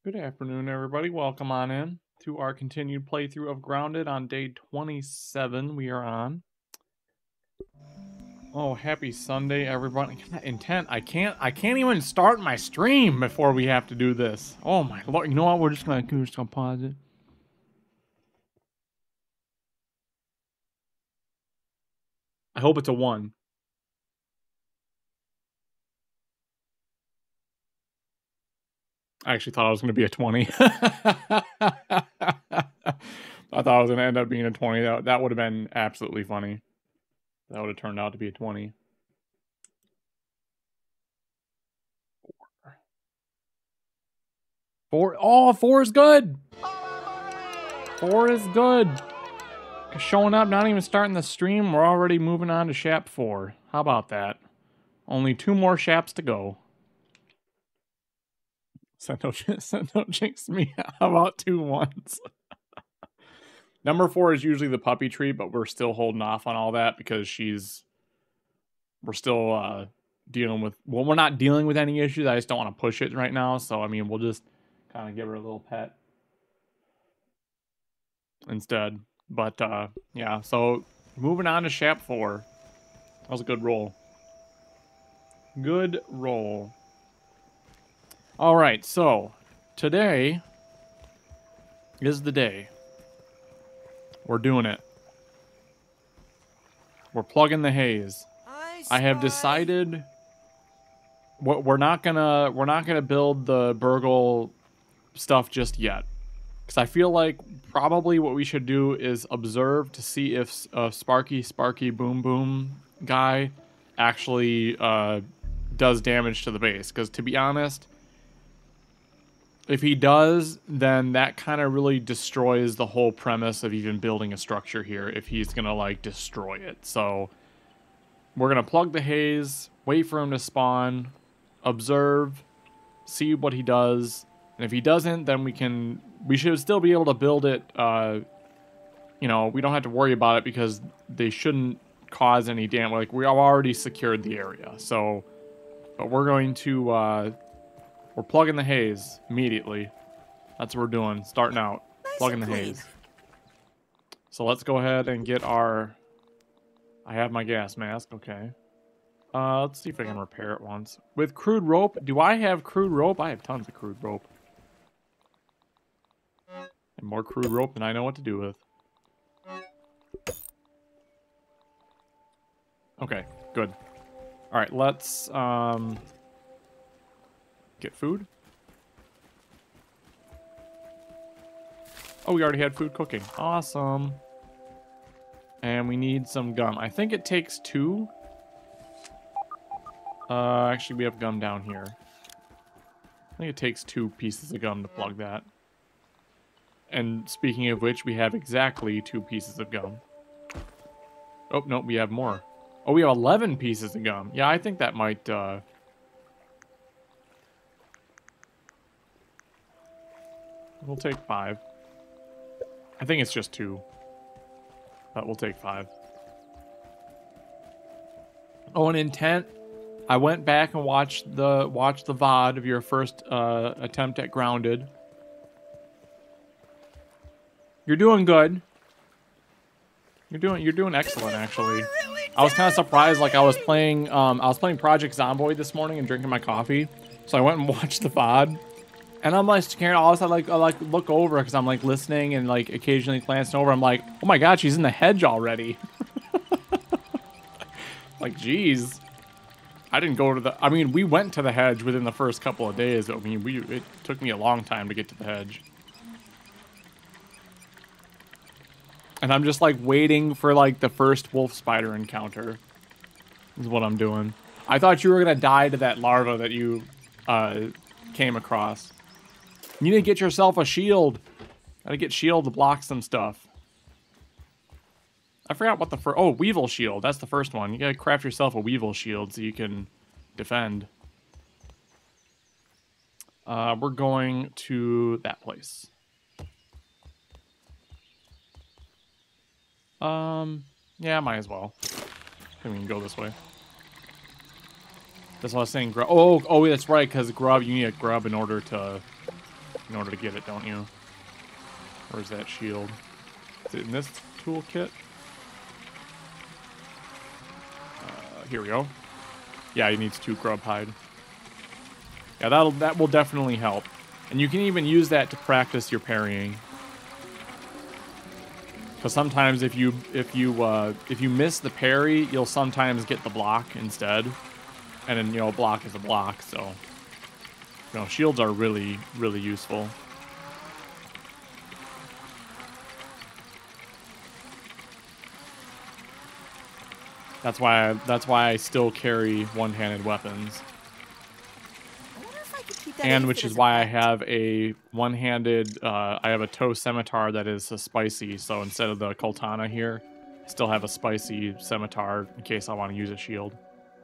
Good afternoon, everybody. Welcome on in to our continued playthrough of Grounded on day 27 we are on. Oh, happy Sunday, everybody. Intent. I can't even start my stream before we have to do this. Oh my lord. You know what? We're just gonna pause it. I hope it's a 1. I actually thought it was going to be a 20. I thought it was going to end up being a 20. That would have been absolutely funny. That would have turned out to be a 20. Four. Oh, 4 is good. 4 is good. Showing up, not even starting the stream, we're already moving on to Shap 4. How about that? Only 2 more Shaps to go. Sento jinxed me. How about 2 1s? Number 4 is usually the puppy tree, but we're still holding off on all that because we're still dealing with, well, we're not dealing with any issues. I just don't want to push it right now. So, I mean, we'll just kind of give her a little pet instead. But, yeah, so moving on to Shap 4. That was a good roll. Good roll. All right, so today is the day. We're doing it. We're plugging the haze. I have decided we're not gonna build the Burgle stuff just yet, because I feel like probably what we should do is observe to see if Sparky Boom Boom guy actually does damage to the base. Because to be honest, if he does, then that kind of really destroys the whole premise of even building a structure here, if he's gonna like destroy it. So we're gonna plug the haze, wait for him to spawn, observe, see what he does, and if he doesn't, then we should still be able to build it. You know, we don't have to worry about it because they shouldn't cause any damage. Like, we have already secured the area. So, but we're going to we're plugging the haze immediately. That's what we're doing. Starting out. Plugging the haze. So let's go ahead and get our... I have my gas mask. Okay. Let's see if I can repair it once. With crude rope. Do I have crude rope? I have tons of crude rope. And more crude rope than I know what to do with. Okay. Good. Alright, let's... get food. Oh, we already had food cooking. Awesome. And we need some gum. I think it takes 2. Actually, we have gum down here. I think it takes 2 pieces of gum to plug that. And speaking of which, we have exactly 2 pieces of gum. Oh, no, we have more. Oh, we have 11 pieces of gum. Yeah, I think that might, we'll take 5. I think it's just 2. But we'll take 5. Oh, an intent. I went back and watched the VOD of your first attempt at Grounded. You're doing good. You're doing excellent, actually. I was kind of surprised. Like, I was playing Project Zomboid this morning and drinking my coffee, so I went and watched the VOD. And I'm like scared. All of a sudden, I look over because I'm like listening and like occasionally glancing over. I'm like, oh my god, she's in the hedge already. Like, geez. I didn't go to the... I mean, we went to the hedge within the first couple of days. I mean, it took me a long time to get to the hedge. And I'm just like waiting for like the first wolf spider encounter. Is what I'm doing. I thought you were gonna die to that larva that you came across. You need to get yourself a shield. Gotta get shield to block some stuff. I forgot what the first... Oh, Weevil shield. That's the first one. You gotta craft yourself a Weevil shield so you can defend. We're going to that place. Yeah, might as well. I think we can go this way. That's what I was saying. Oh, that's right, because grub, you need a grub in order to in order to get it, don't you? Where's that shield? Is it in this toolkit? Here we go. Yeah, he needs 2 grub hide. Yeah, that will definitely help. And you can even use that to practice your parrying. Because sometimes if you miss the parry, you'll sometimes get the block instead. And then, you know, block is a block, so you know, shields are really, really useful. That's why I still carry one-handed weapons. And which is why I have a one-handed, I have a toe scimitar that is a spicy, so instead of the Koltana here, I still have a spicy scimitar in case I want to use a shield.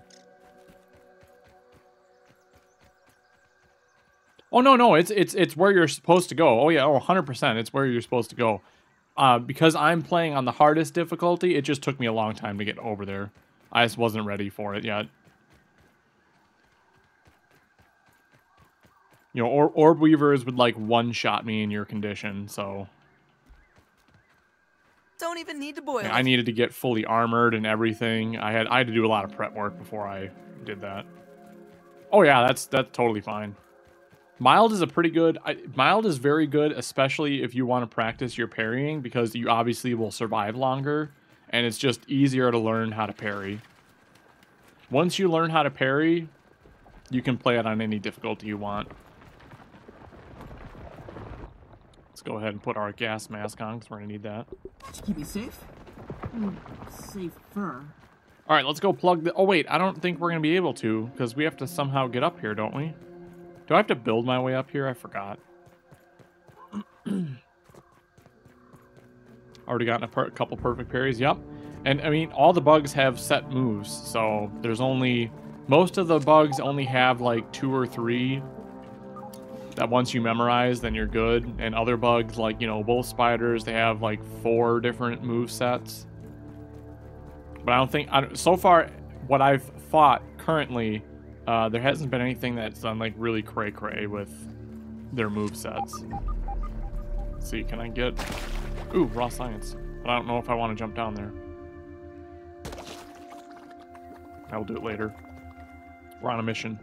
Oh, no, it's where you're supposed to go. Oh, yeah, 100%, it's where you're supposed to go. Because I'm playing on the hardest difficulty, it just took me a long time to get over there. I just wasn't ready for it yet. You know, orb weavers would like one-shot me in your condition, so... Don't even need to boil. Yeah, I needed to get fully armored and everything. I had to do a lot of prep work before I did that. Oh yeah, that's totally fine. Mild is a pretty good... mild is very good, especially if you want to practice your parrying, because you obviously will survive longer, and it's just easier to learn how to parry. Once you learn how to parry, you can play it on any difficulty you want. Let's go ahead and put our gas mask on, because we're going to need that. To keep me safe? Safer. Alright, let's go plug the... Oh wait, I don't think we're going to be able to, because we have to somehow get up here, don't we? Do I have to build my way up here? I forgot. Already gotten a couple perfect parries. Yep. And, I mean, all the bugs have set moves, so there's only... Most of the bugs only have, like, 2 or 3 that once you memorize, then you're good. And other bugs, like, you know, wolf spiders, they have, like, 4 different move sets. But I don't think... so far, what I've fought currently... there hasn't been anything that's done like really cray-cray with their move sets. Let's see, can I get... Ooh, raw science. But I don't know if I want to jump down there. I'll do it later. We're on a mission.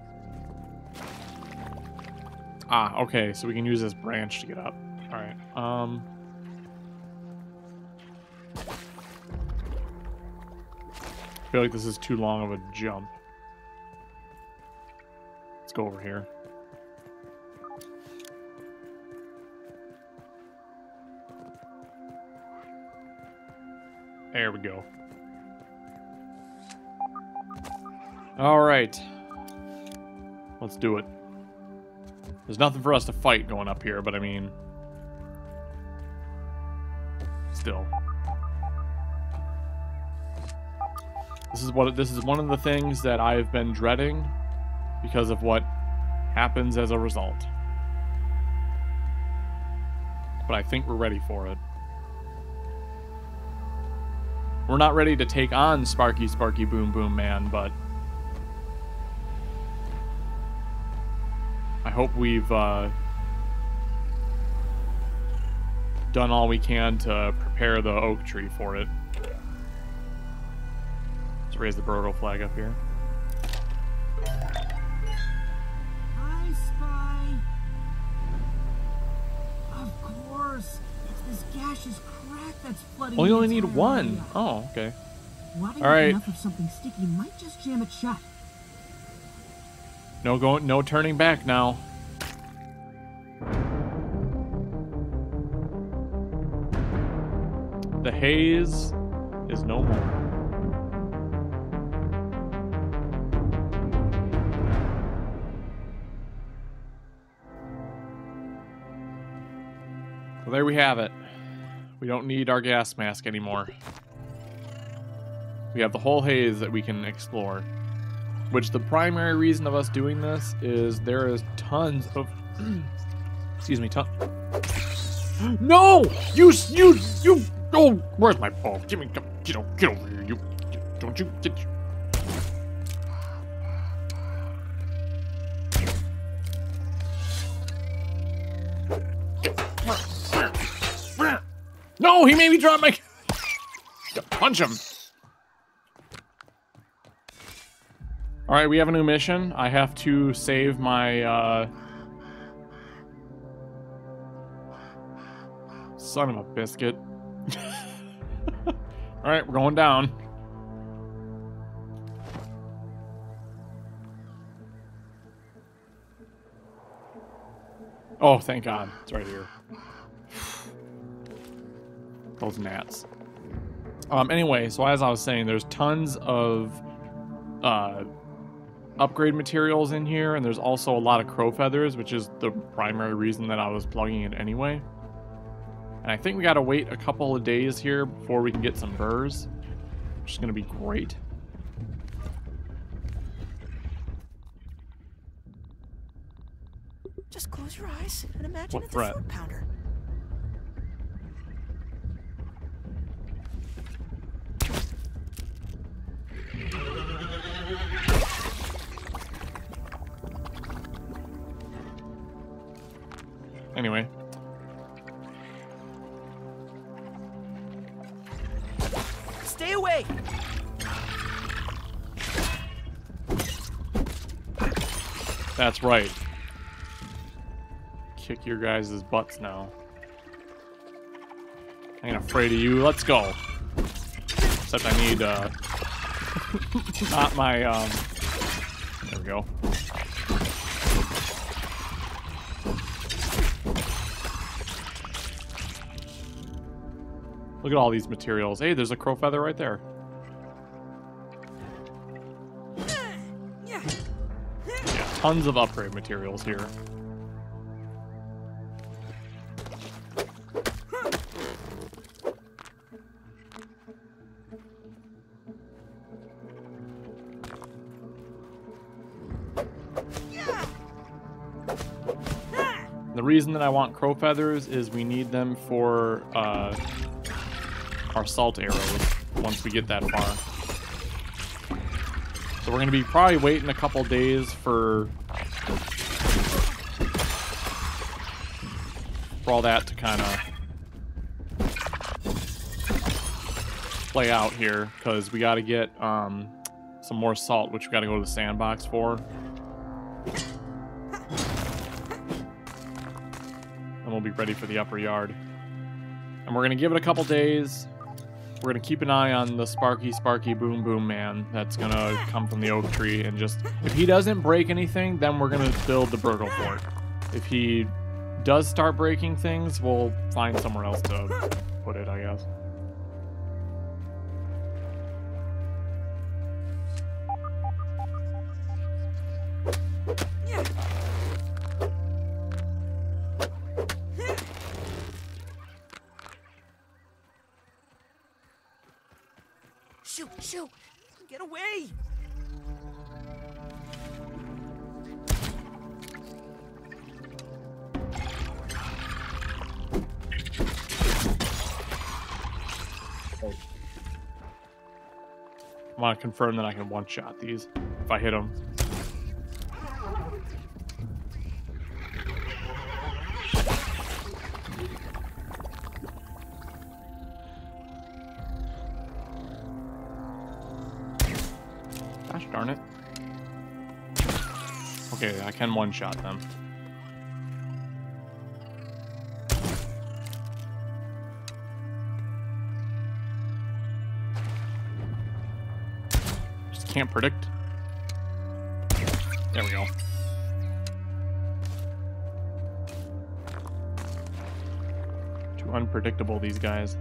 Ah, okay, so we can use this branch to get up. Alright, I feel like this is too long of a jump. Let's go over here. There we go. All right. Let's do it. There's nothing for us to fight going up here, but I mean... Still. This is one of the things that I've been dreading because of what happens as a result. But I think we're ready for it. We're not ready to take on Sparky Sparky Boom Boom Man, but I hope we've done all we can to prepare the oak tree for it. Let's raise the Burgle flag up here. Hi, Spy. Of course. It's this gaseous crack that's flooding. Oh, you only need one. Oh, okay. Wadding all right. enough of something sticky might just jam it shut. No turning back now. The haze is no more. Well, there we have it. We don't need our gas mask anymore. We have the whole haze that we can explore. Which the primary reason of us doing this is there is tons of... excuse me, No! You... Oh, where's my ball? Get over here, you... Don't you... Get... No, he made me drop my... Punch him. All right, we have a new mission. I have to save my, son of a biscuit. All right, we're going down. Oh, thank God. It's right here. Those gnats. Anyway, so as I was saying, there's tons of upgrade materials in here, and there's also a lot of crow feathers, which is the primary reason that I was plugging it anyway. And I think we gotta wait a couple of days here before we can get some burrs, which is gonna be great. Just close your eyes and imagine What it's threat? a fruit pounder. Anyway. Stay away! That's right. Kick your guys' butts now. I ain't afraid of you. Let's go. Except I need, not my, there we go. Look at all these materials. Hey, there's a crow feather right there. Yeah, tons of upgrade materials here. The reason that I want crow feathers is we need them for our salt arrows once we get that far. So we're going to be probably waiting a couple days for all that to kind of play out here, because we got to get some more salt, which we got to go to the sandbox for. And we'll be ready for the upper yard. And we're going to give it a couple days. We're going to keep an eye on the Sparky Boom Boom Man that's going to come from the oak tree. And just, if he doesn't break anything, then we're going to build the Burgle Fort. If he does start breaking things, we'll find somewhere else to put it, I guess. Shoot! Get away! I want to confirm that I can one-shot these if I hit them. Gosh darn it. Okay, I can one-shot them. Just can't predict. There we go. Too unpredictable, these guys.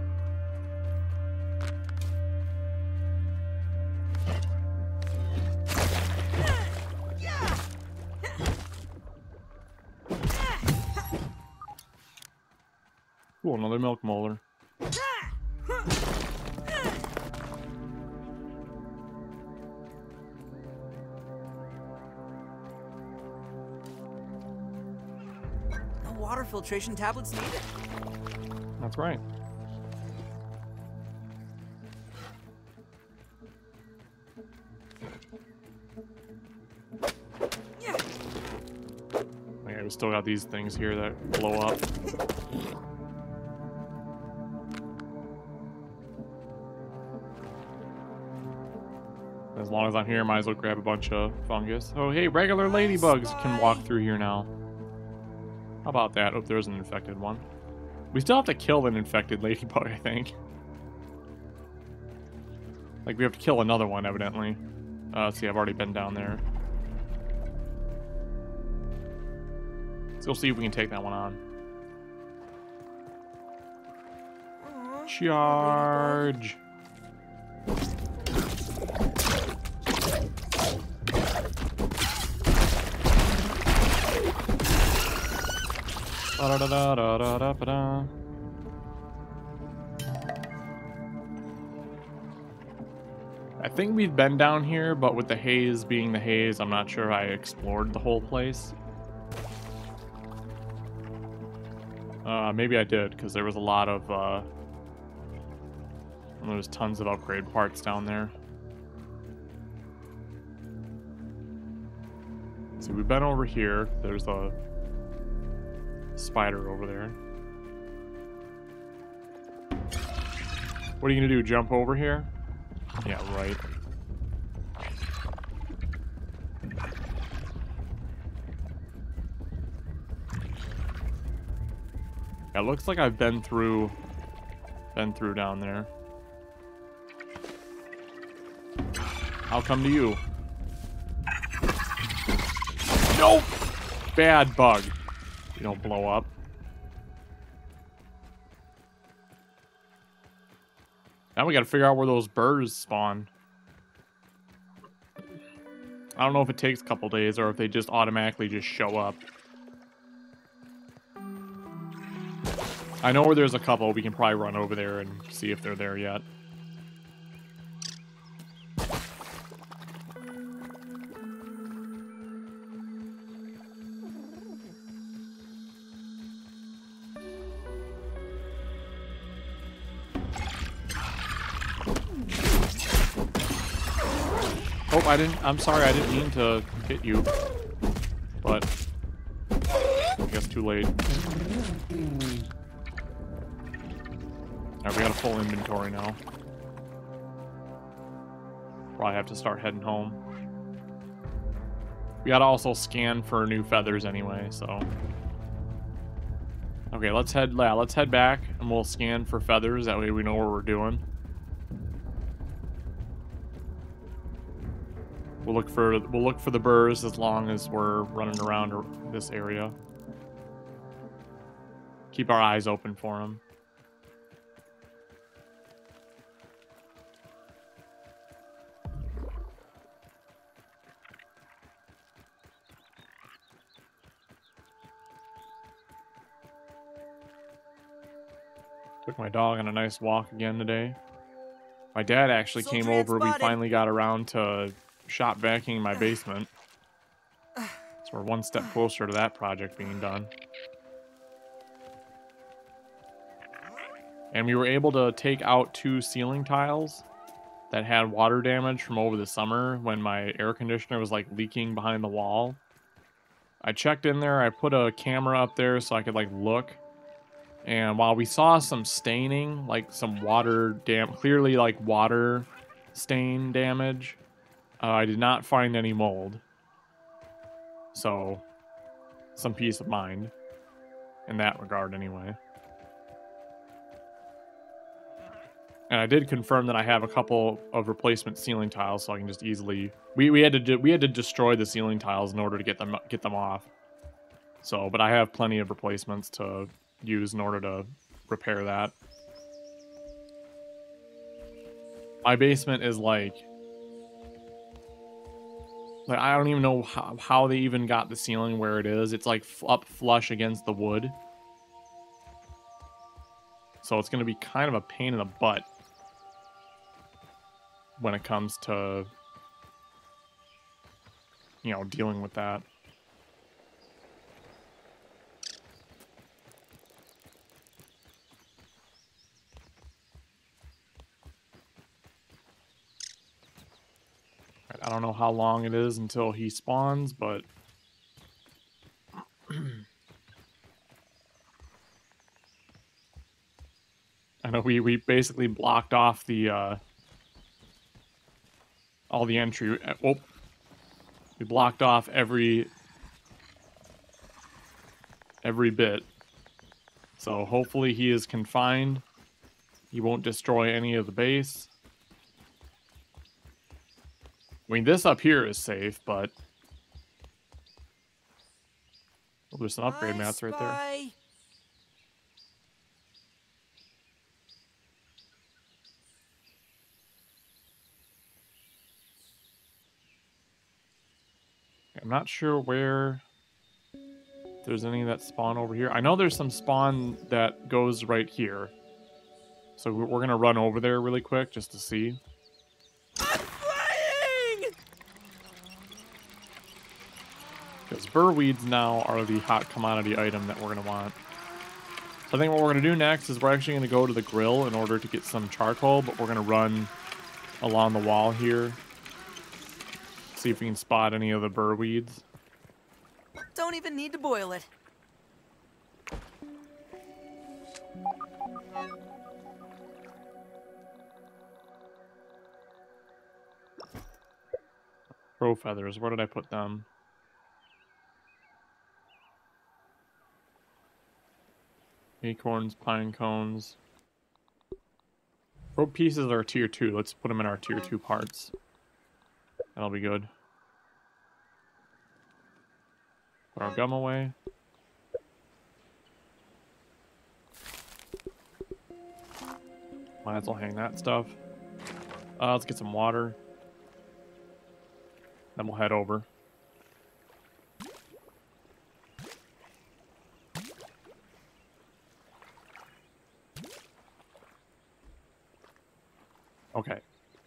Cool, another milk molar. No water filtration tablets needed. That's right. Okay, we still got these things here that blow up. As long as I'm here, might as well grab a bunch of fungus. Oh, hey, regular ladybugs can walk through here now. How about that? Oh, there's an infected one. We still have to kill an infected ladybug, I think. Like, we have to kill another one, evidently. Let's see, I've already been down there. Let's go see if we can take that one on. Charge! Ba-da-da-da-da-da-da-da. I think we've been down here, but with the haze being the haze, I'm not sure I explored the whole place. Maybe I did, because there was a lot of, there was tons of upgrade parts down there. So we've been over here. There's a spider over there. What are you gonna do, jump over here? Yeah, right. It looks like I've been through down there. I'll come to you. Nope! Bad bug. You don't blow up. Now we gotta figure out where those birds spawn. I don't know if it takes a couple days or if they just automatically just show up. I know where there's a couple. We can probably run over there and see if they're there yet. Oh, I'm sorry, I didn't mean to hit you. But I guess too late. Alright, we got a full inventory now. Probably have to start heading home. We gotta also scan for new feathers anyway, so. Okay, let's head back and we'll scan for feathers, that way we know what we're doing. We'll look for the burrs as long as we're running around this area. Keep our eyes open for them. Took my dog on a nice walk again today. My dad actually came over. We finally got around to shop vacuuming my basement. So we're one step closer to that project being done. And we were able to take out 2 ceiling tiles that had water damage from over the summer when my air conditioner was like leaking behind the wall. I checked in there. I put a camera up there so I could like look. And while we saw some staining, like some clearly like water stain damage, I did not find any mold. So, some peace of mind in that regard anyway. And I did confirm that I have a couple of replacement ceiling tiles, so I can just easily. We had to destroy the ceiling tiles in order to get them off. So, but I have plenty of replacements to use in order to repair that. My basement is like I don't even know how they even got the ceiling where it is. It's like up flush against the wood. So it's going to be kind of a pain in the butt when it comes to, you know, dealing with that. I don't know how long it is until he spawns, but I know we basically blocked off the all the entry. Oh, we blocked off every bit. So hopefully he is confined. He won't destroy any of the base. I mean, this up here is safe, but oh, there's some upgrade mats right there. I'm not sure where there's any that spawn over here. I know there's some spawn that goes right here. So we're going to run over there really quick just to see. I'm flying! Because burweeds now are the hot commodity item that we're going to want. So I think what we're going to do next is we're actually going to go to the grill in order to get some charcoal, but we're going to run along the wall here. See if we can spot any of the burweeds. Don't even need to boil it. Crow feathers, where did I put them? Acorns, pine cones. Rope pieces are tier 2. Let's put them in our tier 2 parts. That'll be good. Put our gum away. Might as well hang that stuff. Let's get some water. Then we'll head over. Okay.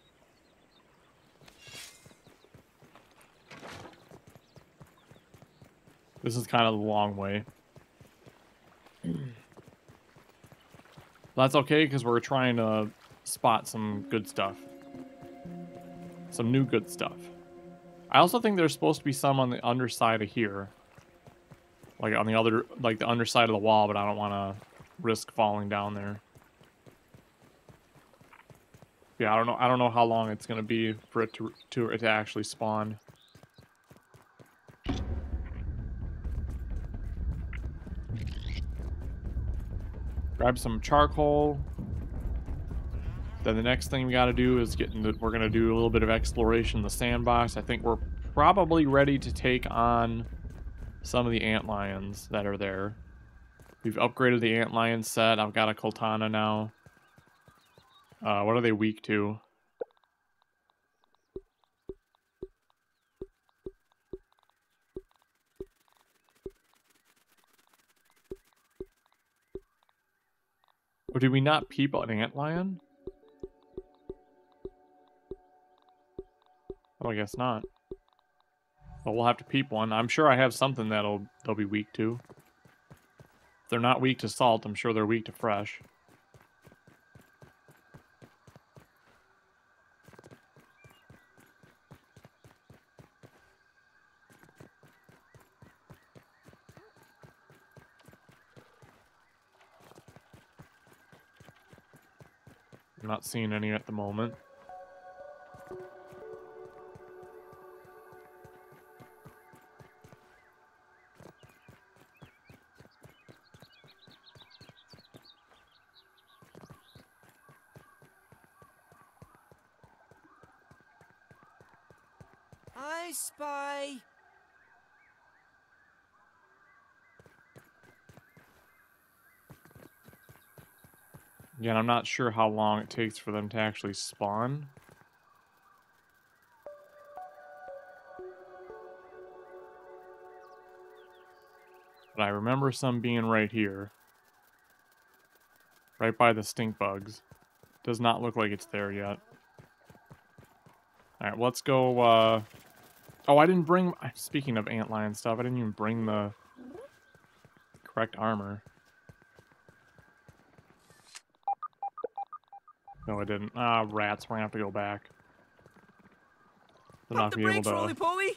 This is kind of the long way. That's okay, because we're trying to spot some good stuff. Some new good stuff. I also think there's supposed to be some on the underside of here. Like on the other, like the underside of the wall, but I don't want to risk falling down there. Yeah, I don't know how long it's going to be for it to actually spawn. Grab some charcoal. Then the next thing we got to do is we're going to do a little bit of exploration in the sandbox. I think we're probably ready to take on some of the antlions that are there. We've upgraded the antlion set. I've got a Coltana now. What are they weak to? Or did we not peep an antlion? Oh, I guess not. But we'll have to peep one. I'm sure I have something they'll be weak to. If they're not weak to salt, I'm sure they're weak to fresh. I'm not seeing any at the moment. I spy. Again, I'm not sure how long it takes for them to actually spawn. But I remember some being right here. Right by the stink bugs. Does not look like it's there yet. Alright, let's go, Oh, I didn't bring... Speaking of antlion stuff, I didn't even bring the correct armor. No, I didn't. Ah, rats. We're gonna have to go back. They're not gonna be able to... Roly-poly.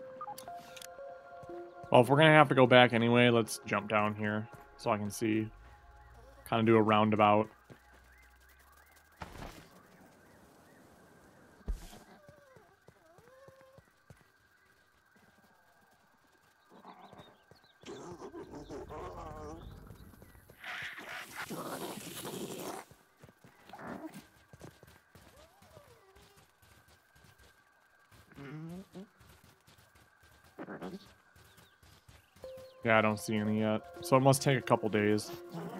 Well, if we're gonna have to go back anyway, let's jump down here so I can see. Kind of do a roundabout. Yeah, I don't see any yet. So it must take a couple days.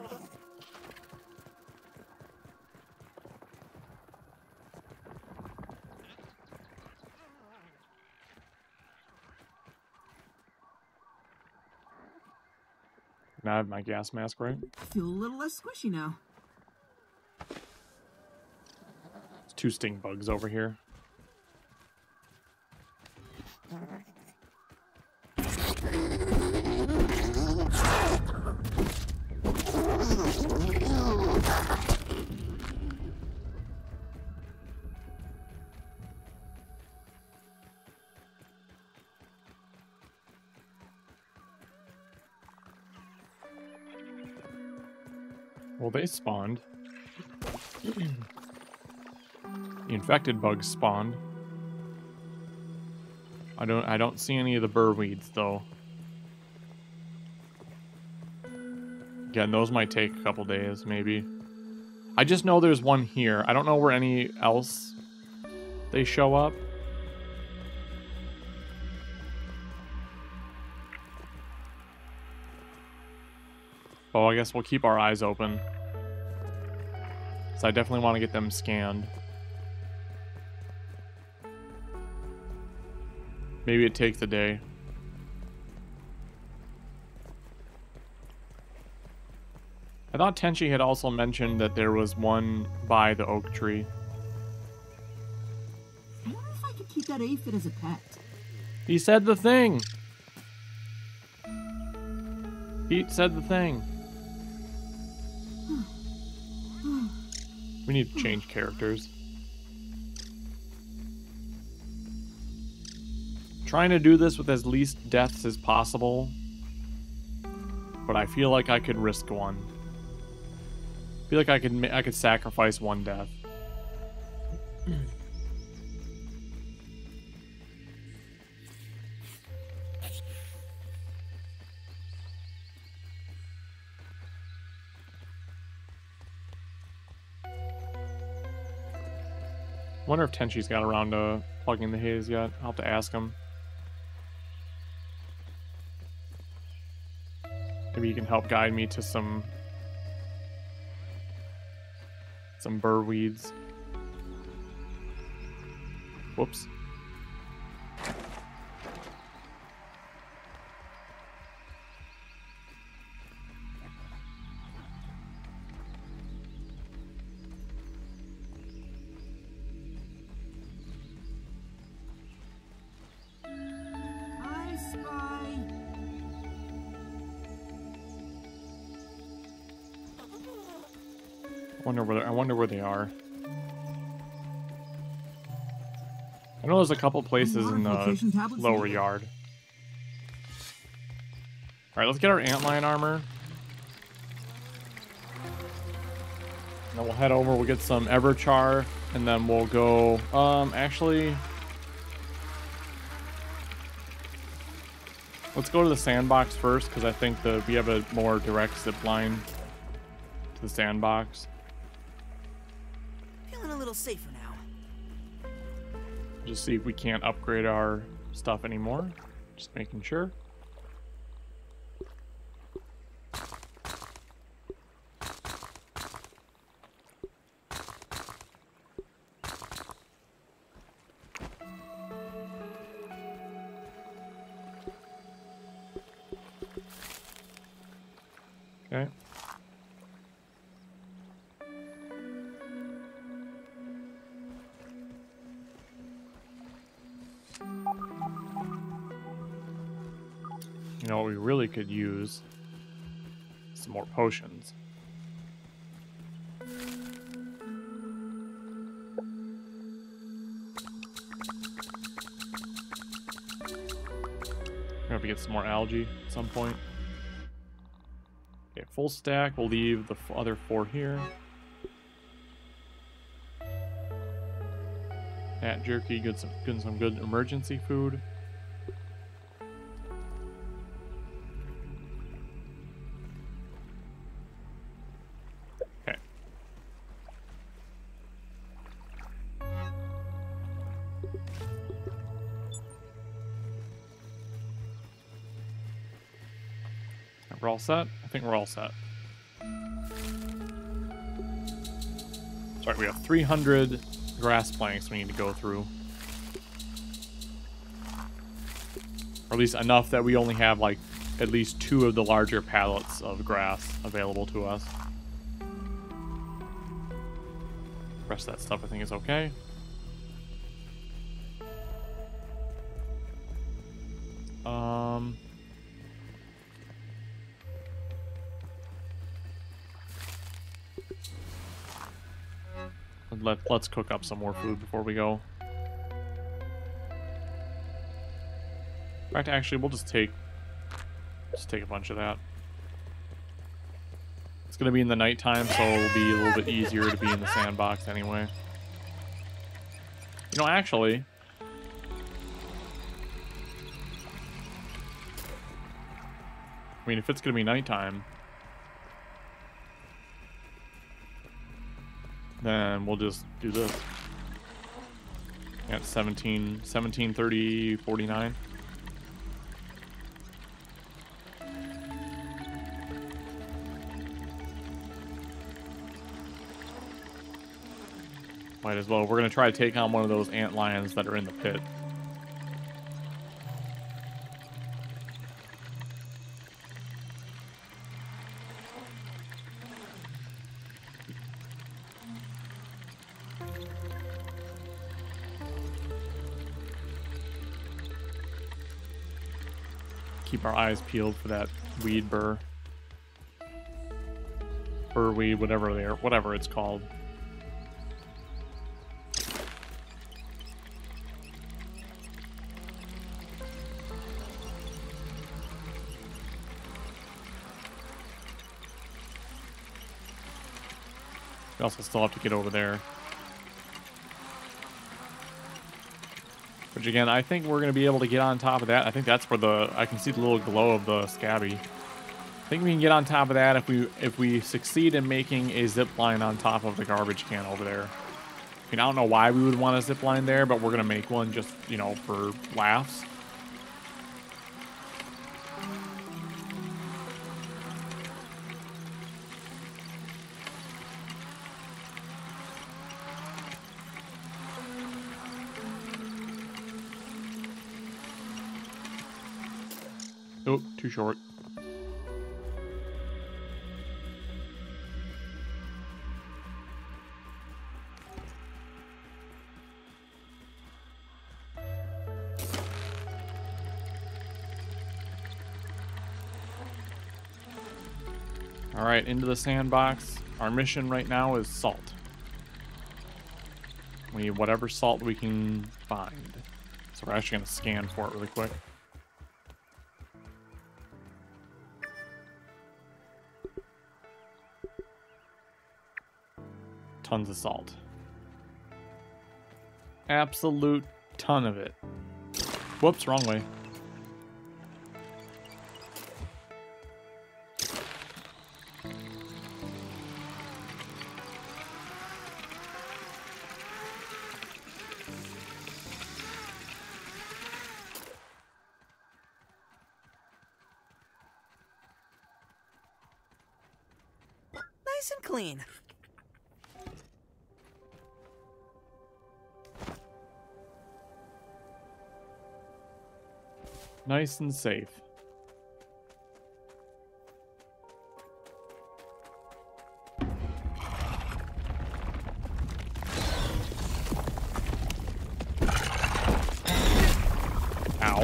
Now I have my gas mask, right? I feel a little less squishy now. There's 2 stink bugs over here. Well, they spawned. The infected bugs spawned. I don't see any of the burr weeds though. Again, those might take a couple days, maybe. I just know there's one here. I don't know where any else they show up. Oh, I guess we'll keep our eyes open. So I definitely want to get them scanned. Maybe it takes a day. I thought Tenchi had also mentioned that there was one by the oak tree. I wonder if I could keep that aphid as a pet. He said the thing! Pete said the thing. We need to change characters. Trying to do this with as least deaths as possible. But I feel like I could risk one. I feel like I could sacrifice one death. Wonder if Tenchi's got around to plugging the haze yet. I'll have to ask him. Maybe he can help guide me to some burr weeds. Whoops. I spy. I wonder where they are. I know there's a couple places in the lower yard. Alright, let's get our antlion armor. And then we'll head over, we'll get some Everchar, and then we'll go, actually, let's go to the sandbox first, because I think we have a more direct zip line to the sandbox. Feeling a little safer now. Just see if we can't upgrade our stuff anymore. Just making sure. Okay. You know what we really could use? Some more potions. We're gonna have to get some more algae at some point. Okay, full stack. We'll leave the other 4 here. Fat jerky, some good emergency food. Okay. We're all set? I think we're all set. Sorry, we have 300 grass planks we need to go through. Or at least enough that we only have, like, at least 2 of the larger pallets of grass available to us. The rest of that stuff I think is okay. Let's cook up some more food before we go. In fact, actually, we'll just take a bunch of that. It's gonna be in the nighttime, so it'll be a little bit easier to be in the sandbox anyway. You know, actually, I mean, if it's gonna be nighttime, then we'll just do this. At 17:30, 49. Might as well. We're gonna try to take on one of those ant lions that are in the pit. Keep our eyes peeled for that weed burr. Burrweed, whatever it's called. We also still have to get over there. Which again, I think we're going to be able to get on top of that. I think that's where I can see the little glow of the scabby. I think we can get on top of that if we succeed in making a zip line on top of the garbage can over there. I mean, I don't know why we would want a zip line there, but we're going to make one just, you know, for laughs. Oh, too short. All right, into the sandbox. Our mission right now is salt. We need whatever salt we can find. So we're actually going to scan for it really quick. Tons of salt. Absolute ton of it. Whoops, wrong way. Nice and clean. Nice and safe. Ow.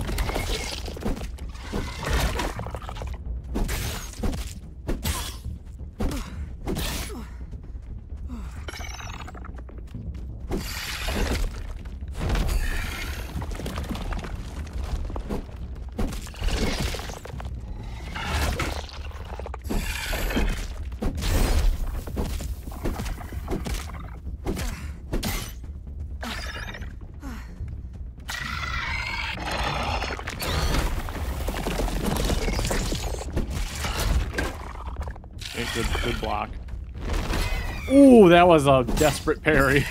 Good block. Ooh, that was a desperate parry.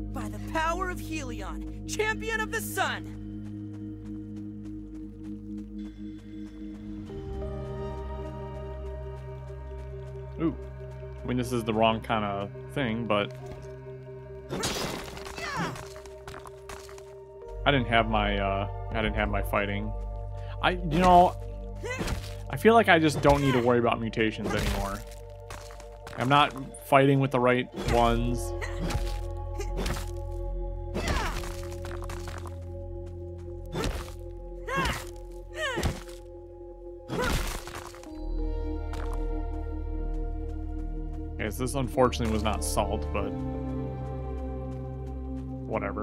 By the power of Helion, champion of the sun! Ooh. I mean, this is the wrong kind of thing, but... I didn't have my fighting. You know, I feel like I just don't need to worry about mutations anymore. I'm not fighting with the right ones. Okay, so this unfortunately was not salt, but whatever.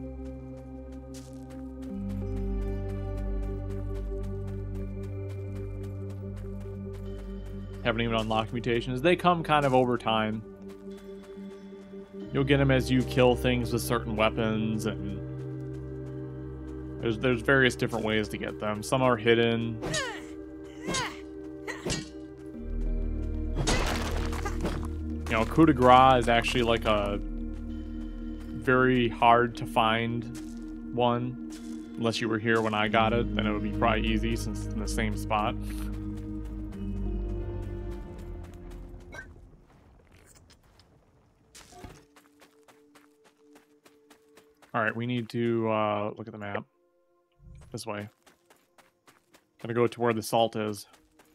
Haven't even unlocked mutations. They come kind of over time. You'll get them as you kill things with certain weapons, and there's various different ways to get them. Some are hidden. You know, coup de grace is actually like a very hard to find one. Unless you were here when I got it, then it would be probably easy since it's in the same spot. Alright, we need to look at the map. This way. Gotta go to where the salt is.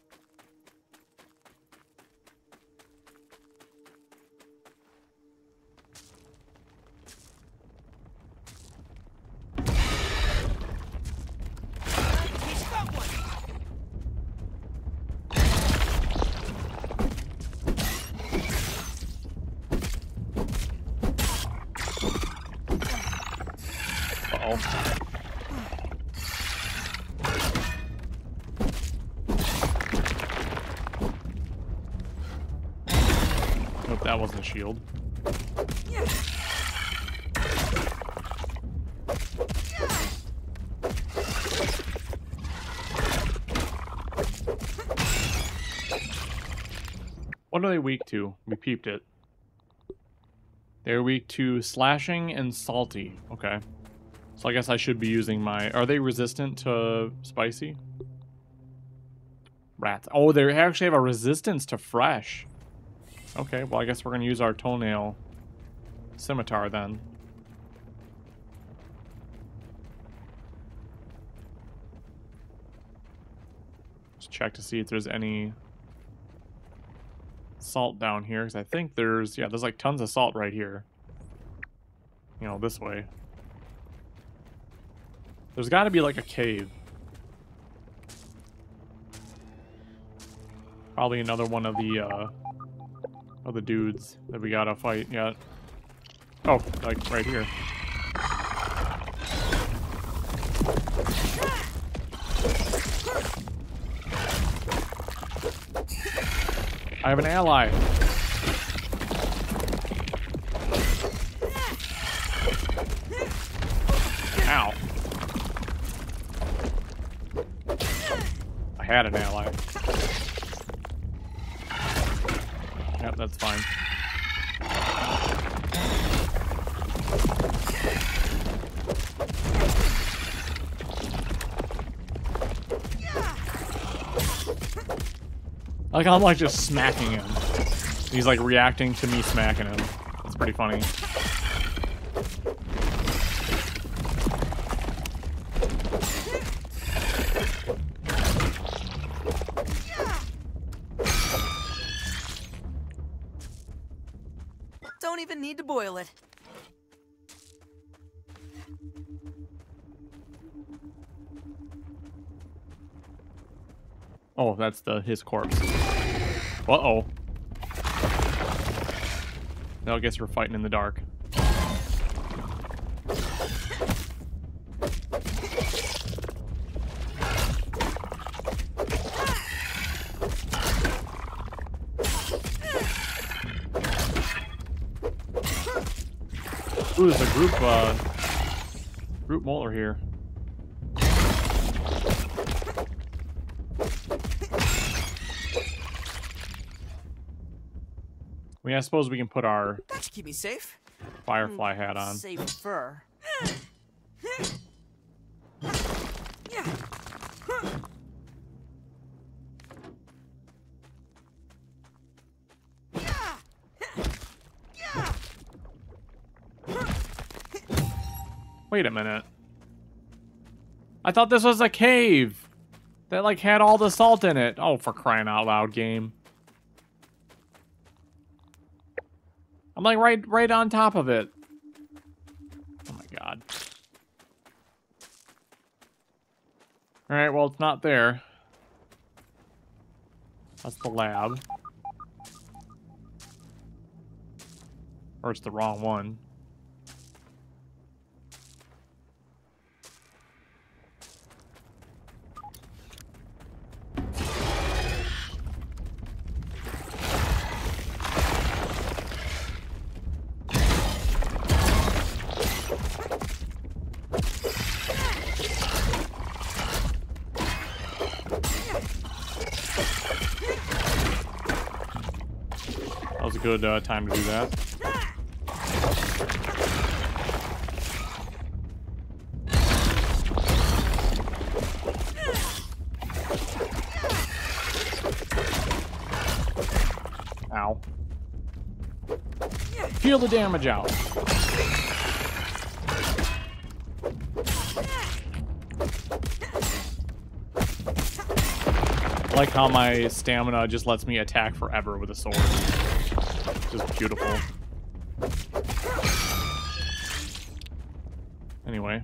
Nope, that wasn't a shield. What are they weak to? We peeped it. They're weak to slashing and salty. Okay. So I guess I should be using my... Are they resistant to spicy? Rats. Oh, they actually have a resistance to fresh. Okay, well I guess we're going to use our toenail scimitar then. Just check to see if there's any salt down here, because I think there's... Yeah, there's like tons of salt right here. You know, this way. There's got to be like a cave. Probably another one of the dudes that we gotta fight yet. Oh, like right here. I have an ally. Ow. I had an ally. Yep, that's fine. Like, I'm like just smacking him. He's like reacting to me smacking him. It's pretty funny. Don't even need to boil it. Oh, that's his corpse. Uh-oh. Now I guess we're fighting in the dark. Ooh, there's a group molar here. That should keep me safe. firefly hat on. Save fur. Wait a minute. I thought this was a cave that like had all the salt in it. Oh, for crying out loud, game. I'm like right on top of it. Oh my god. Alright, well, it's not there. That's the lab. Or it's the wrong one. That was a good time to do that. Ow. Peel the damage out. I like how my stamina just lets me attack forever with a sword. Just beautiful. Anyway.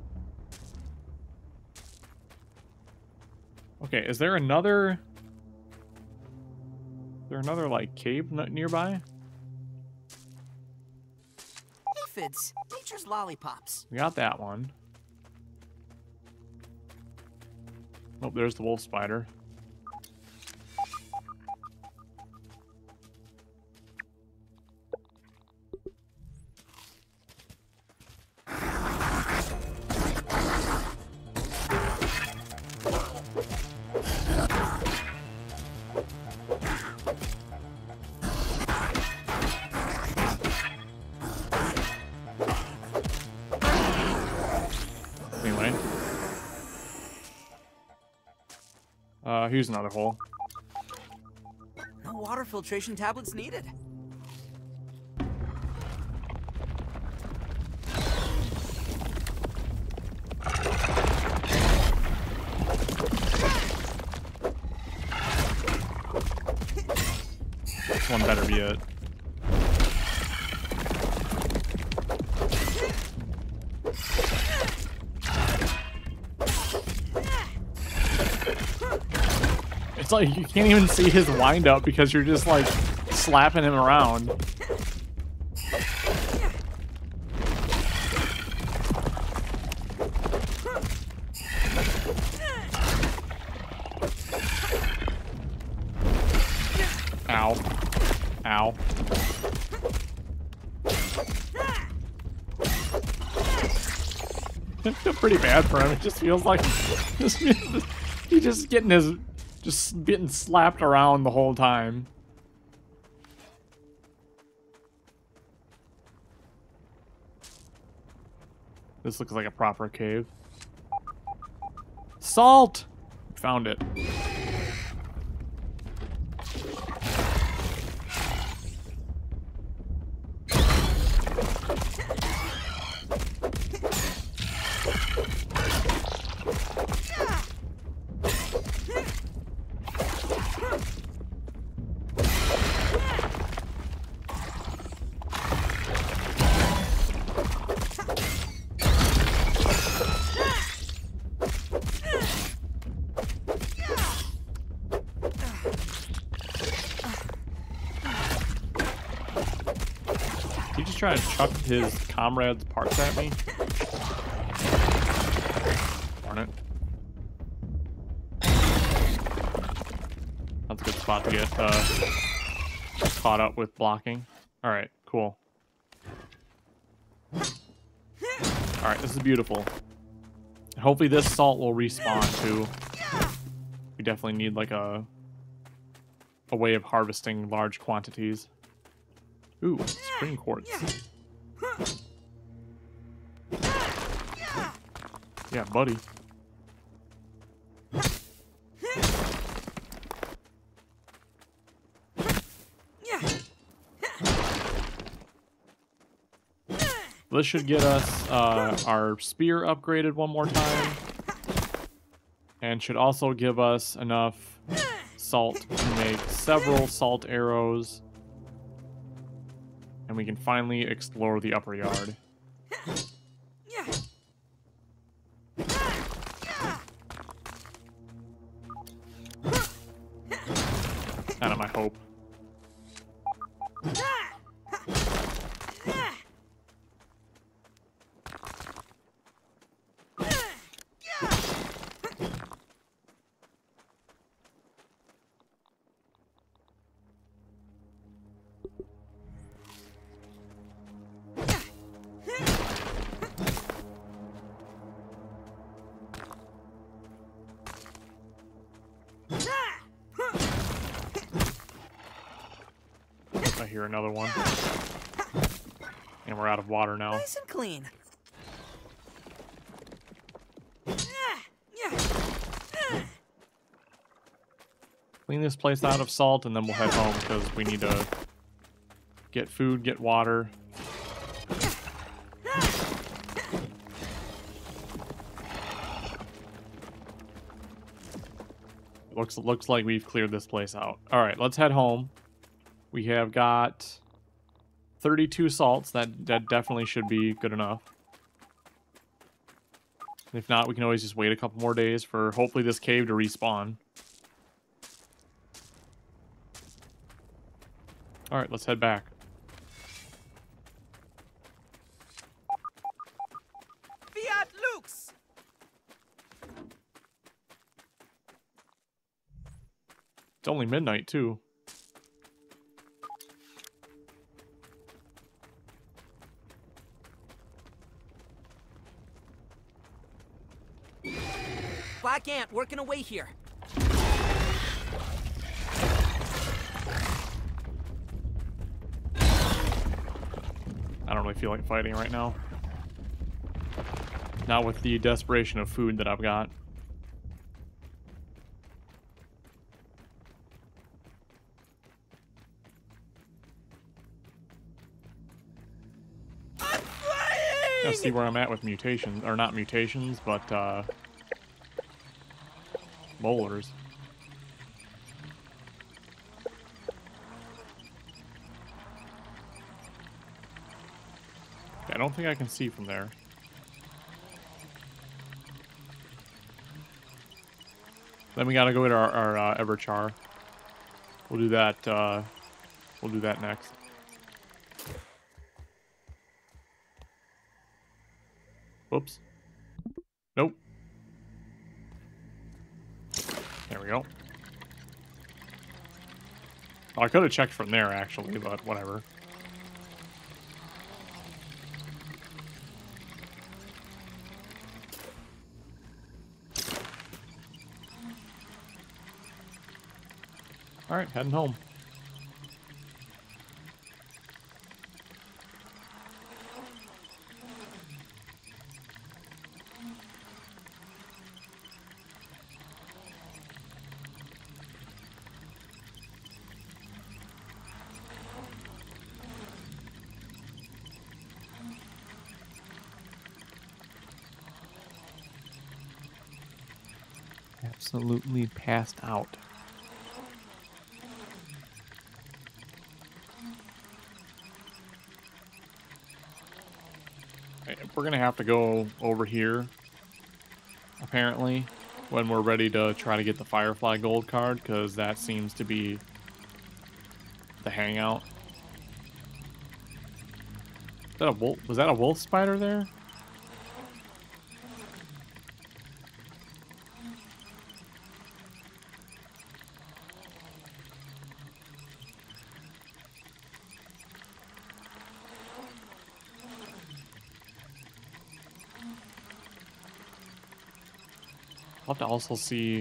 Okay, is there another... like, cave nearby? Aphids, nature's lollipops. We got that one. Oh, there's the wolf spider. Anyway. Here's another hole. No water filtration tablets needed. This one better be it. It's like you can't even see his wind up because you're just like slapping him around. Ow. Ow. I feel pretty bad for him. It just feels like he's just getting slapped around the whole time. This looks like a proper cave. Salt! Found it. He just trying to chuck his comrades' parts at me. Darn it. That's a good spot to get caught up with blocking. Alright, cool. Alright, this is beautiful. Hopefully this salt will respawn too. We definitely need like a way of harvesting large quantities. Ooh, spring quartz. Yeah, buddy. This should get us our spear upgraded one more time. And should also give us enough salt to make several salt arrows. And we can finally explore the upper yard. Kind of my hope. I hear another one. And we're out of water now. Nice and clean. Clean this place out of salt and then we'll head home because we need to get food, get water. Looks like we've cleared this place out. All right, let's head home. We have got 32 salts. That definitely should be good enough. If not, we can always just wait a couple more days for hopefully this cave to respawn. All right, let's head back. Fiat Lux. It's only midnight, too. Black Ant working away here. I don't really feel like fighting right now. Not with the desperation of food that I've got. Gotta see where I'm at with mutations, or not mutations, but molars. I don't think I can see from there. Then we gotta go to our Everchar. We'll do that. We'll do that next. Whoops. Nope. There we go. Oh, I could have checked from there actually, but whatever. All right, heading home. Absolutely passed out. We're gonna have to go over here, apparently, when we're ready to try to get the Firefly Gold card, because that seems to be the hangout. Is that a wolf? Was that a wolf spider there? I'll have to also see.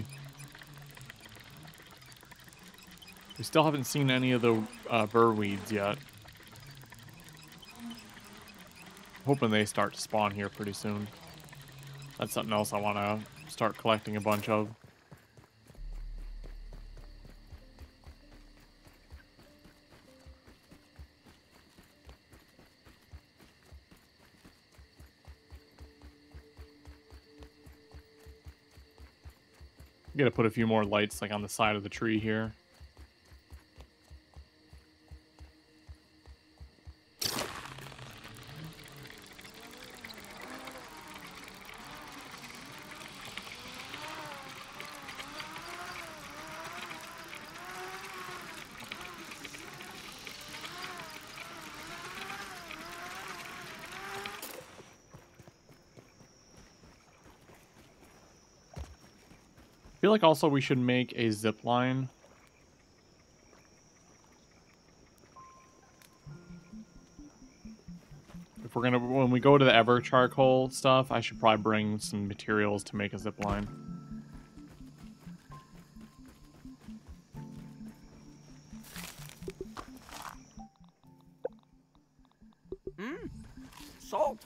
We still haven't seen any of the burr weeds yet. Hoping they start to spawn here pretty soon. That's something else I want to start collecting a bunch of. Gotta put a few more lights like on the side of the tree here. I feel like also we should make a zip line. If we're gonna, when we go to the Ever Charcoal stuff, I should probably bring some materials to make a zip line. Salt.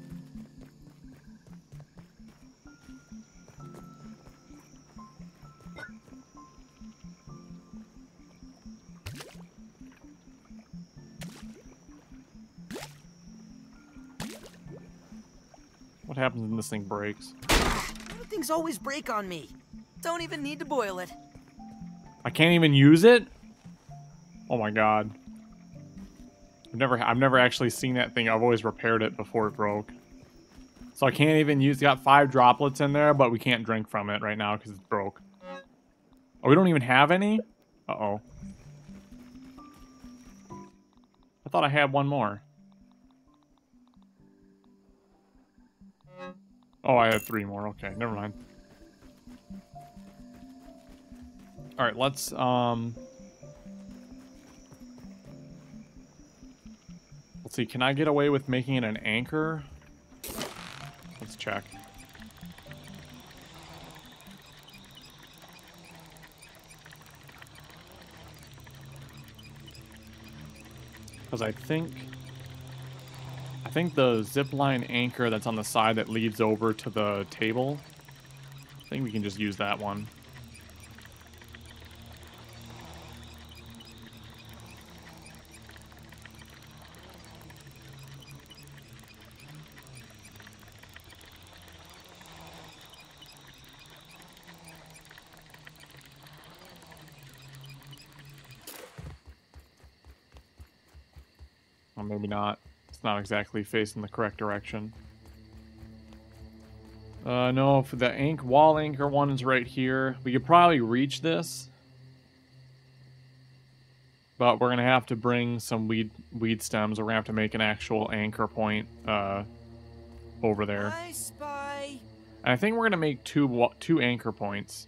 What happens when this thing breaks? Things always break on me. Don't even need to boil it. I can't even use it? Oh my god. I've never actually seen that thing. I've always repaired it before it broke. So I can't even use, got 5 droplets in there, but we can't drink from it right now because it's broke. Oh, we don't even have any? Uh-oh. I thought I had one more. Oh, I had 3 more. Okay, never mind. Alright, let's see, can I get away with making it an anchor? Let's check. Because I think the zipline anchor that's on the side that leads over to the table, I think we can just use that one. Or maybe not. It's not exactly facing the correct direction. No, for the wall anchor one is right here. We could probably reach this. But we're going to have to bring some weed stems. We're going to have to make an actual anchor point over there. I spy. And I think we're going to make two anchor points.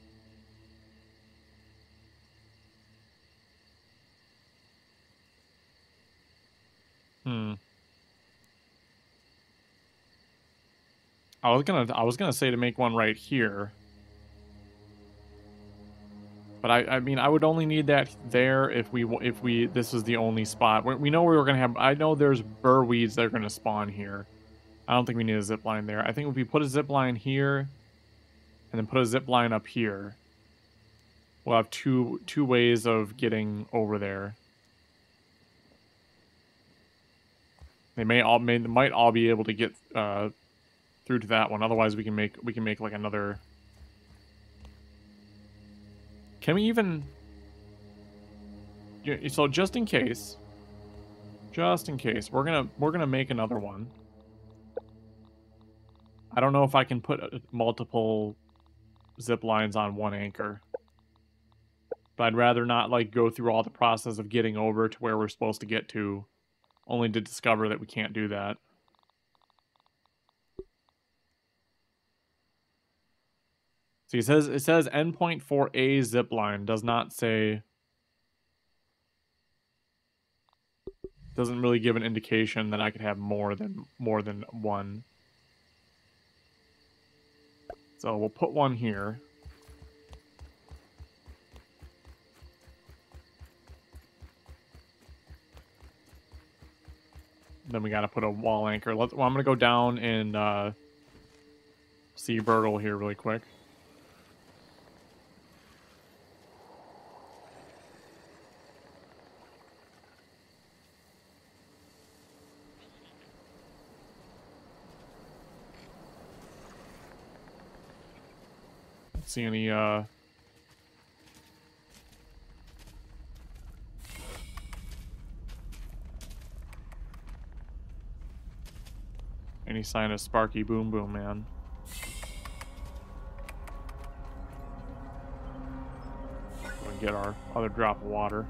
I was gonna say to make one right here. But I mean, I would only need that there if this is the only spot. We know we were gonna have. I know there's burr weeds that are gonna spawn here. I don't think we need a zip line there. I think if we put a zip line here, and then put a zip line up here, we'll have two ways of getting over there. They might all be able to get through to that one. Otherwise, we can make like another. Can we even? So just in case, we're gonna make another one. I don't know if I can put multiple zip lines on one anchor, but I'd rather not like go through all the process of getting over to where we're supposed to get to, only to discover that we can't do that. See, it says endpoint for a zip line, does not say. Doesn't really give an indication that I could have more than one. So we'll put one here. Then we got to put a wall anchor. I'm going to go down and see Burgle here really quick. Don't see any sign of Sparky Boom Boom Man. Go and get our other drop of water.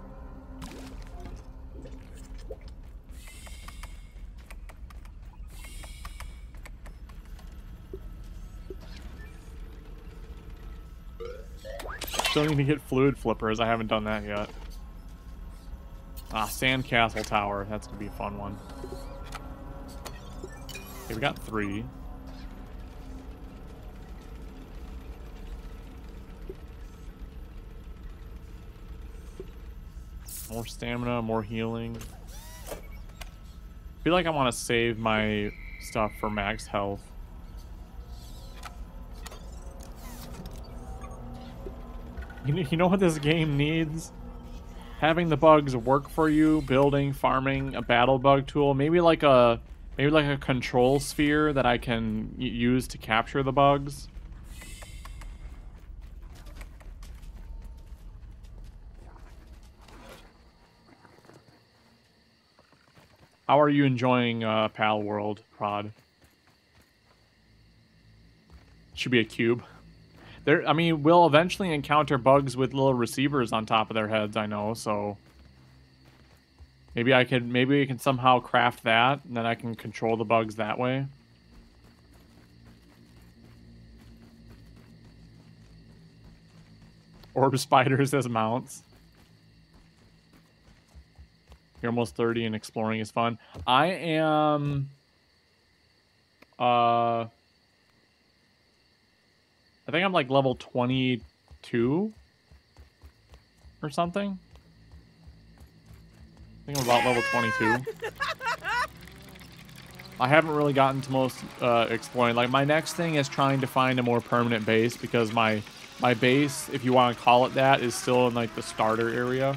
Still need to get fluid flippers. I haven't done that yet. Ah, Sandcastle Tower. That's gonna be a fun one. Okay, we got 3. More stamina, more healing. I feel like I want to save my stuff for max health. You know what this game needs? Having the bugs work for you, building, farming a battle bug tool, maybe like a control sphere that I can use to capture the bugs. How are you enjoying Pal World, Prod? Should be a cube. I mean, we'll eventually encounter bugs with little receivers on top of their heads, I know, so maybe we can somehow craft that, and then I can control the bugs that way. Orb spiders as mounts. You're almost 30 and exploring is fun. I am I think I'm like level 22 or something. I think I'm about level 22. I haven't really gotten to most exploring. Like, my next thing is trying to find a more permanent base, because my base, if you want to call it that, is still in like the starter area.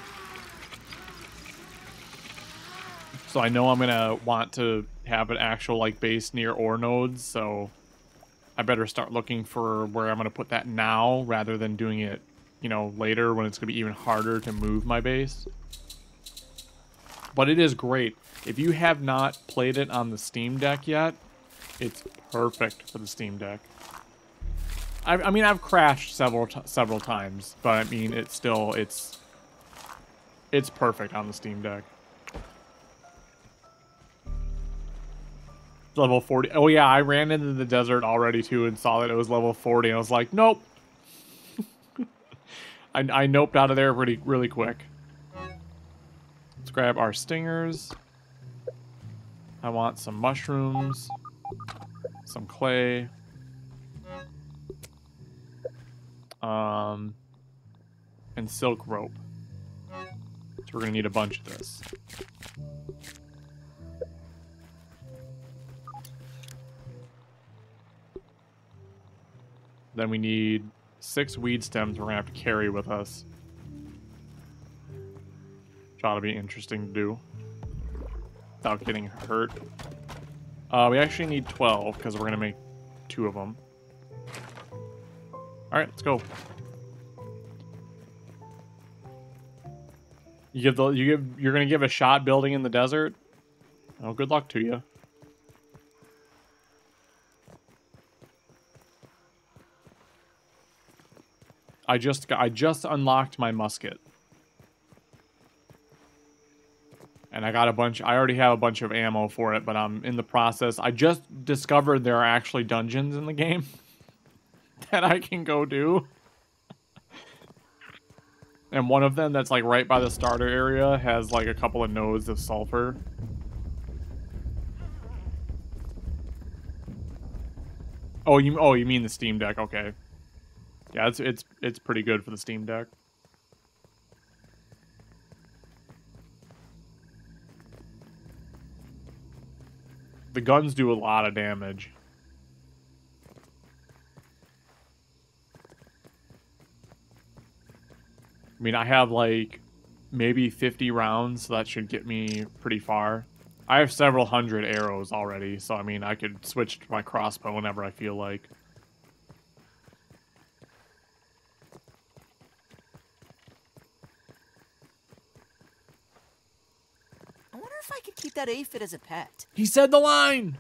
So I know I'm gonna want to have an actual like base near ore nodes, so I better start looking for where I'm gonna put that now rather than doing it, you know, later when it's gonna be even harder to move my base. But it is great. If you have not played it on the Steam Deck yet, it's perfect for the Steam Deck. I mean, I've crashed several times, but I mean, it's perfect on the Steam Deck. Level 40. Oh yeah, I ran into the desert already too and saw that it was level 40. And I was like, nope. I noped out of there really quick. Let's grab our stingers. I want some mushrooms, some clay, and silk rope. So we're gonna need a bunch of this. Then we need 6 weed stems we're gonna have to carry with us. Which ought to be interesting to do without getting hurt. We actually need 12 because we're gonna make 2 of them. All right, let's go. You're gonna give a shot building in the desert? Oh, good luck to you. I just unlocked my musket. And I already have a bunch of ammo for it, but I'm in the process. I just discovered there are actually dungeons in the game that I can go do. And one of them that's like right by the starter area has like a couple of nodes of sulfur. Oh, you mean the Steam Deck? Okay. Yeah, it's pretty good for the Steam Deck. The guns do a lot of damage. I mean, I have like maybe 50 rounds, so that should get me pretty far. I have several hundred arrows already, so I mean, I could switch to my crossbow whenever I feel like. I wonder if I could keep that aphid as a pet. He said the line!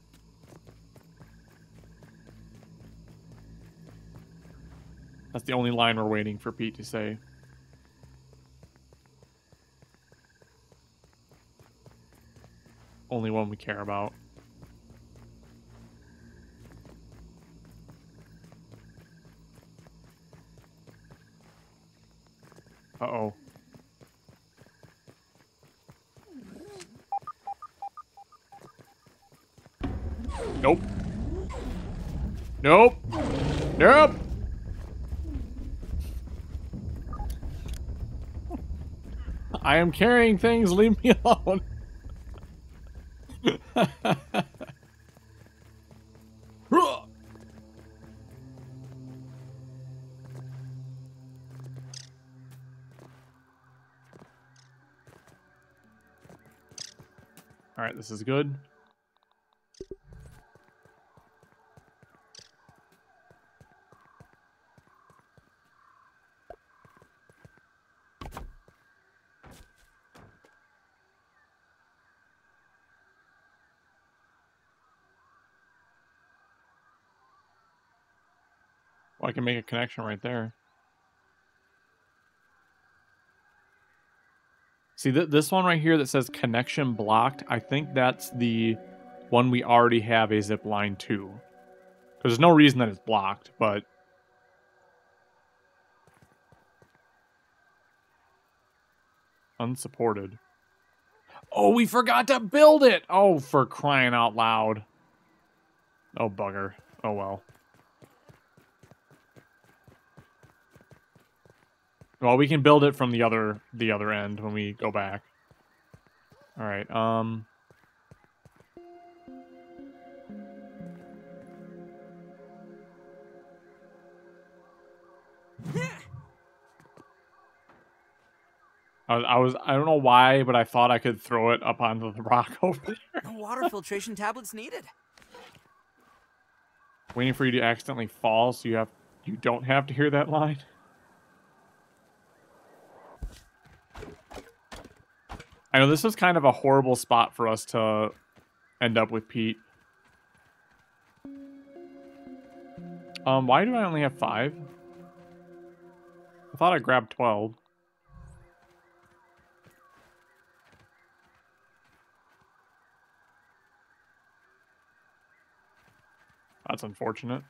That's the only line we're waiting for Pete to say. Only one we care about. Uh-oh. Nope. Nope. Nope. I am carrying things. Leave me alone. All right, this is good. Well, I can make a connection right there. See, this one right here that says connection blocked, I think that's the one we already have a zip line to. There's no reason that it's blocked, but... Unsupported. Oh, we forgot to build it! Oh, for crying out loud. Oh, bugger. Oh, well. Well, we can build it from the other end when we go back. All right. I don't know why, but I thought I could throw it up onto the rock over there. No water filtration tablets needed. Waiting for you to accidentally fall, so you don't have to hear that line. I know this is kind of a horrible spot for us to end up with Pete. Why do I only have 5? I thought I grabbed 12. That's unfortunate.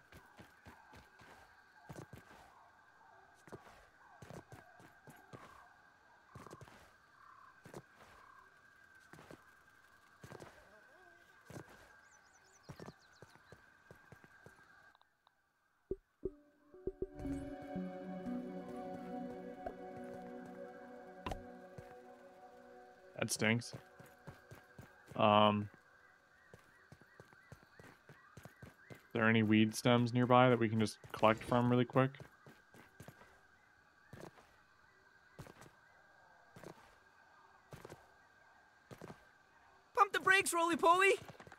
That stinks. Are there any weed stems nearby that we can just collect from really quick? Pump the brakes, roly-poly!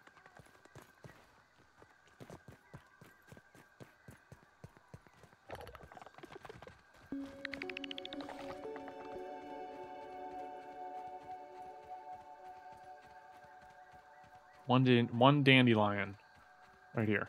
One dandelion. Right here.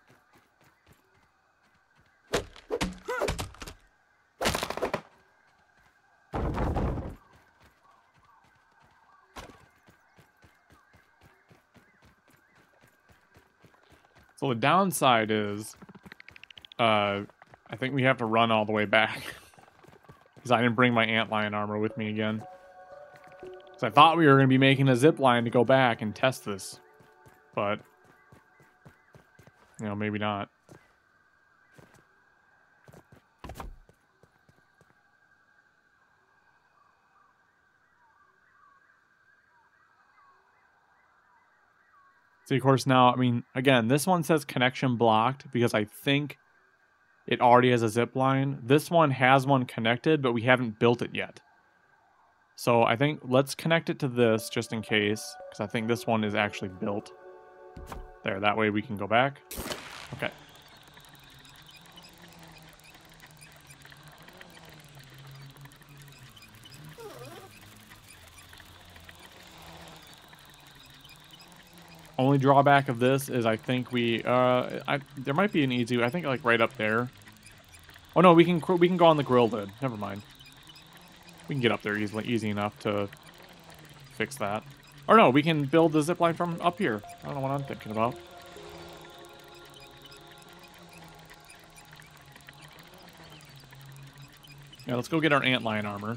So the downside is, I think we have to run all the way back. Because I didn't bring my antlion armor with me again. So I thought we were going to be making a zip line to go back and test this. But, you know, maybe not. See, of course, now, I mean, again, this one says connection blocked because I think it already has a zip line. This one has one connected, but we haven't built it yet. So I think let's connect it to this just in case, because I think this one is actually built. There, that way we can go back. Okay. Only drawback of this is I think there might be an easy, I think like right up there. Oh no, we can go on the grill lid. Never mind. We can get up there easy enough to fix that. Or no, we can build the zipline from up here. I don't know what I'm thinking about. Yeah, let's go get our antlion armor.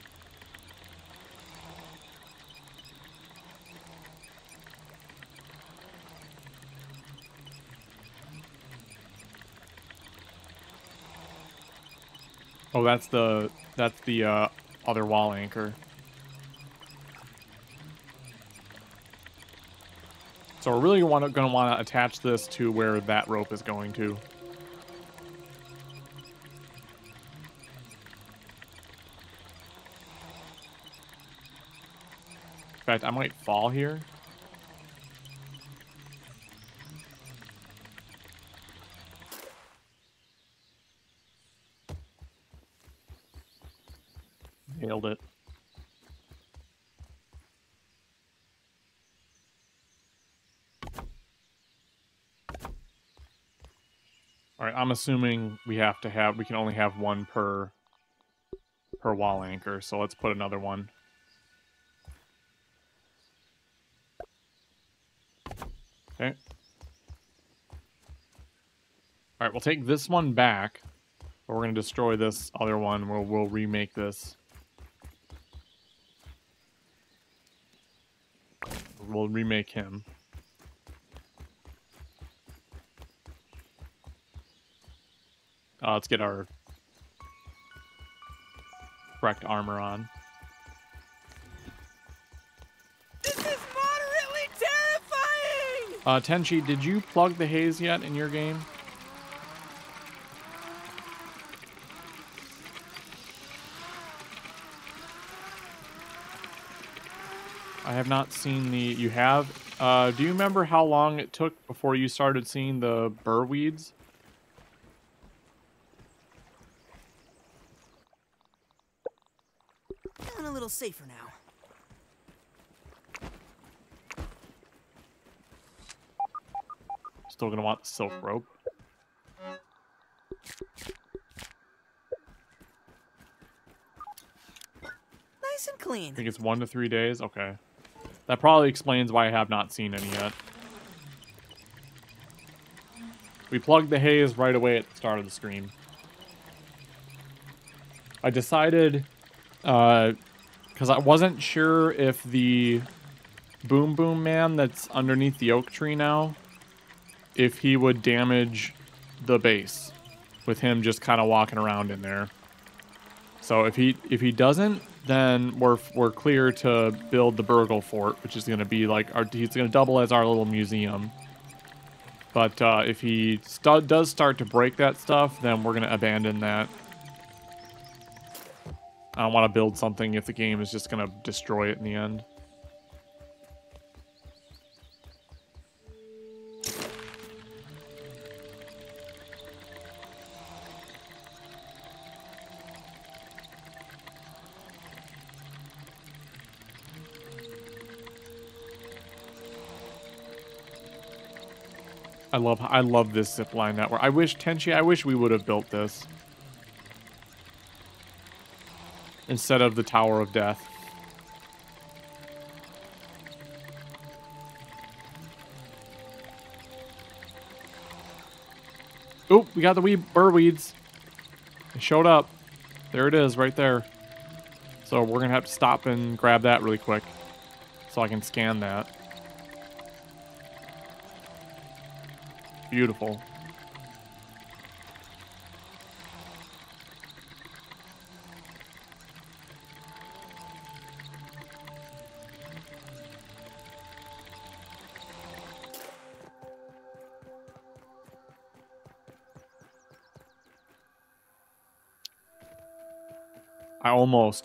Oh, that's the other wall anchor. So we're really going to want to attach this to where that rope is going to. In fact, I might fall here. Nailed it. All right, I'm assuming we can only have one per wall anchor, so let's put another one. Okay. All right, we'll take this one back, but we're going to destroy this other one. We'll remake this. We'll remake him. Let's get our correct armor on. This is moderately terrifying! Tenchi, did you plug the haze yet in your game? I have not seen the... You have? Do you remember how long it took before you started seeing the burr weeds? Feeling a little safer now. Still gonna want the silk rope. Nice and clean. I think it's 1 to 3 days. Okay. That probably explains why I have not seen any yet. We plugged the haze right away at the start of the stream. I decided, because I wasn't sure if the Boom Boom Man that's underneath the oak tree now, if he would damage the base with him just kind of walking around in there. So if he doesn't, then we're clear to build the Burgle Fort, which is going to be like he's going to double as our little museum. But if he does start to break that stuff, then we're going to abandon that. I don't want to build something if the game is just going to destroy it in the end. I love this zipline network. I wish we would have built this instead of the Tower of Death. Oh, we got the burr weeds. They showed up. There it is, right there. So we're gonna have to stop and grab that really quick so I can scan that. Beautiful. I almost.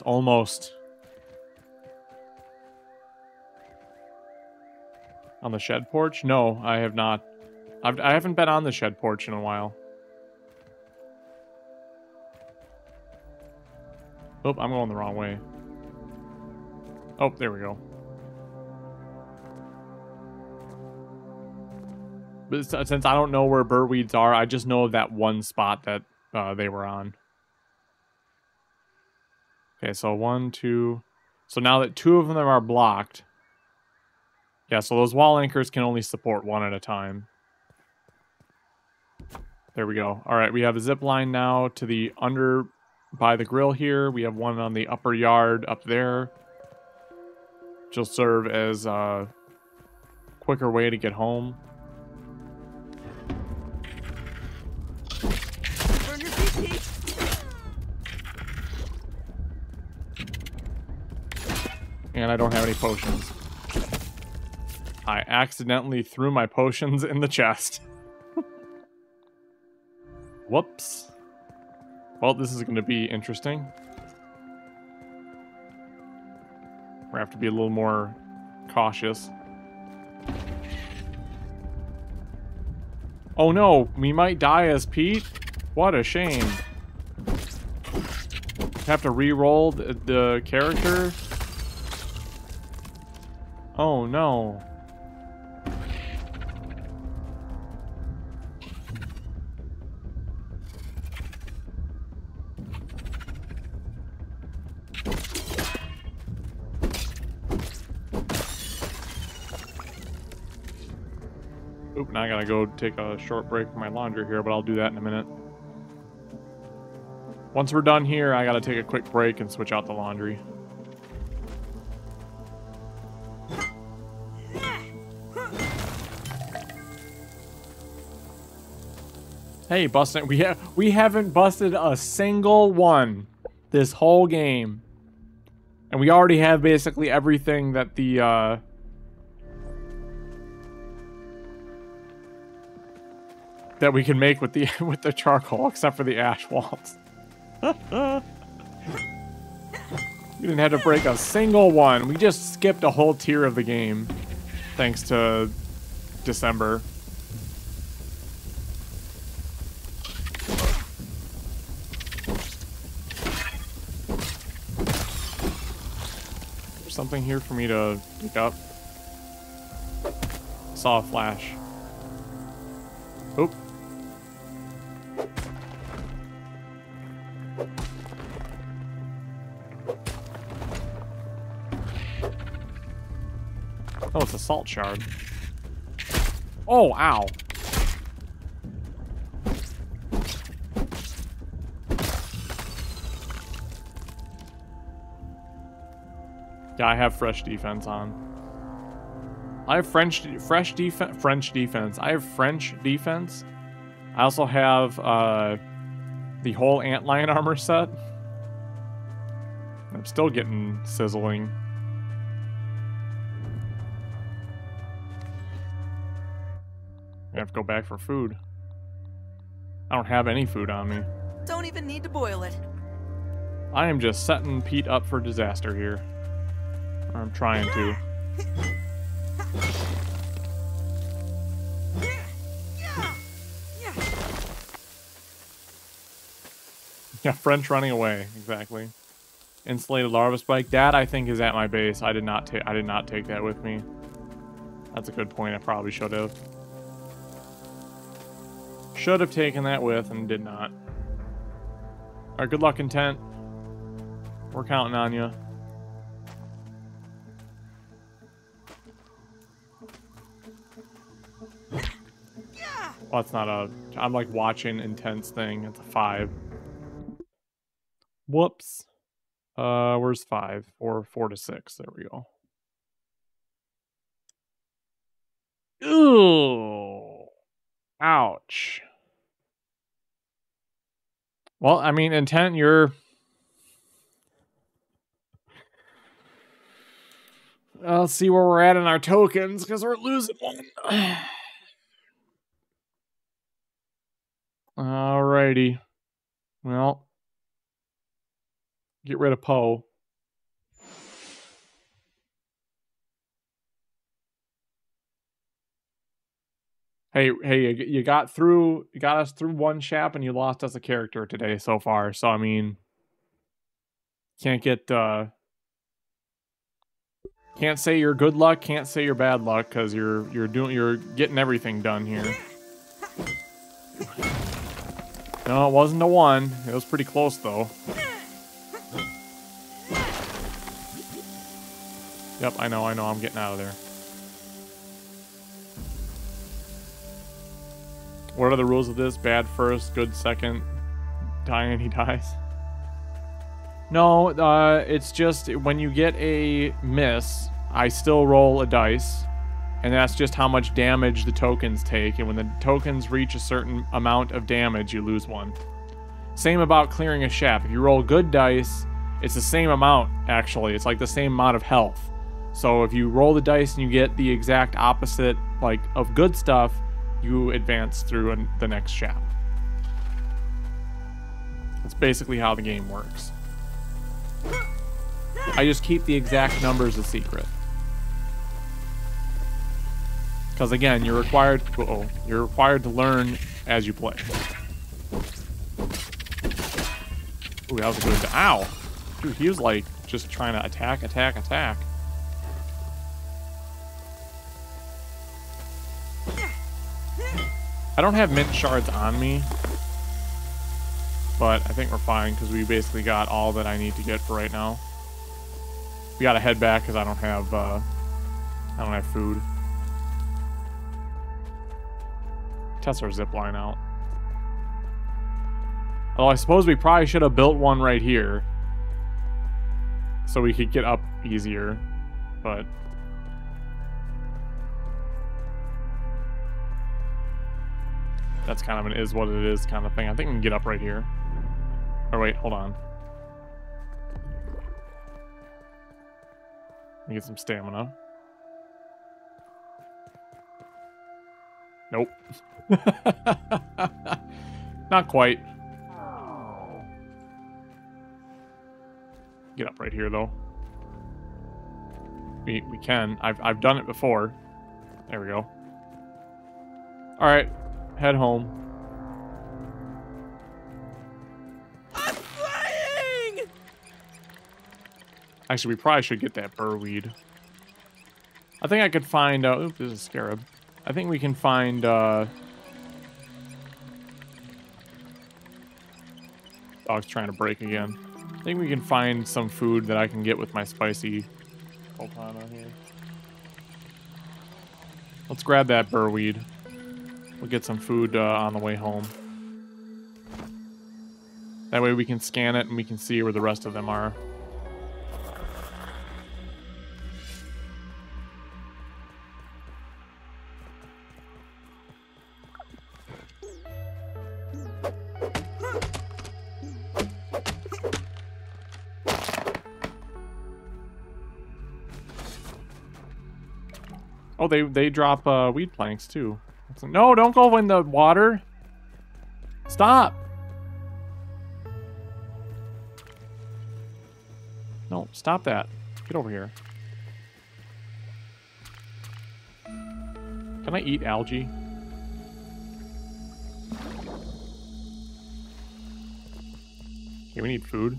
On the shed porch? No, I have not. I haven't been on the shed porch in a while. Oh, I'm going the wrong way. Oh, there we go. But since I don't know where birdweeds are, I just know that one spot that they were on. Okay, so 1, 2. So now that 2 of them are blocked. Yeah, so those wall anchors can only support 1 at a time. There we go. All right, we have a zip line now to the under by the grill here. We have one on the upper yard up there. Which will serve as a quicker way to get home. Burn your feet, Pete. And I don't have any potions. I accidentally threw my potions in the chest. Whoops. Well, this is going to be interesting. We have to be a little more cautious. Oh no, we might die as Pete? What a shame. Have to re-roll the character? Oh no. Oop, now I gotta go take a short break from my laundry here, but I'll do that in a minute. Once we're done here, I gotta take a quick break and switch out the laundry. Hey, busting! We haven't busted a single one this whole game, and we already have basically everything that the that we can make with the charcoal, except for the ash walls. We didn't have to break a single one. We just skipped a whole tier of the game, thanks to December. There's something here for me to pick up. Saw a flash. Oop. Oh, it's a salt shard. Oh, ow. Yeah, I have fresh defense on. I have French defense. I have French defense. I also have the whole antlion armor set. I'm still getting sizzling. I have to go back for food. I don't have any food on me. Don't even need to boil it. I am just setting Pete up for disaster here. Or I'm trying to. Yeah, French running away, exactly. Insulated larva spike. That I think is at my base. I did not take that with me. That's a good point. I probably should have. Should have taken that with and did not. Alright, good luck, Intent. We're counting on you. Well, it's not a... I'm like watching Intent's thing. It's a 5. Whoops. Where's 5? 4 to 6. There we go. Ooh. Ouch. Well, I mean, Intent, you're... Let's see where we're at in our tokens, because we're losing one. Alrighty. Well. Get rid of Poe. Hey, you got us through one chap, and you lost us a character today so far. So I mean, can't say you're good luck, can't say you're bad luck, because you're getting everything done here. No, it wasn't a 1. It was pretty close though. Yep, I know, I'm getting out of there. What are the rules of this? Bad first, good second, die and he dies. No, it's just when you get a miss, I still roll a dice, and that's just how much damage the tokens take, and when the tokens reach a certain amount of damage, you lose 1. Same about clearing a shaft. If you roll good dice, it's the same amount, actually. It's like the same amount of health. So if you roll the dice and you get the exact opposite, like, of good stuff, you advance through the next shaft. That's basically how the game works. I just keep the exact numbers a secret. Because again, you're required to learn as you play. Ooh, that was a good... Ow! Dude, he was like just trying to attack. I don't have mint shards on me, but I think we're fine because we basically got all that I need to get for right now. We gotta head back because I don't have food. Test our zip line out. Although I suppose we probably should have built one right here so we could get up easier, but that's kind of an is what it is kind of thing. I think we can get up right here. Or wait, hold on. Let me get some stamina. Nope. Not quite. Get up right here though. We can. I've done it before. There we go. All right. Head home. I'm flying! Actually, we probably should get that burrweed. I think I could find... Oops, there's a scarab. I think we can find... Dog's trying to break again. I think we can find some food that I can get with my spicy Coltana here. Let's grab that burrweed. We'll get some food on the way home. That way we can scan it and we can see where the rest of them are. Oh, they drop weed planks too. No, don't go in the water. Stop. No, stop that. Get over here. Can I eat algae? Okay, we need food.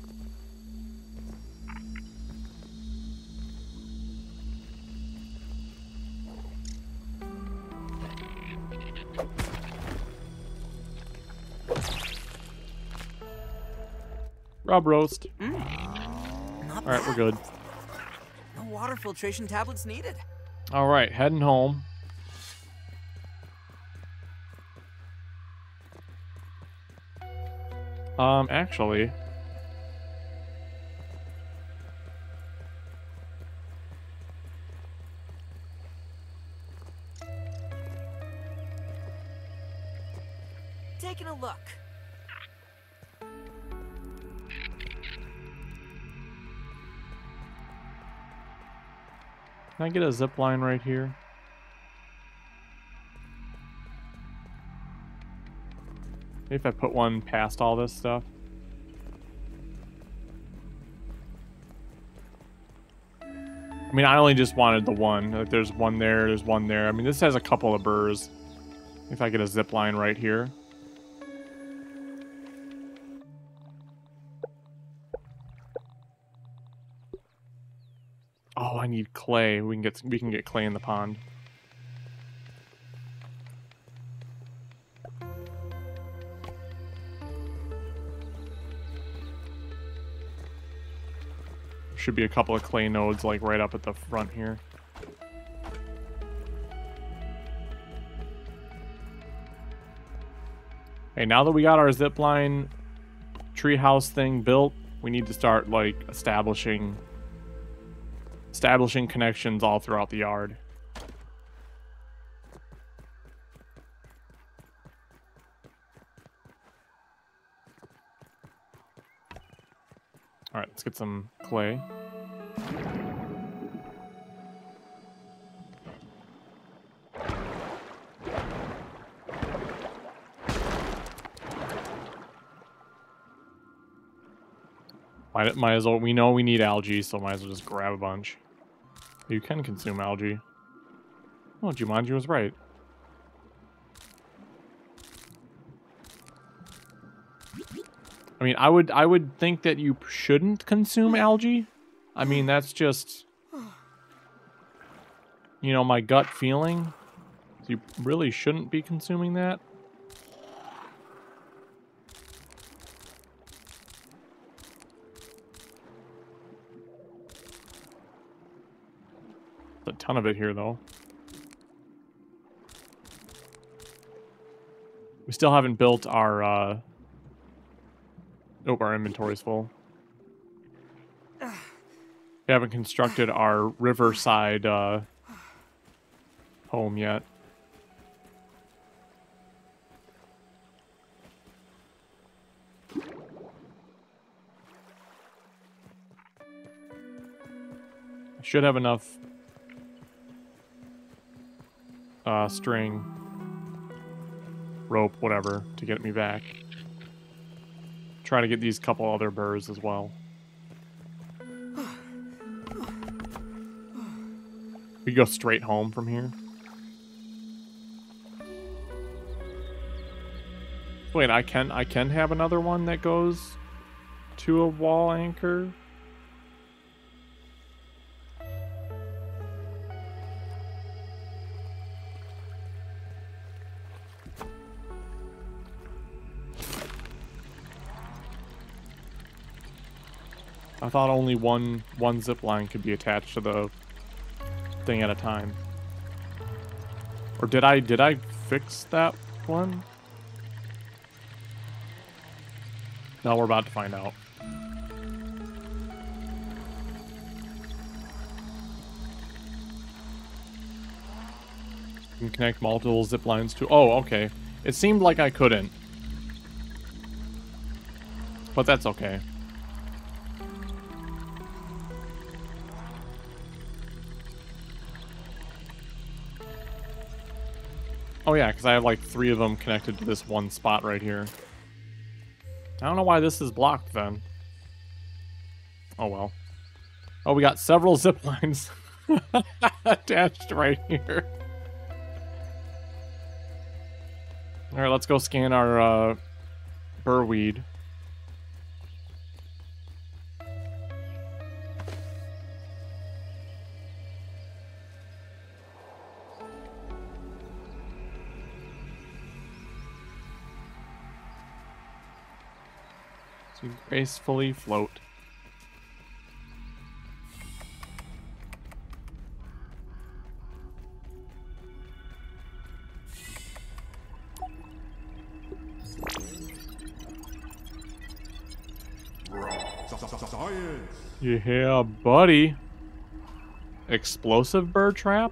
Rub roast. Not Alright, we're good. No water filtration tablets needed. Alright, heading home. Actually... Taking a look. Can I get a zip line right here? Maybe if I put one past all this stuff. mean, I only just wanted the one. Like, there's one there, there's one there. I mean, this has a couple of burrs. If I get a zip line right here. Oh, I need clay. We can get clay in the pond. Should be a couple of clay nodes like right up at the front here. Hey, now that we got our zipline treehouse thing built, we need to start like establishing connections all throughout the yard. All right, let's get some clay. Might as well, we know we need algae, so might as well just grab a bunch. You can consume algae. Oh, Jumanji was right. I mean, I would think that you shouldn't consume algae. I mean, that's just, you know, my gut feeling. You really shouldn't be consuming that. A ton of it here, though. We still haven't built our, oh, our inventory's full. We haven't constructed our riverside, home yet. I should have enough string, rope, whatever, to get me back. Try to get these couple other burrs as well. We go straight home from here. Wait, I can have another one that goes to a wall anchor? I thought only one zip line could be attached to the thing at a time. Or did I fix that one? No, we're about to find out. You can connect multiple zip lines to... Oh, okay. It seemed like I couldn't. But that's okay. Oh yeah, because I have like 3 of them connected to this one spot right here. I don't know why this is blocked then. Oh well. Oh, we got several zip lines attached right here. Alright, let's go scan our burweed. To gracefully float. Science. Yeah, buddy. Explosive bird trap?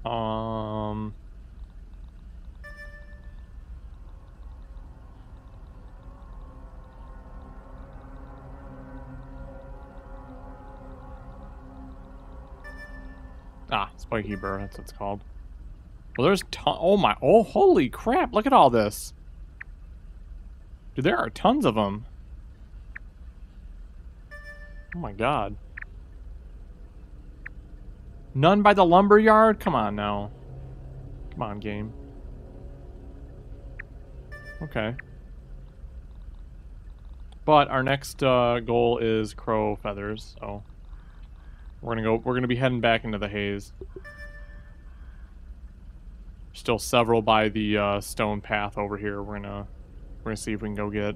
Um. Spiky burr, that's what it's called. Well, there's oh, holy crap, look at all this. Dude, there are tons of them. Oh my god. None by the lumber yard? Come on now. Come on, game. Okay. But our next goal is crow feathers, so we're gonna be heading back into the haze. Still several by the stone path over here. We're gonna see if we can go get.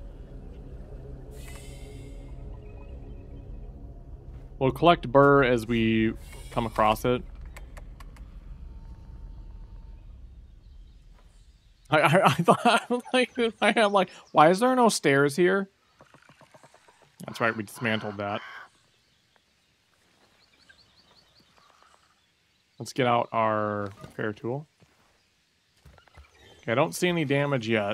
We'll collect burr as we come across it. I thought I'm like, why is there no stairs here? That's right, we dismantled that. Let's get out our repair tool. Okay, I don't see any damage yet.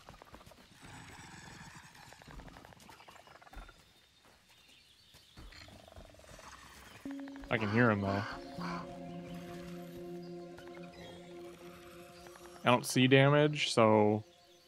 I can hear him though. I don't see damage, so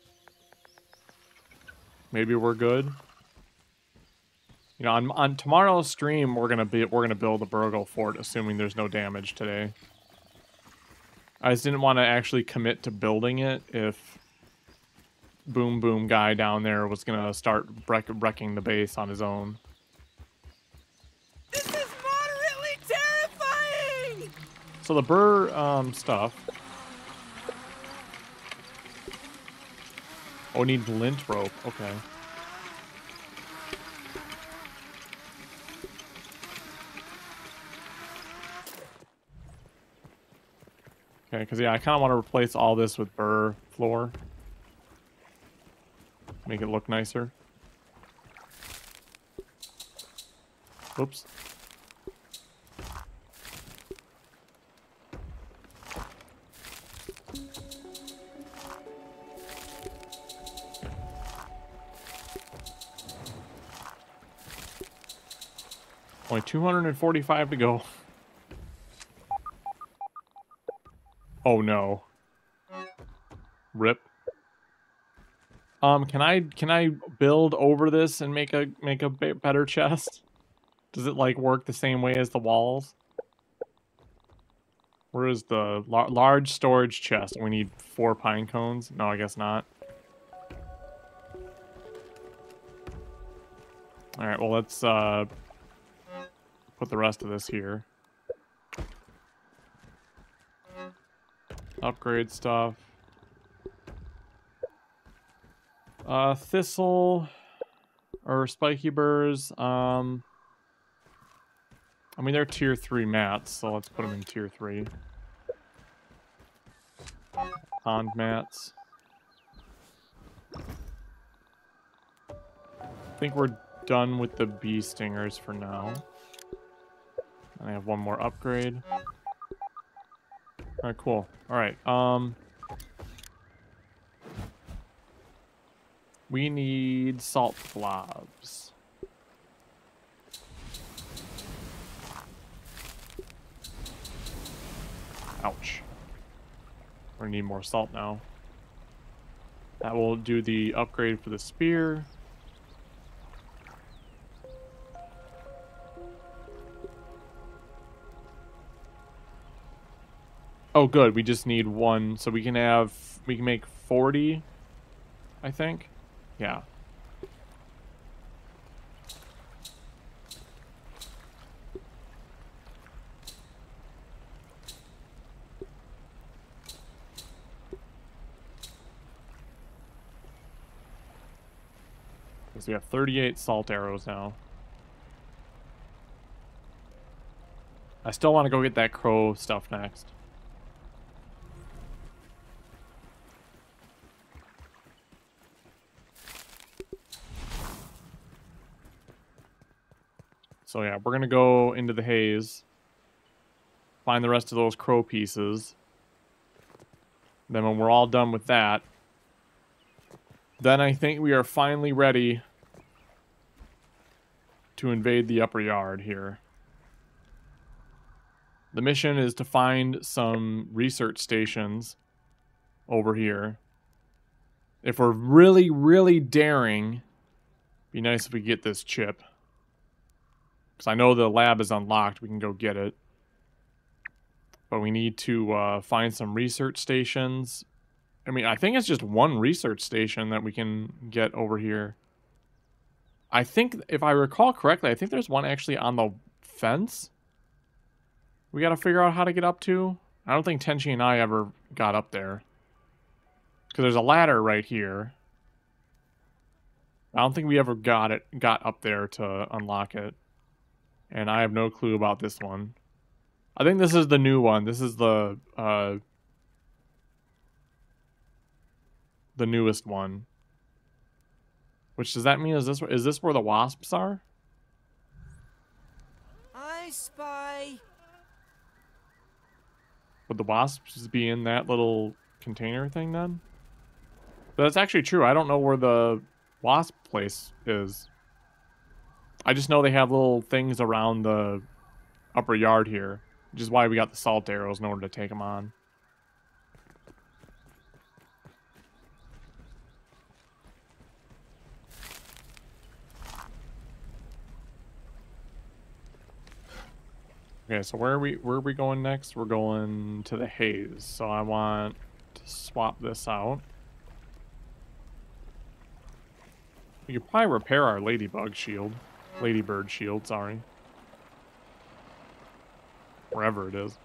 maybe we're good. You know, on tomorrow's stream, we're gonna build a burgle fort, assuming there's no damage today. I just didn't want to actually commit to building it if Boom Boom guy down there was gonna start wrecking the base on his own. This is moderately terrifying! So the burr stuff. Oh, need lint rope. Okay. Okay, because yeah, I kind of want to replace all this with burr floor. Make it look nicer. Oops. Only 245 to go. Oh no. Rip. Can I build over this and make a better chest? Does it like work the same way as the walls? Where is the large storage chest? We need 4 pine cones. No, I guess not. All right. Well, let's put the rest of this here. Upgrade stuff. Thistle or spiky burrs. I mean, they're tier 3 mats, so let's put them in tier 3. Pond mats. I think we're done with the bee stingers for now. I have one more upgrade. Alright, cool. Alright, we need salt blobs. Ouch. We're gonna need more salt now. That will do the upgrade for the spear. Oh, good. We just need one, so we can make 40, I think. Yeah. So we have 38 salt arrows now. I still want to go get that crow stuff next. So yeah, we're gonna go into the haze. find the rest of those crow pieces. Then when we're all done with that, then I think we are finally ready to invade the upper yard here. The mission is to find some research stations over here. If we're really, really daring, be nice if we get this chip. Because I know the lab is unlocked, we can go get it. But we need to find some research stations. I mean, I think it's just one research station that we can get over here. I think, if I recall correctly, I think there's one actually on the fence. We gotta figure out how to get up to. I don't think Tenchi and I ever got up there. Because there's a ladder right here. I don't think we ever got up there to unlock it. And I have no clue about this one. I think this is the new one. This is the newest one. Which does that mean is this where the wasps are? I spy. Would the wasps be in that little container thing then? But that's actually true. I don't know where the wasp place is. I just know they have little things around the upper yard here, which is why we got the salt arrows in order to take them on. Okay, so where are we going next? We're going to the haze. So I want to swap this out. We could probably repair our ladybug shield. Ladybird shield, sorry. Wherever it is.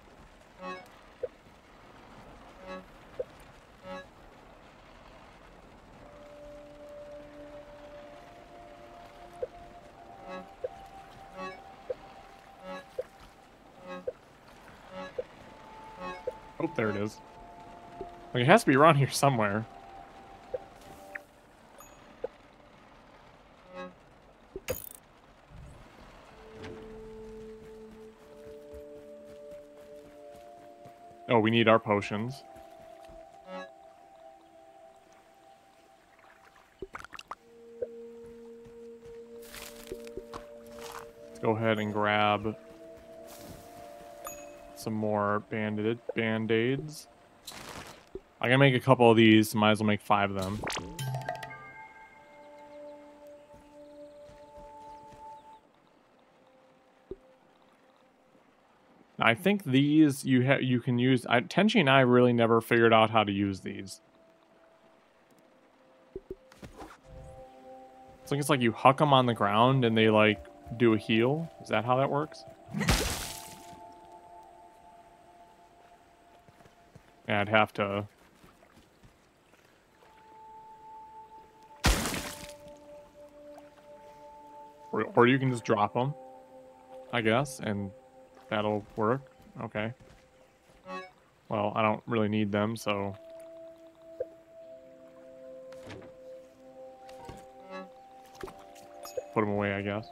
Oh, there it is. Like, it has to be around here somewhere. Oh, we need our potions. Let's go ahead and grab some more band-aids. I can make a couple of these, might as well make 5 of them. I think these you can use. Tenchi and I really never figured out how to use these. I think it's like you huck them on the ground and they like do a heal. Is that how that works? Yeah, I'd have to. Or you can just drop them, I guess, and that'll work. Okay. Well, I don't really need them, so. Put them away, I guess.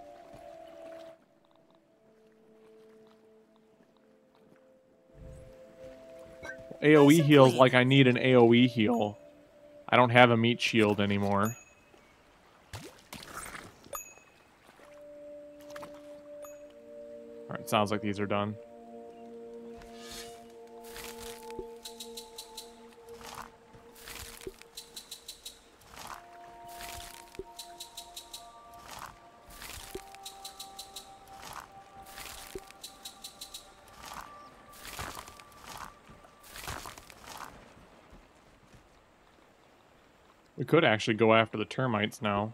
AoE heals like I need an AoE heal. I don't have a meat shield anymore. Alright, sounds like these are done. We could actually go after the termites now.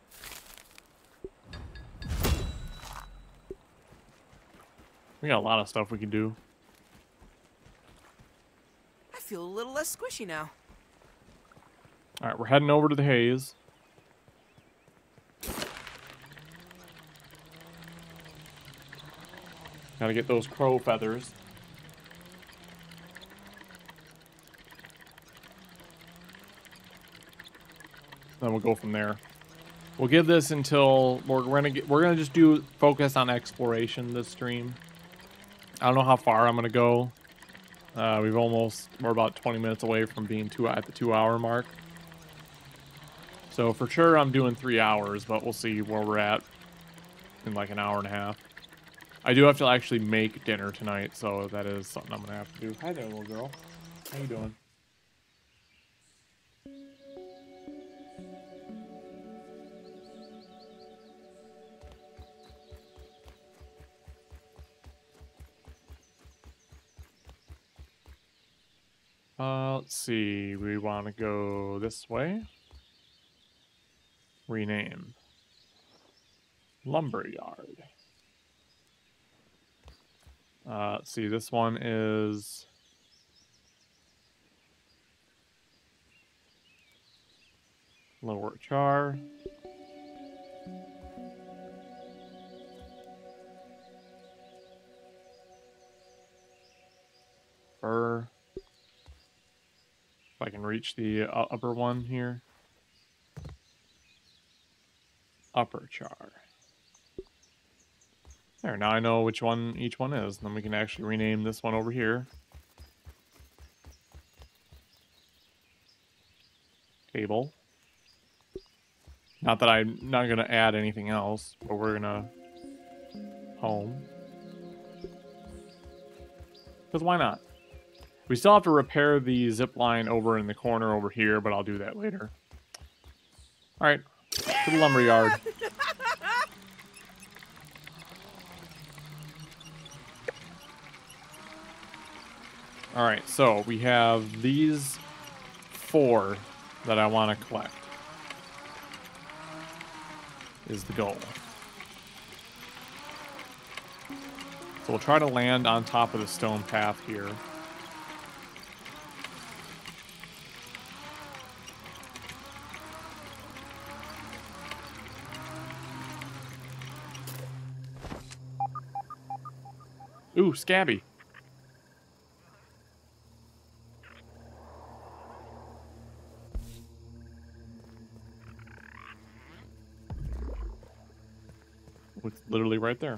We got a lot of stuff we can do. I feel a little less squishy now. Alright, we're heading over to the haze. Gotta get those crow feathers. Then we'll go from there. We'll give this until we're gonna just focus on exploration this stream. I don't know how far I'm gonna go. We're about 20 minutes away from being at the 2-hour mark. So for sure I'm doing 3 hours, but we'll see where we're at in like an hour and a half. I do have to actually make dinner tonight, so that is something I'm gonna have to do. Hi there, little girl. How you doing? Let's see. We want to go this way. Rename. Lumberyard. Let's see. This one is... Lower char. Fur. If I can reach the upper one here. Upper char. There, now I know which one each one is. Then we can actually rename this one over here. Table. Not that I'm not going to add anything else, but we're going to... Home. Because why not? We still have to repair the zip line over in the corner over here, but I'll do that later. Alright, to the lumberyard. Alright, so we have these 4 that I want to collect. Is the goal. So we'll try to land on top of the stone path here. Ooh, Scabby. It's literally right there.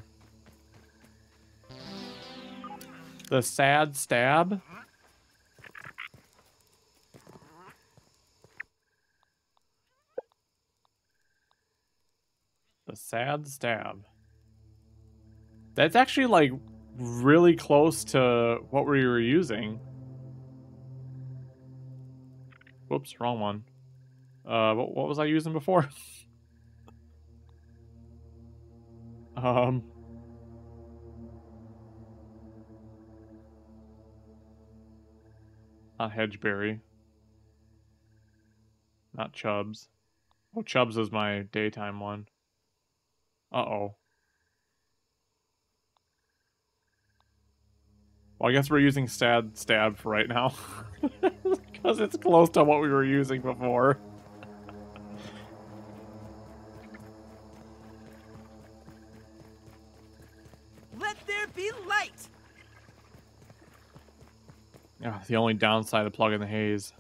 The sad stab. The sad stab. That's actually like really close to what we were using. Whoops, wrong one. What was I using before? Not Hedgeberry. Not Chubbs. Oh, Chubbs is my daytime one. Uh-oh. Well, I guess we're using Sad Stab for right now. Because it's close to what we were using before. Let there be light! Yeah, the only downside of plugging the haze.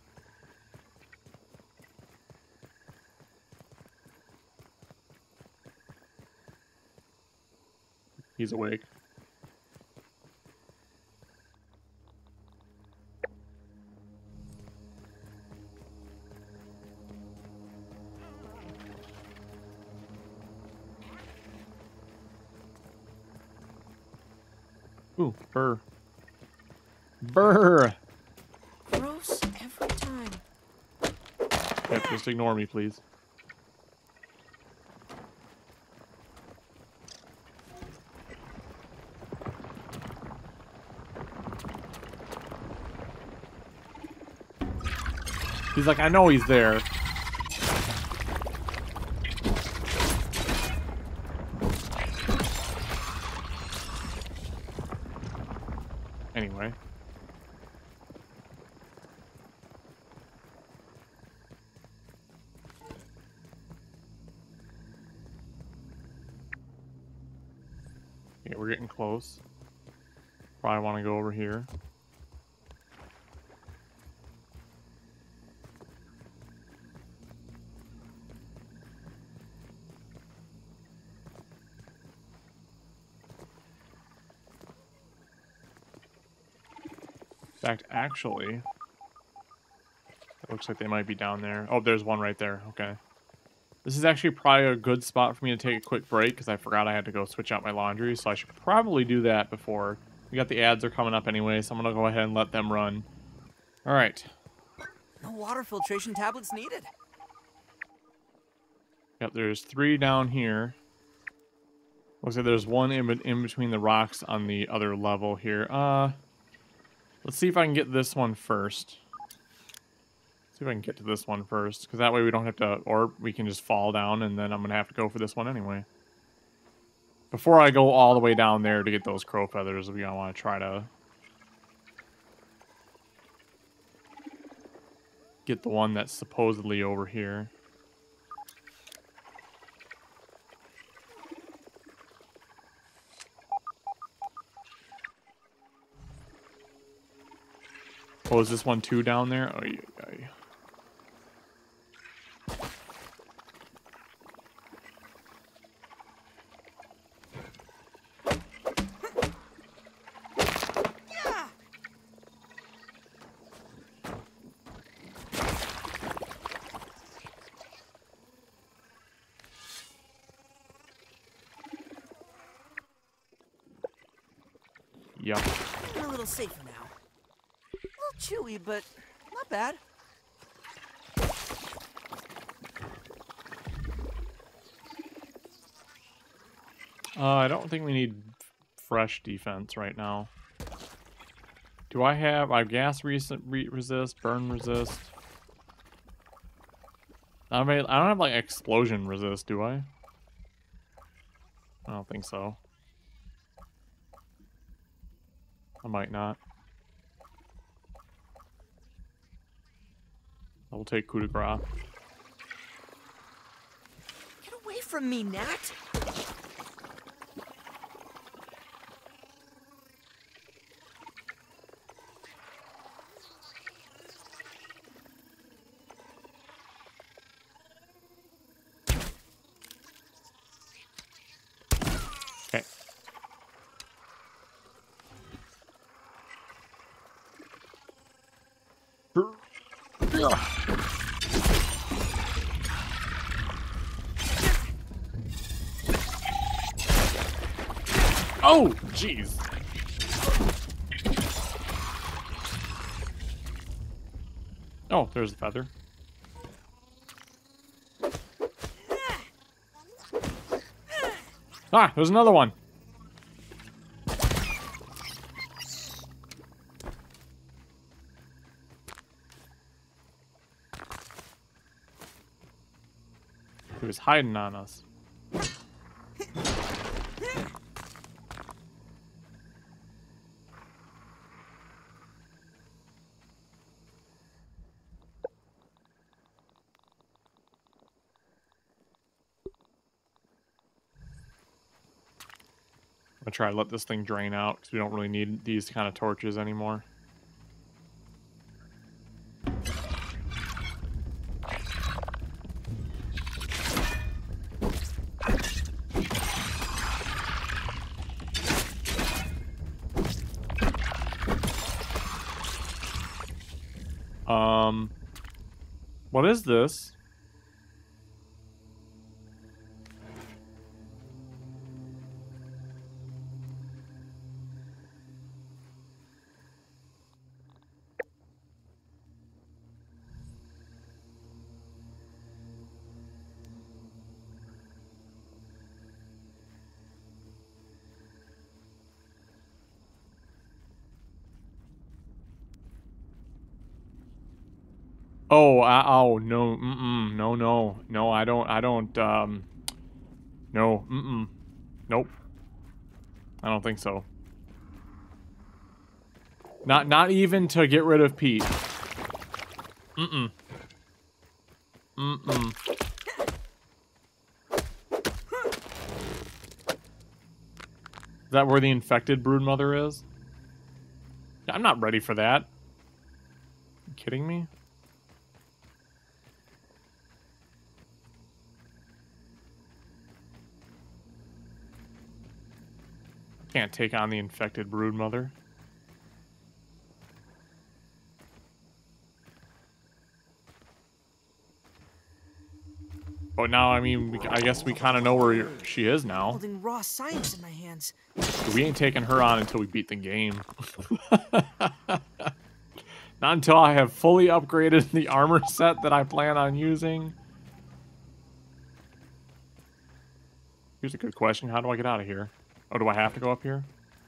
He's awake. Ooh, burr. Burr! Gross every time. Yep, just ignore me, please. He's like, I know he's there. Anyway. Okay, we're getting close. Probably want to go over here. fact, actually, it looks like they might be down there. Oh, there's one right there. Okay. This is actually probably a good spot for me to take a quick break because I forgot I had to go switch out my laundry, so I should probably do that before. We got the ads are coming up anyway, so I'm going to go ahead and let them run. All right. No water filtration tablets needed. Yep, there's 3 down here. Looks like there's one in between the rocks on the other level here. Let's see if I can get this one first. See if I can get to this one first, because that way we don't have to, or we can just fall down, and then I'm going to have to go for this one anyway. Before I go all the way down there to get those crow feathers, we gonna want to try to get the one that's supposedly over here. Oh, is this one too down there? Oh, yeah. Yep. A little safer now. A little chewy, but not bad. I don't think we need fresh defense right now. Do I have gas resist, burn resist? I don't have like explosion resist, do I? I don't think so. I might not. I will take coup de grace. Get away from me, Nat! Okay. Oh, jeez. Oh, there's the feather. Ah, there's another one. He was hiding on us. I'm gonna try to let this thing drain out because we don't really need these kind of torches anymore. What is this? Oh, oh no, no, I don't, no, nope, I don't think so. Not even to get rid of Pete. Is that where the infected broodmother is? I'm not ready for that. You kidding me? Can't take on the infected broodmother. But now, I mean, I guess we kind of know where she is now. Holding raw science in my hands. We ain't taking her on until we beat the game. Not until I have fully upgraded the armor set that I plan on using. Here's a good question. How do I get out of here? Oh, do I have to go up here?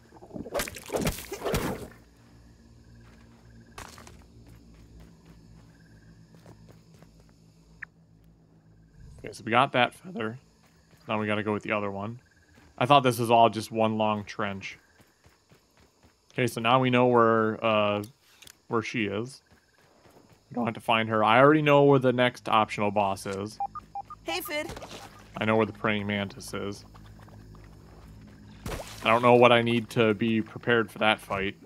Okay, so we got that feather. Now we gotta go with the other one. I thought this was all just one long trench. Okay, so now we know where she is. We don't have to find her. I already know where the next optional boss is. Hey, Fid. I know where the praying mantis is. I don't know what I need to be prepared for that fight.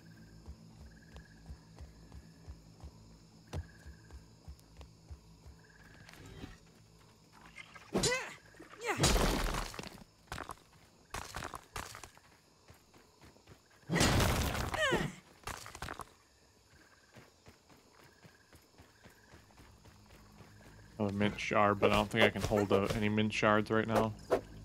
A mint shard, but I don't think I can hold any mint shards right now.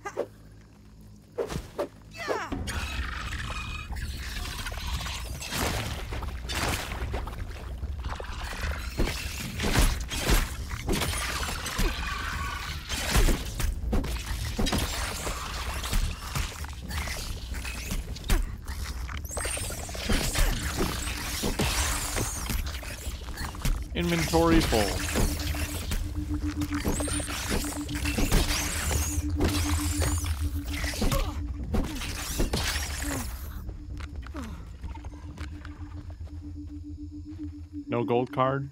Inventory full. No gold card?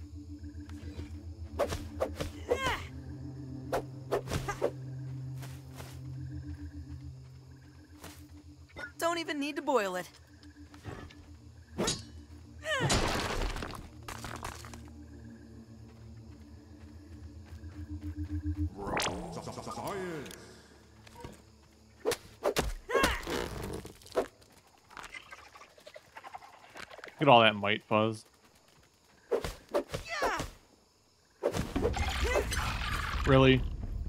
Don't even need to boil it. Look at all that might fuzz. Really?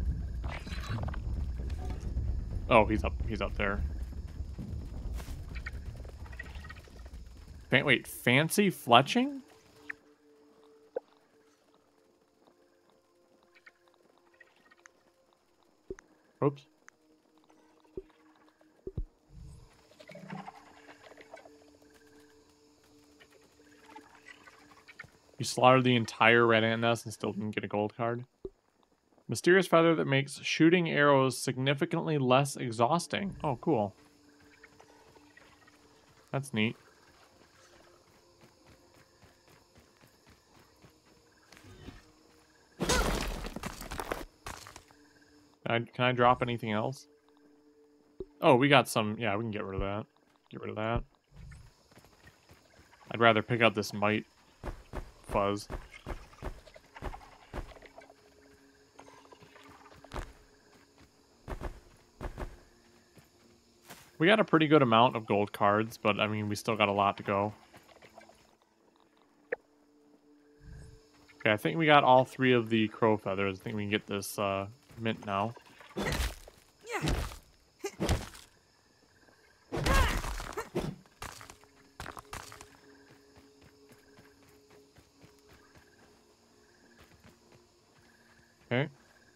Oh, he's up there. Wait, fancy fletching? Oops. You slaughtered the entire red ant nest and still didn't get a gold card. Mysterious feather that makes shooting arrows significantly less exhausting. Oh, cool. That's neat. Can I drop anything else? Oh, we got some. Yeah, we can get rid of that. Get rid of that. I'd rather pick up this mite fuzz. We got a pretty good amount of gold cards, but I mean, we still got a lot to go. Okay, I think we got all 3 of the crow feathers. I think we can get this mint now. Okay.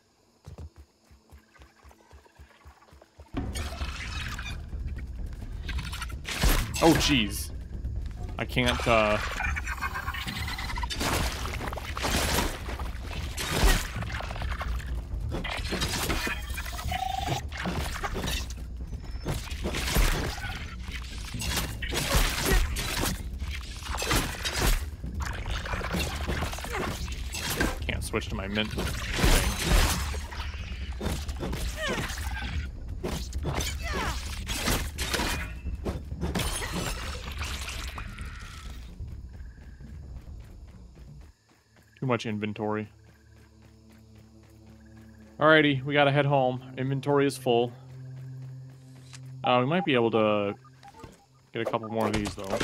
Oh, jeez. I can't, Can't switch to my mint thing. Too much inventory. Alrighty, we gotta head home. Inventory is full. We might be able to get a couple more of these, though.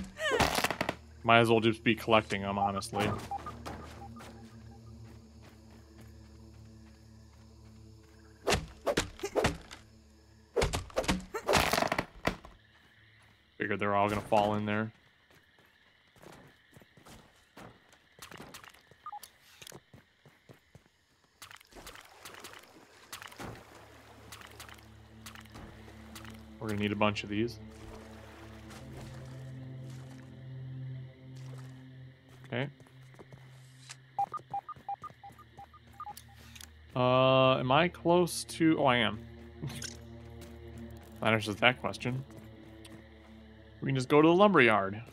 Might as well just be collecting them, honestly. Figured they're all gonna fall in there. We're gonna need a bunch of these. Okay. Am I close to... Oh, I am. That answers that question. We can just go to the lumberyard.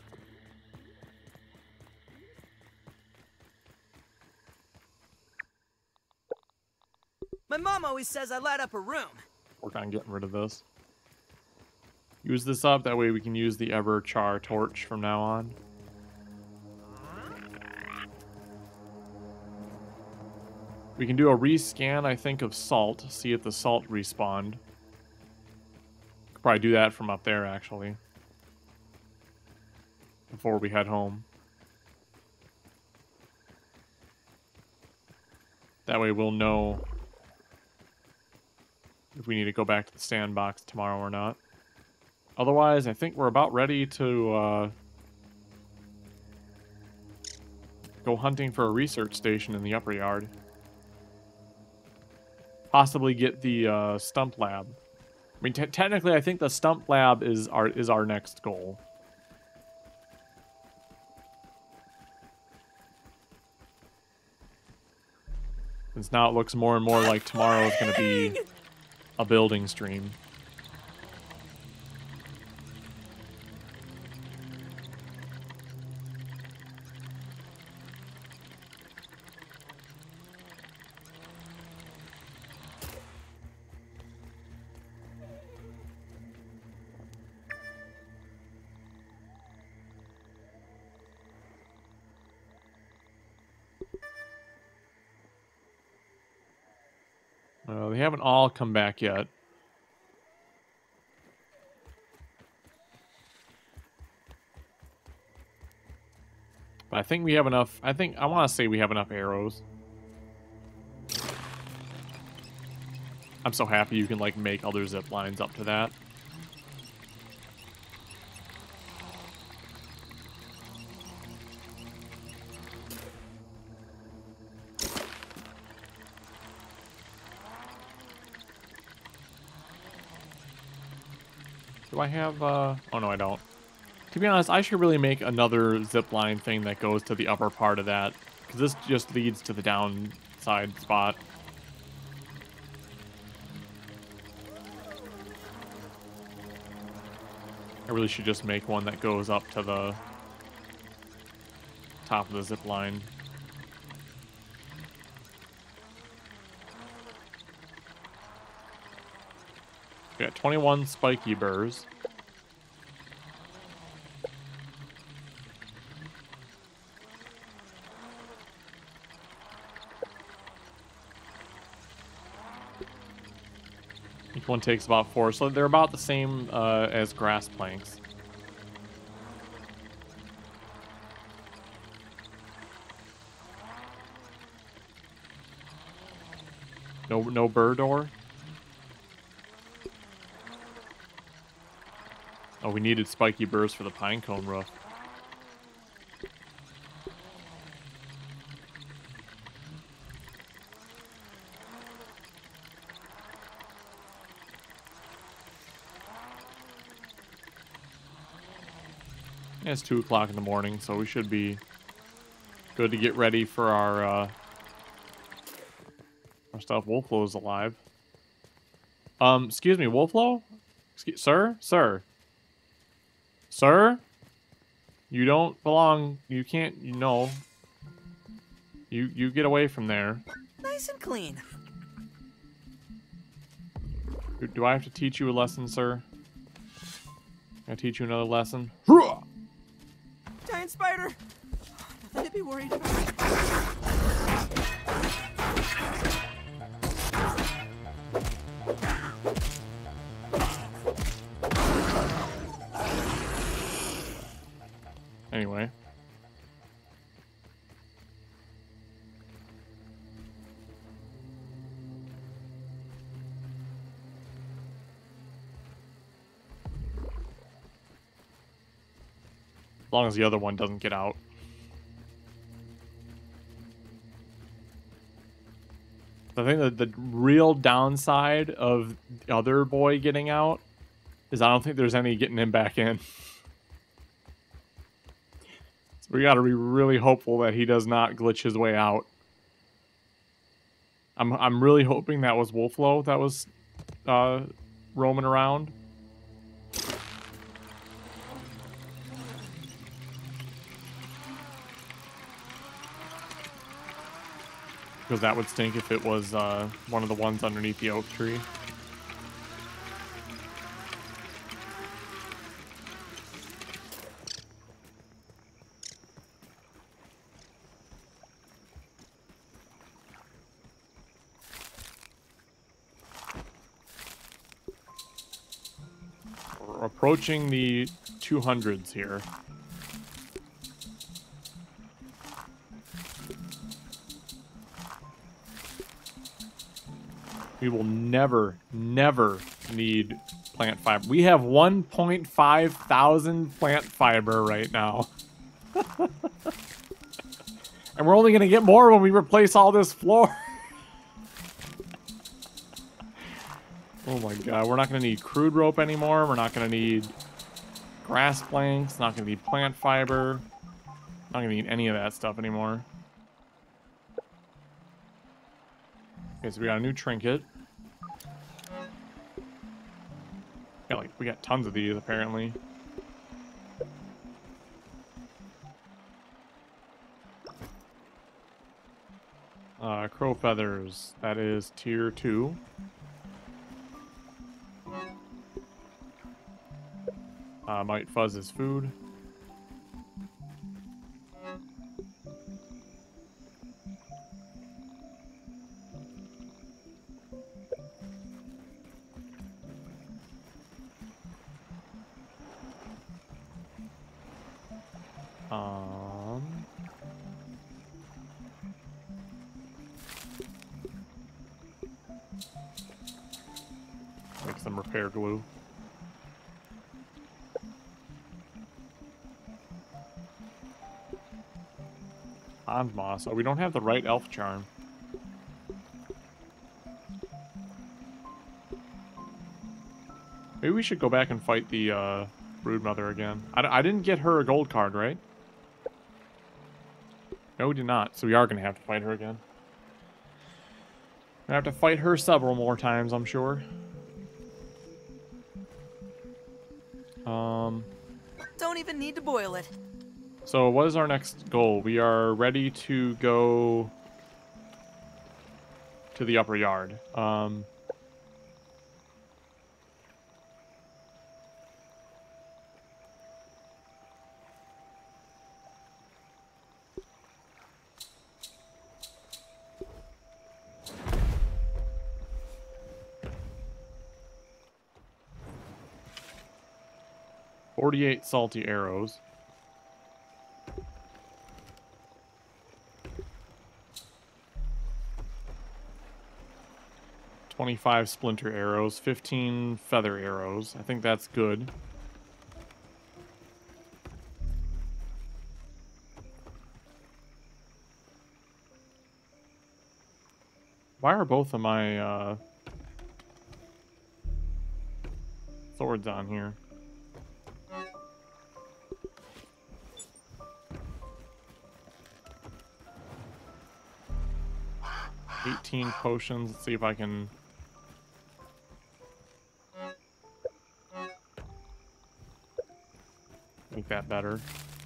My mom always says I light up a room. Work on getting rid of this. Use this up, that way we can use the ever char torch from now on. We can do a rescan, I think, of salt. See if the salt respawned. Could probably do that from up there, actually. Before we head home. That way we'll know if we need to go back to the sandbox tomorrow or not. Otherwise, I think we're about ready to go hunting for a research station in the upper yard. Possibly get the stump lab. I mean, technically, I think the stump lab is our next goal. Since now it looks more and more like tomorrow is going to be a building stream. They haven't all come back yet. But I think we have enough. I want to say we have enough arrows. I'm so happy you can like make other zip lines up to that. Do I have, oh no, I don't. To be honest, I should really make another zipline thing that goes to the upper part of that. Because this just leads to the downside spot. I really should just make one that goes up to the top of the zip line. We got 21 spiky burrs. Each one takes about 4, so they're about the same as grass planks. No burr door? Oh, we needed spiky burrs for the pine cone roof. Yeah, it's 2 o'clock in the morning, so we should be good to get ready for our stuff. Wolflow's alive. Excuse me, Wolflow? Sir? Sir? Sir? You don't belong. You can't. You know. You get away from there. Nice and clean. Do I have to teach you a lesson, sir? Can I teach you another lesson? Giant spider. Nothing to be worried about. Anyway. As long as the other one doesn't get out. I think that the real downside of the other boy getting out is I don't think there's any getting him back in. So we gotta be really hopeful that he does not glitch his way out. I'm really hoping that was Wolflow that was roaming around. Because that would stink if it was one of the ones underneath the oak tree. We're approaching the 200s here. We will never, never need plant fiber. We have 1.5 thousand plant fiber right now. And we're only going to get more when we replace all this floor. Oh my god, we're not going to need crude rope anymore. We're not going to need grass planks. Not going to need plant fiber. Not going to need any of that stuff anymore. Okay, so we got a new trinket. Yeah, like, we got tons of these, apparently. Crow feathers. That is tier 2. Might fuzz his food. Make some repair glue. Pond moss. Oh, we don't have the right elf charm. Maybe we should go back and fight the brood mother again. I didn't get her a gold card, right? No, we did not. So we are going to have to fight her again. Gonna have to fight her several more times, I'm sure. Don't even need to boil it. So what is our next goal? We are ready to go to the upper yard. 48 salty arrows. $25 splinter arrows, 15 feather arrows. I think that's good. Why are both of my swords on here? $18 potions. Let's see if I can make that better.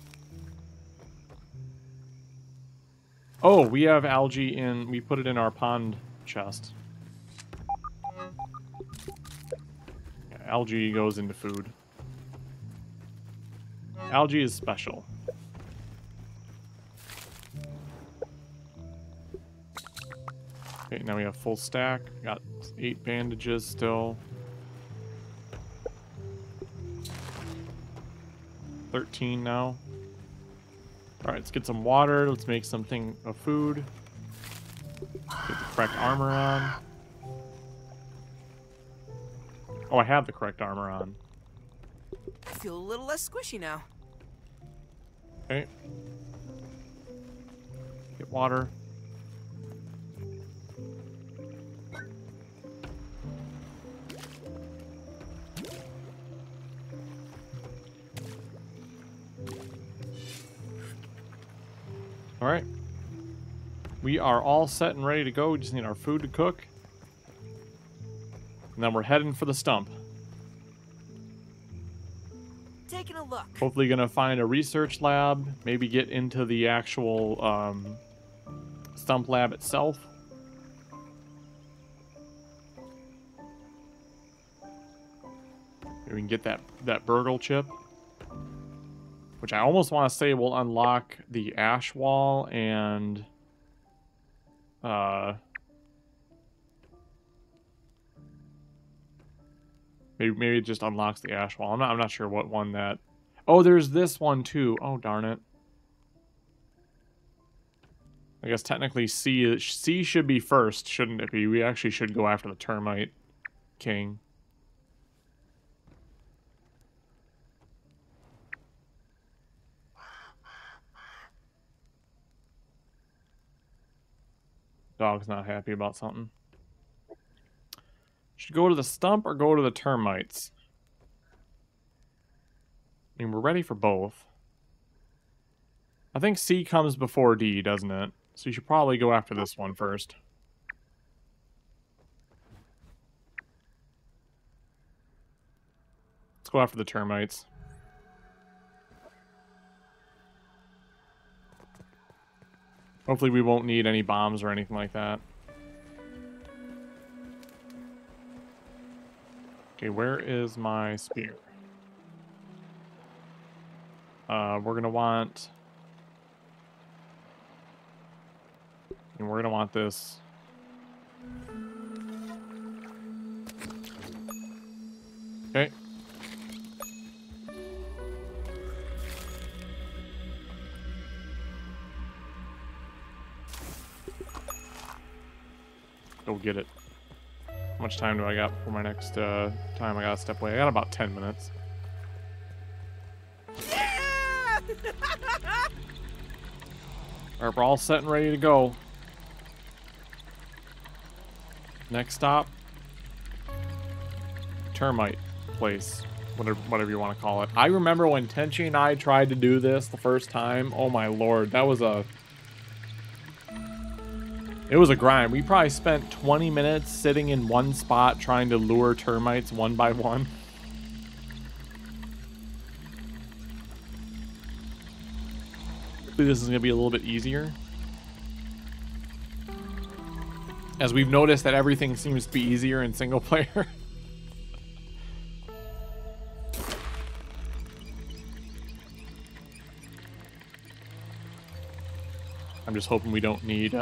Oh, we have algae in... We put it in our pond chest. Yeah, algae goes into food. Algae is special. Okay, now we have full stack. Got 8 bandages still. 13 now. Alright, let's get some water. Let's make something of food. Get the correct armor on. Oh, I have the correct armor on. I feel a little less squishy now. Okay. Get water. All right. We are all set and ready to go. We just need our food to cook. And then we're heading for the stump. Taking a look. Hopefully gonna find a research lab. Maybe get into the actual stump lab itself. Maybe we can get that burgle chip. Which I almost want to say will unlock the ash wall and maybe it just unlocks the ash wall. I'm not sure what one that. Oh, there's this one too. Oh, darn it. I guess technically C should be first, shouldn't it be? We actually should go after the termite king. Dog's not happy about something. Should go to the stump or go to the termites? I mean, we're ready for both. I think C comes before D, doesn't it? So you should probably go after this one first. Let's go after the termites. Hopefully we won't need any bombs or anything like that. Okay, where is my spear? We're gonna want... And we're gonna want this. Okay. Go get it. How much time do I got for my next time I gotta step away? I got about 10 minutes. Yeah! Alright, we're all set and ready to go. Next stop. Termite place. Whatever you want to call it. I remember when Tenchi and I tried to do this the first time. Oh my lord, that was a... It was a grind. We probably spent 20 minutes sitting in one spot trying to lure termites one by one. Hopefully this is going to be a little bit easier. As we've noticed that everything seems to be easier in single player. I'm just hoping we don't need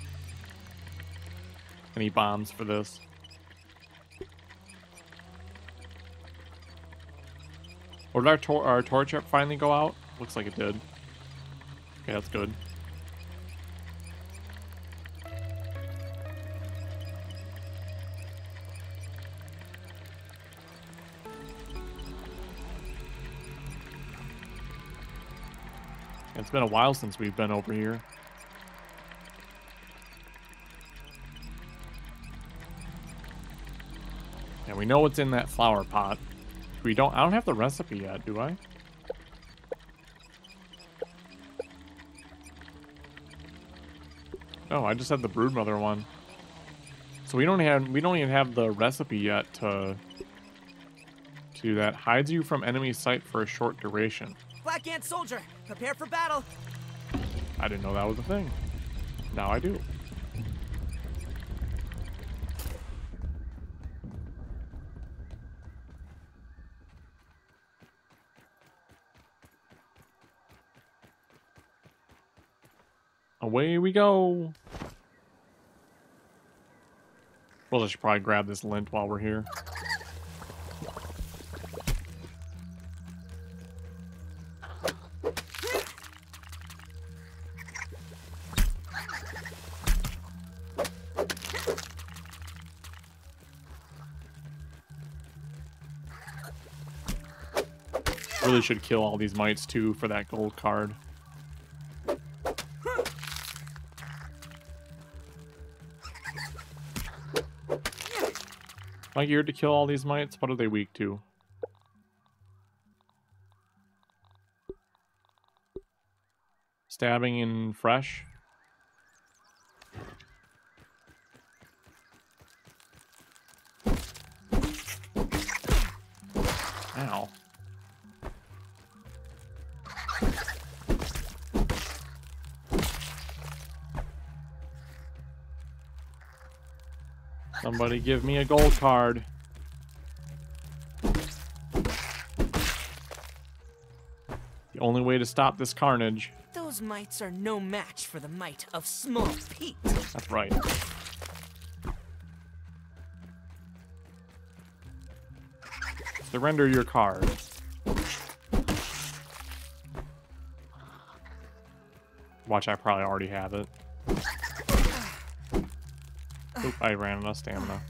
any bombs for this. Or did our torch finally go out? Looks like it did. Okay, that's good. It's been a while since we've been over here. And we know what's in that flower pot. I don't have the recipe yet, do I? Oh, I just had the broodmother one. So we don't even have the recipe yet to do that. Hides you from enemy sight for a short duration. Black Ant Soldier, prepare for battle. I didn't know that was a thing. Now I do. Away we go. Well, I should probably grab this lint while we're here. Really should kill all these mites too for that gold card. I geared to kill all these mites? What are they weak to? Stabbing and fresh? Ow. Somebody give me a gold card. The only way to stop this carnage. Those mites are no match for the might of Small Pete. That's right. Surrender your card. Watch, I probably already have it. Oop, I ran out of stamina.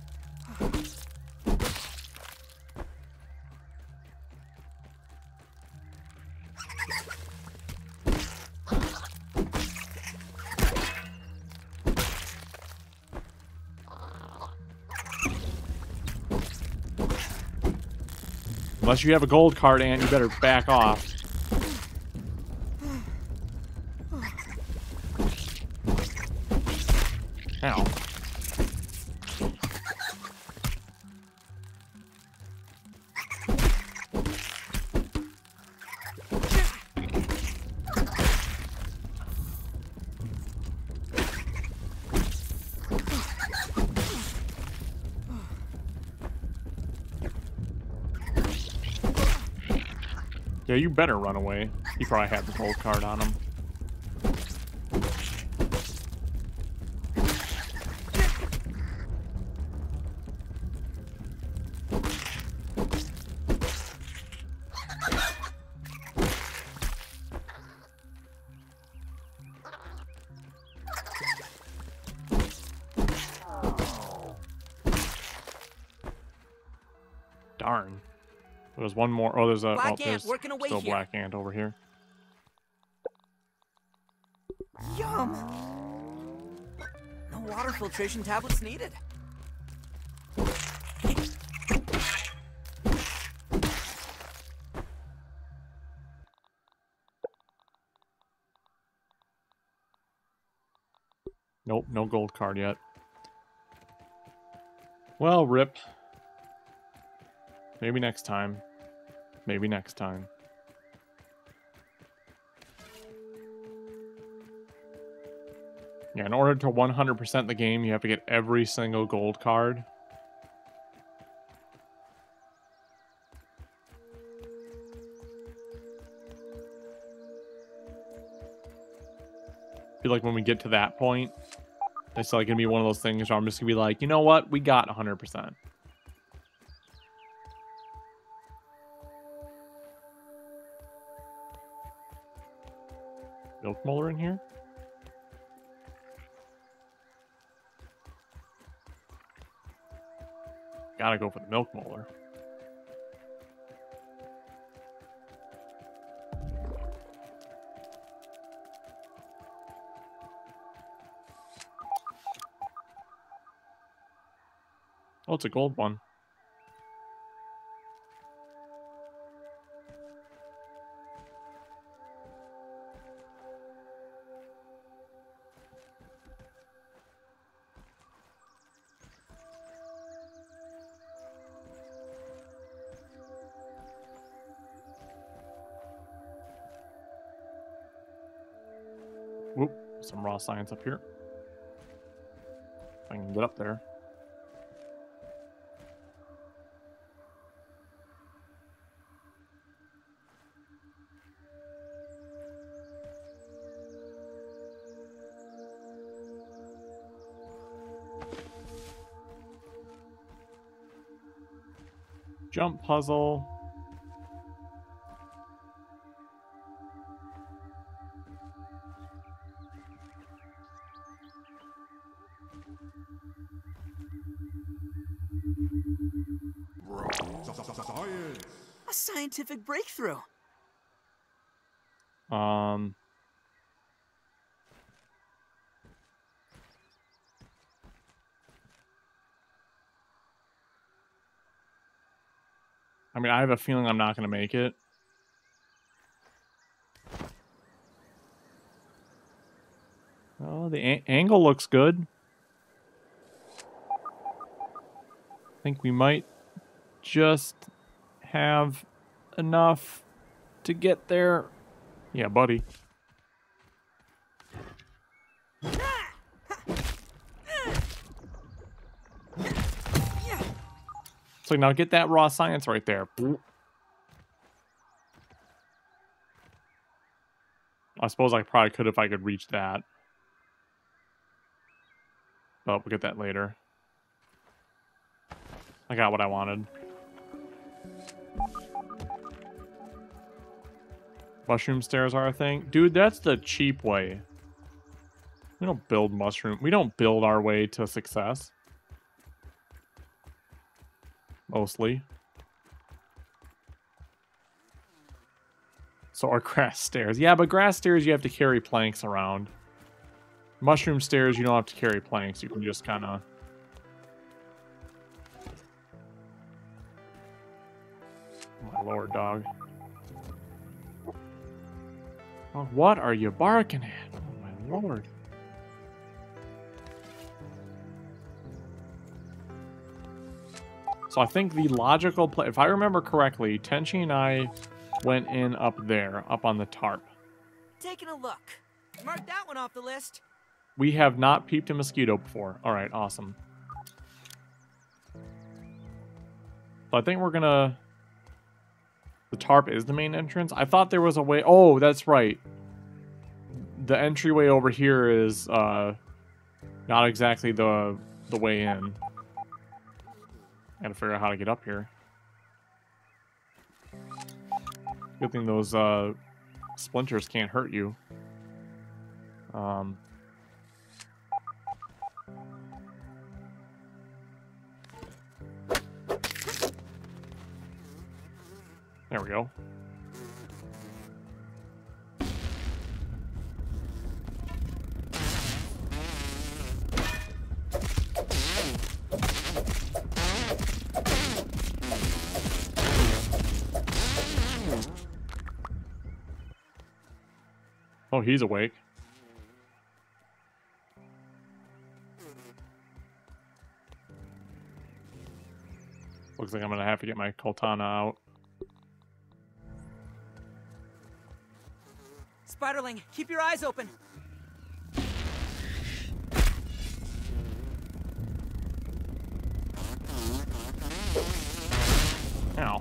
Unless you have a gold card, Ant, you better back off. Ow. Yeah, you better run away. He probably had the gold card on him. Darn. There's one more. Oh, there's a. Black Oh, there's ant working away still here. black ant over here. Yum! No water filtration tablets needed. Nope, no gold card yet. Well, rip. Maybe next time. Maybe next time. Yeah, in order to 100% the game, you have to get every single gold card. I feel like when we get to that point, it's like gonna be one of those things where I'm just gonna be like, you know what? We got 100%. Milk molar in here? Gotta go for the milk molar. Oh, it's a gold one. Whoop, some raw science up here. If I can get up there. Jump puzzle. A scientific breakthrough. I mean, I have a feeling I'm not going to make it. Oh, the angle looks good. I think we might just have enough to get there. Yeah, buddy. So now get that raw science right there. I suppose I probably could if I could reach that. But we'll get that later. I got what I wanted. Mushroom stairs are a thing. Dude, that's the cheap way. We don't build mushroom. We don't build our way to success. Mostly. So are grass stairs. Yeah, but grass stairs you have to carry planks around. Mushroom stairs you don't have to carry planks. You can just kind of... Oh my lord, dog. Oh, what are you barking at? Oh my lord. So I think the logical play, if I remember correctly, Tenchi and I went in up there, up on the tarp. Taking a look. Mark that one off the list. We have not peeped a mosquito before. All right, awesome. So I think we're gonna... The tarp is the main entrance. I thought there was a way... Oh, that's right. The entryway over here is not exactly the way in. Gotta figure out how to get up here. Good thing those splinters can't hurt you. There we go. Oh, he's awake. Looks like I'm gonna have to get my Coltana out. Spiderling, keep your eyes open. Ow.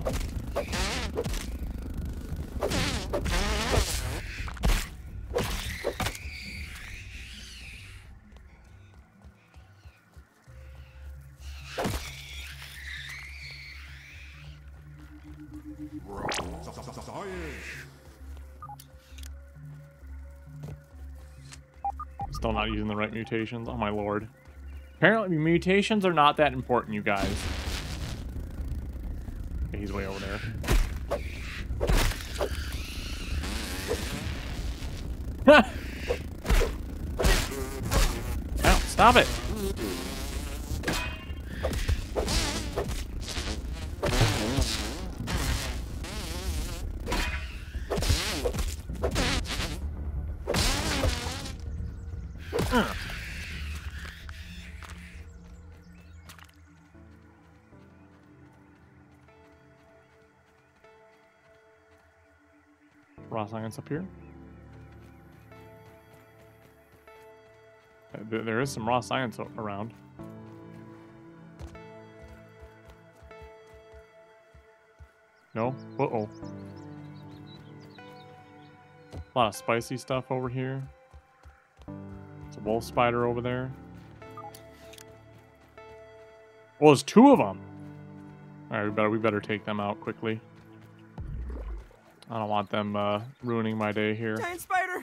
Still not using the right mutations. Oh my lord. Apparently mutations are not that important, you guys. Okay, he's way over there. Ow, stop it! Raw science up here. There is some raw science around. No? Uh-oh. A lot of spicy stuff over here. There's a wolf spider over there. Well, there's two of them. All right, we better take them out quickly. I don't want them ruining my day here. Giant spider!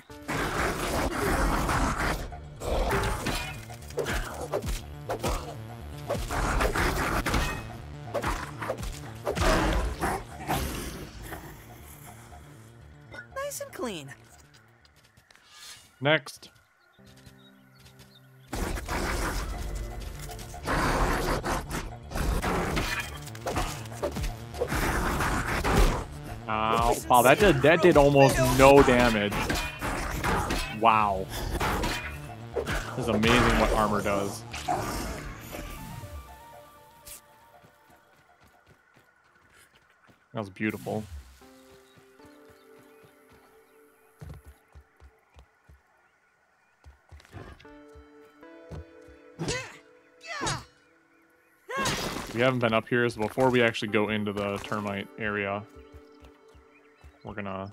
Nice and clean. Next. Wow, that did almost no damage. Wow. This is amazing what armor does. That was beautiful. We haven't been up here, so before we actually go into the termite area, we're gonna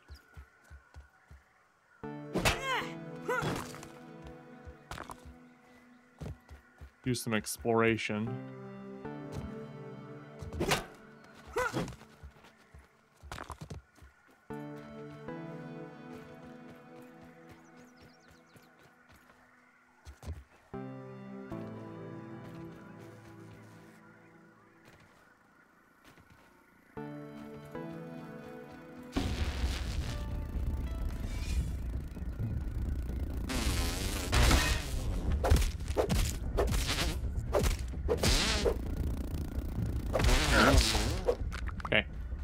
do some exploration. Okay.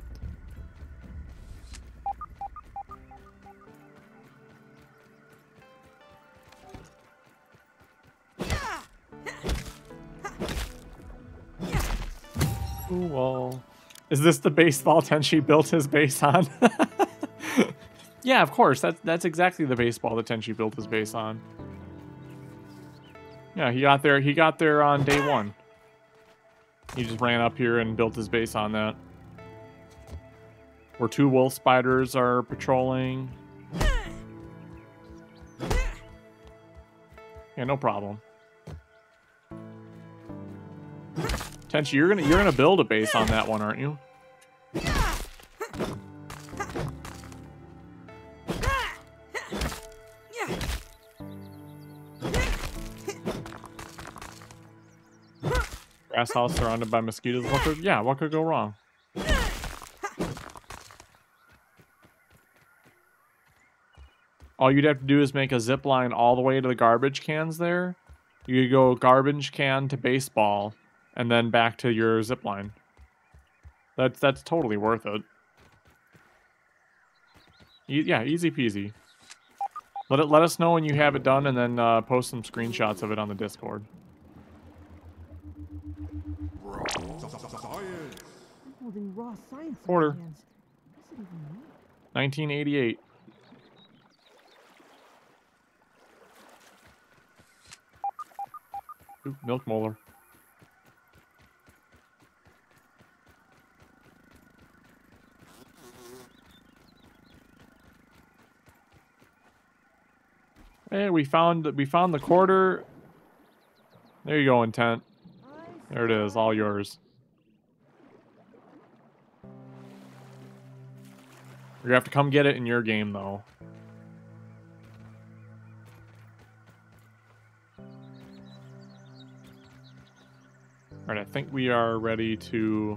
Cool. Is this the baseball Tenchi built his base on? Yeah, of course. That's exactly the baseball that Tenchi built his base on. Yeah, he got there on day one. He just ran up here and built his base on that. Where 2 wolf spiders are patrolling. Yeah, no problem. Tenchi, you're gonna build a base on that one, aren't you? Grass house surrounded by mosquitoes. What could go wrong? All you'd have to do is make a zip line all the way to the garbage cans there. You could go garbage can to baseball, and then back to your zip line. That's totally worth it. Yeah, easy peasy. Let us know when you have it done, and then post some screenshots of it on the Discord. Holding raw science. Order. What's it even mean? 1988. Ooh, milk molar. Hey, we found the quarter. There you go, intent. There it is, all yours. You're gonna have to come get it in your game, though. Alright, I think we are ready to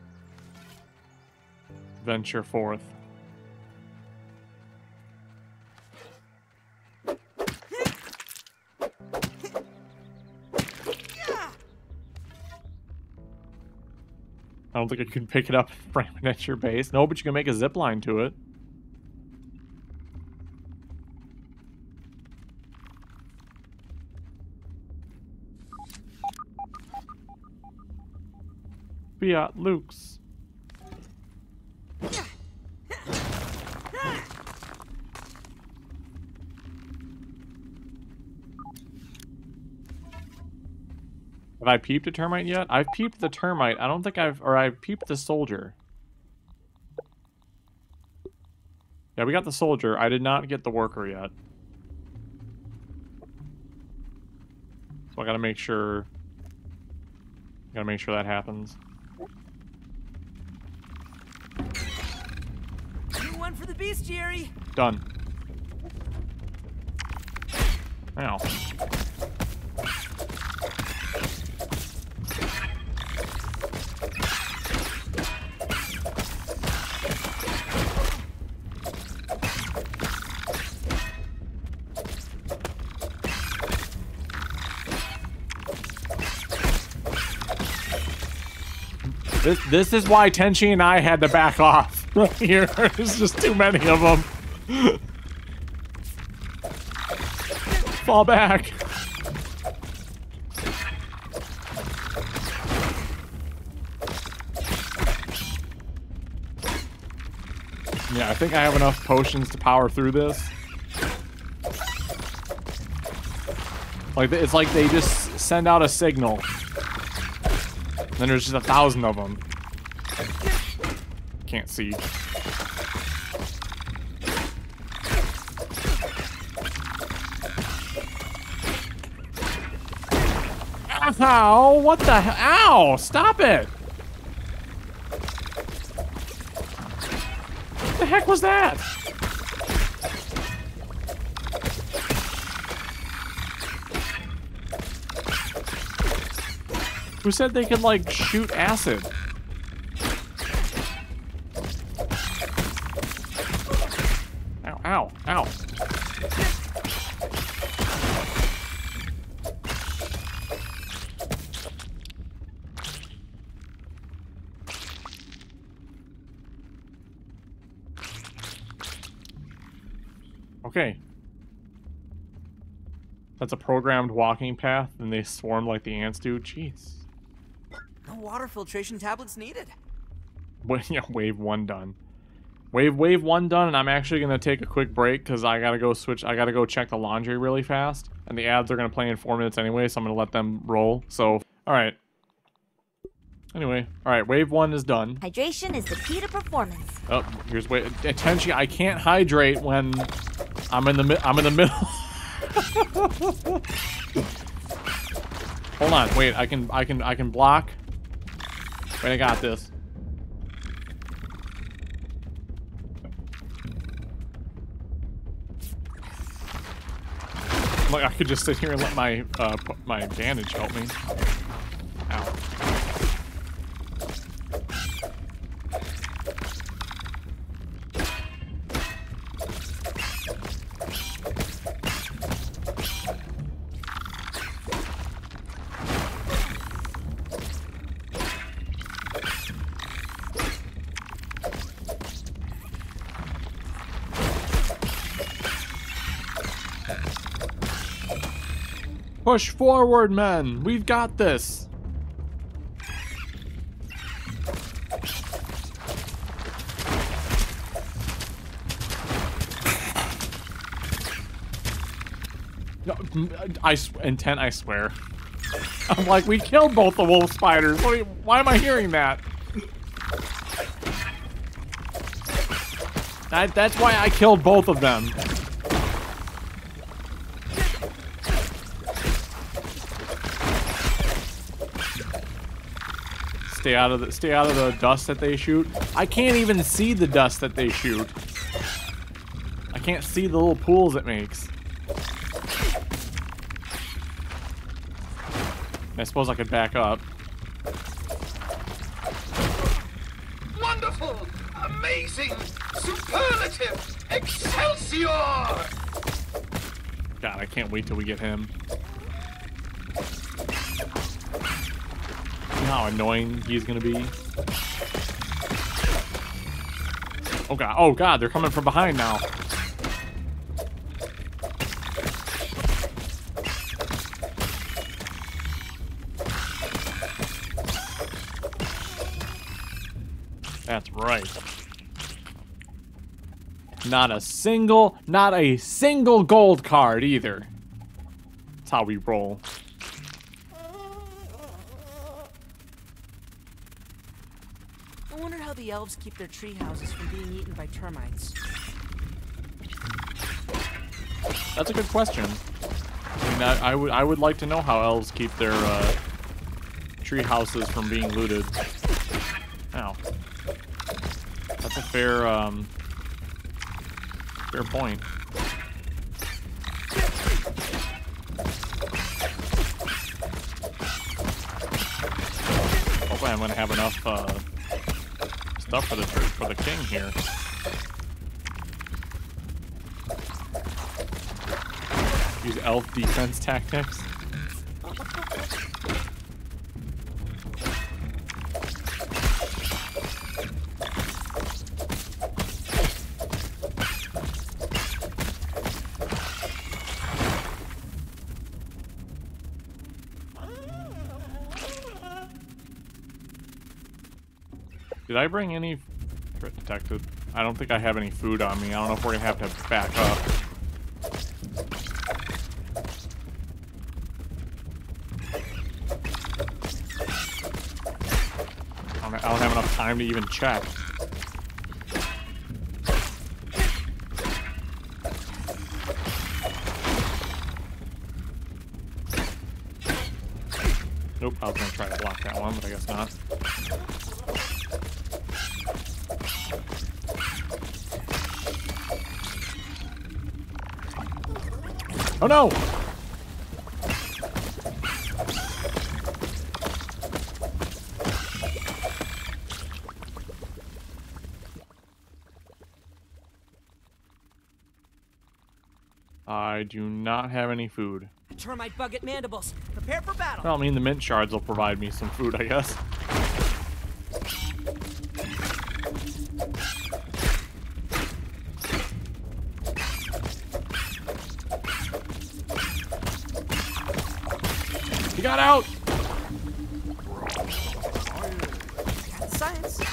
venture forth. I don't think I can pick it up and frame it at your base. No, but you can make a zip line to it. Fiat Lukes. Have I peeped a termite yet? I've peeped the termite. I don't think I've peeped the soldier. Yeah, we got the soldier. I did not get the worker yet. So I gotta make sure that happens. New one for the bestiary. Done. Ow. This is why Tenchi and I had to back off. right here. There's just too many of them. Fall back. Yeah, I think I have enough potions to power through this. Like, it's like they just send out a signal. And then there's just 1,000 of them. Can't see. Ow! What the hell? Ow! Stop it! What the heck was that? Who said they could, like, shoot acid? Ow, ow, ow. Okay. That's a programmed walking path, and they swarm like the ants do. Jeez. No water filtration tablets needed. Yeah, wave 1 done. Wave 1 done, and I'm actually gonna take a quick break because I gotta go check the laundry really fast. And the ads are gonna play in 4 minutes anyway, so I'm gonna let them roll. So, alright. Anyway, alright, wave 1 is done. Hydration is the key to performance. Oh, here's wave. Attention, I can't hydrate when I'm in the middle. Hold on, wait, I can block. Wait, I got this. Like, I could just sit here and let my my bandage help me. Ow. Push forward, men! We've got this! No, I swear. I'm like, we killed both the wolf spiders. Why am I hearing that? That's why I killed both of them. Stay out of the dust that they shoot. I can't even see the dust that they shoot. I can't see the little pools it makes. I suppose I could back up. Wonderful! Amazing! Superlative! Excelsior! God, I can't wait till we get him. You know how annoying he's gonna be. Oh god, they're coming from behind now. That's right. Not a single gold card either. That's how we roll. I wonder how the elves keep their tree houses from being eaten by termites. That's a good question. I mean, I would like to know how elves keep their tree houses from being looted. Ow. That's a fair point. Hopefully I'm gonna have enough stuff for the king here. Use elf defense tactics. Did I bring any threat detected? I don't think I have any food on me. I don't know if we're gonna have to back up. I don't have enough time to even check. Nope, I was gonna try to block that one, but I guess not. Oh no! I do not have any food. A termite bug at mandibles. Prepare for battle. Well, I mean, the mint shards will provide me some food, I guess. He got out! Science.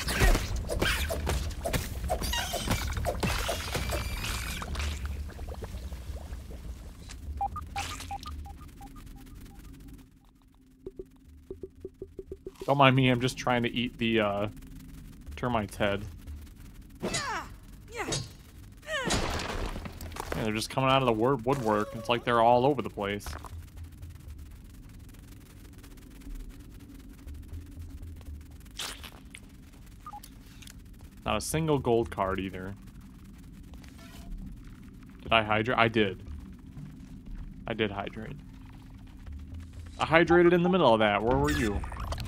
Don't mind me, I'm just trying to eat the termite's head. Yeah, they're just coming out of the woodwork. It's like they're all over the place. Not a single gold card either. Did I hydrate? I did. I did hydrate. I hydrated in the middle of that. Where were you?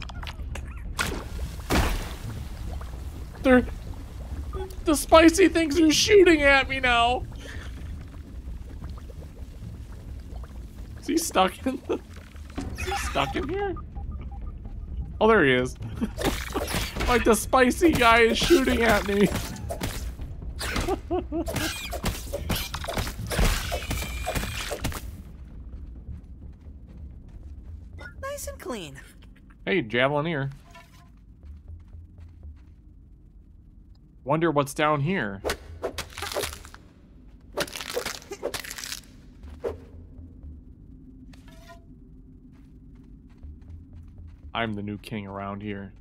The spicy things are shooting at me now. Is he stuck in the... Is he stuck in here? Oh, there he is. Like the spicy guy is shooting at me. Nice and clean. Hey, Javelineer. Wonder what's down here. I'm the new king around here.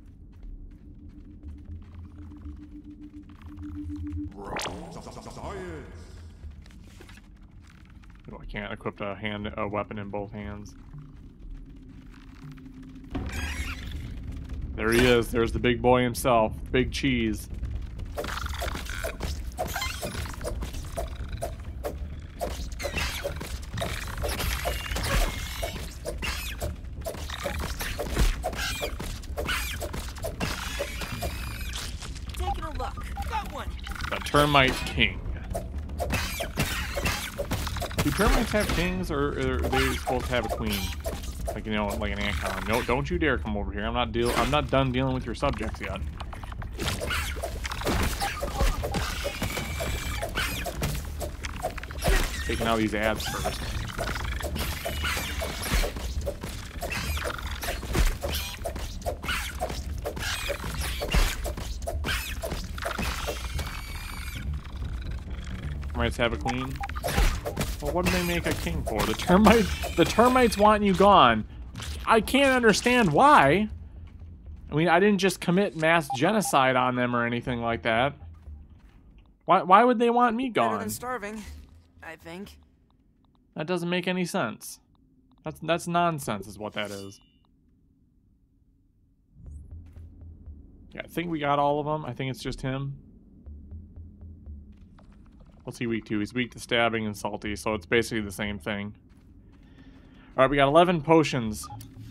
Oh, I can't equip a weapon in both hands. There he is. There's the big boy himself. Big cheese. Taking a look. Got one. The Termite King. Do termites have kings, or are they supposed to have a queen? Like, you know, like an ant colony. No, don't you dare come over here. I'm not done dealing with your subjects yet. Taking out these ads first. Termites have a queen. Well, what do they make a king for? The termites want you gone. I can't understand why. I mean, I didn't just commit mass genocide on them or anything like that. Why would they want me Better gone? than starving, I think. That doesn't make any sense. That's nonsense is what that is. Yeah, I think we got all of them. I think it's just him. What's he weak to? He's weak to stabbing and salty, so it's basically the same thing. Alright, we got 11 potions.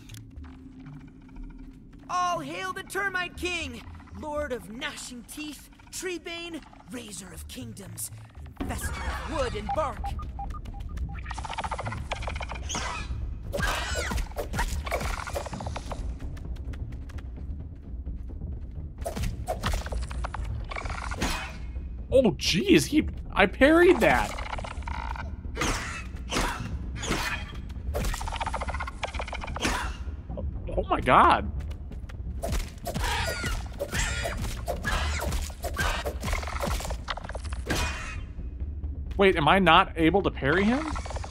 All hail the Termite King! Lord of gnashing teeth, treebane, raiser of kingdoms, investor of wood and bark. Oh, jeez, I parried that. Oh my god. Wait, am I not able to parry him?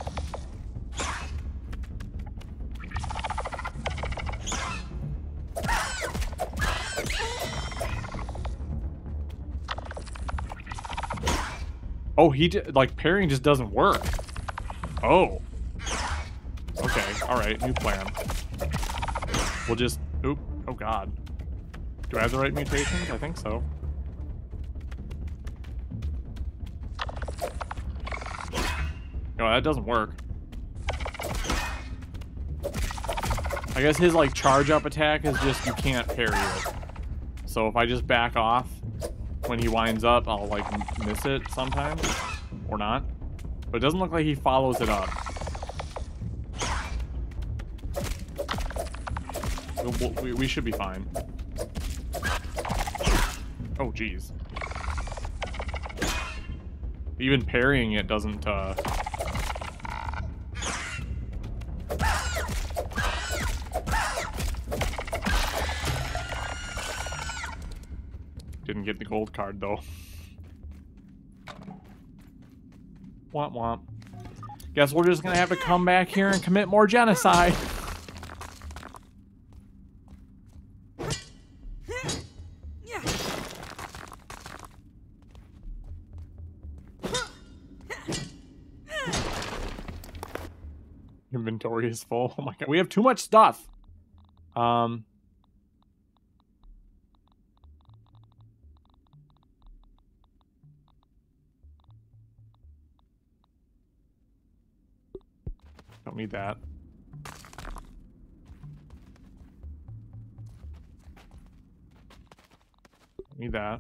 Oh, like, parrying just doesn't work. Oh. Okay, alright, new plan. We'll just... Oop. Oh, God. Do I have the right mutations? I think so. No, that doesn't work. I guess his, like, charge-up attack is just you can't parry it. So if I just back off when he winds up, I'll, like, miss it sometimes. Or not. But it doesn't look like he follows it up. We should be fine. Oh, jeez. Even parrying it doesn't, Didn't get the gold card, though. Womp womp. Guess we're just gonna have to come back here and commit more genocide. Inventory is full. Oh my god. We have too much stuff. Don't need that. Don't need that.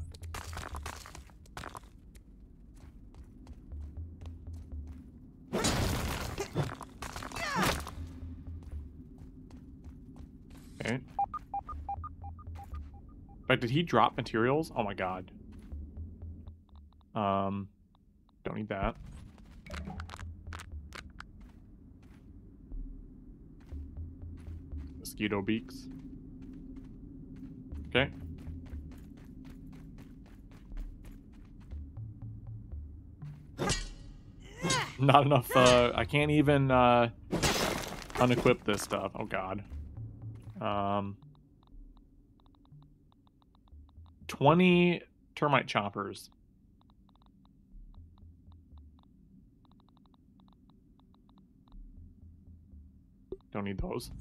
Okay. In fact, did he drop materials? Oh my god. Don't need that. Mosquito beaks. Okay. Not enough, I can't even, unequip this stuff. Oh god. 20 termite choppers. Don't need those.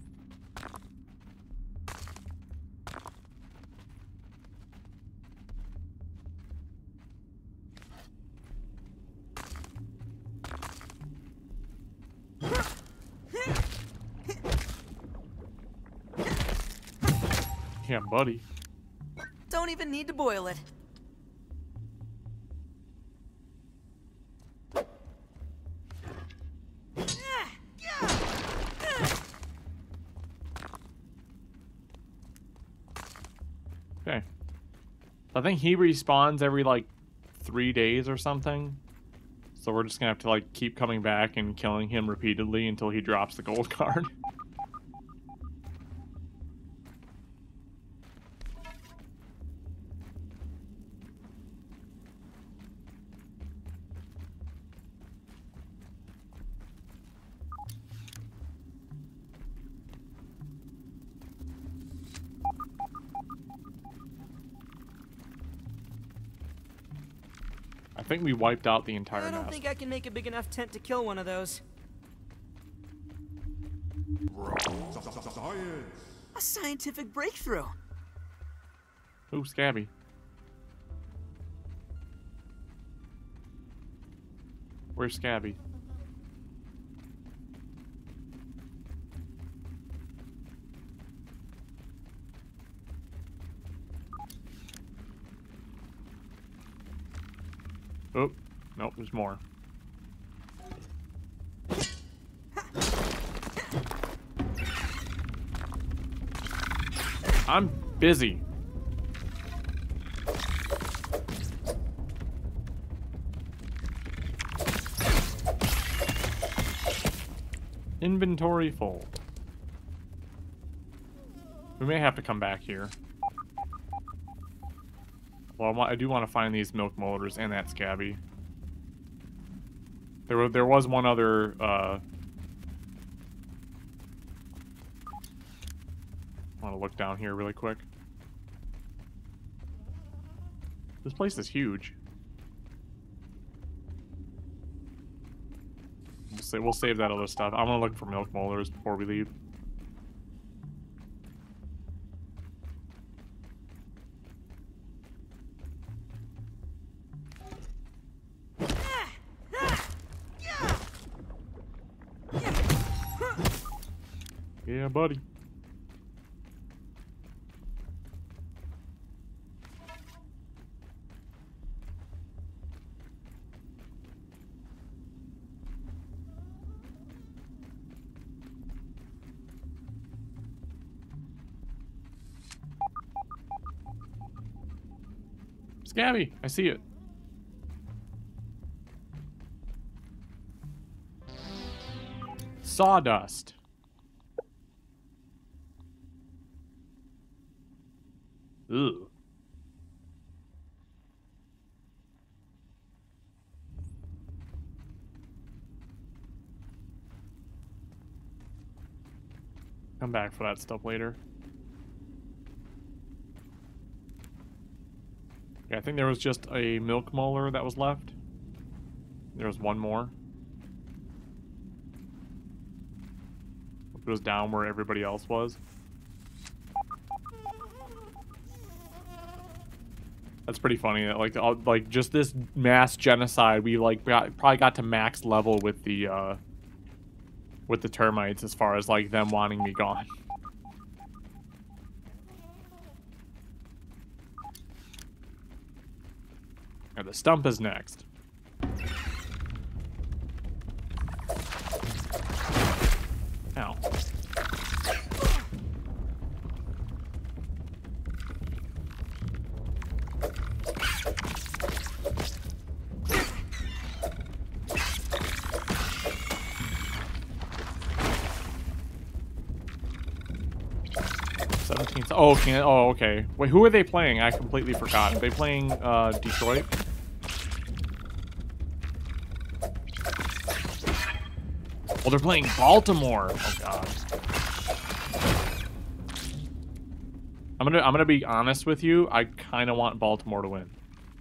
Yeah, buddy. Don't even need to boil it. Okay. I think he respawns every, like, 3 days or something. So we're just gonna have to, like, keep coming back and killing him repeatedly until he drops the gold card. I think we wiped out the entire I don't nest. think I can make a big enough tent to kill one of those. A scientific breakthrough. Ooh, Scabby. Where's Scabby? Oh, nope, there's more. I'm busy. Inventory full. We may have to come back here. Well, I do want to find these milk motors and that Scabby. There was one other I want to look down here really quick. This place is huge. We'll save that other stuff. I'm gonna look for milk molars before we leave. Yeah, buddy. Scabby, I see it. Sawdust. Ugh. Come back for that stuff later. Yeah, I think there was just a milk molar that was left. There was one more. It was down where everybody else was. That's pretty funny. That like just this mass genocide, we like probably got to max level with the termites as far as like them wanting me gone. And the stump is next. Ow. Oh, okay. Wait, who are they playing? I completely forgot. Are they playing Detroit? Well, they're playing Baltimore. Oh god. I'm gonna be honest with you. I kind of want Baltimore to win.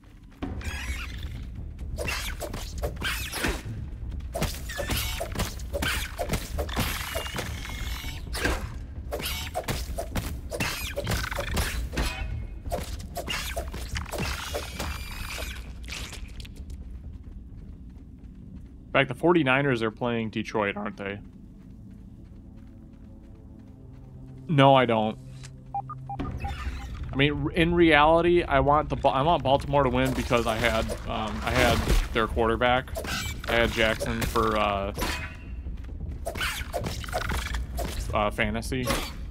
In fact, the 49ers are playing Detroit, aren't they? No, I don't. I mean, in reality, I want Baltimore to win because I had their quarterback. I had Jackson for fantasy.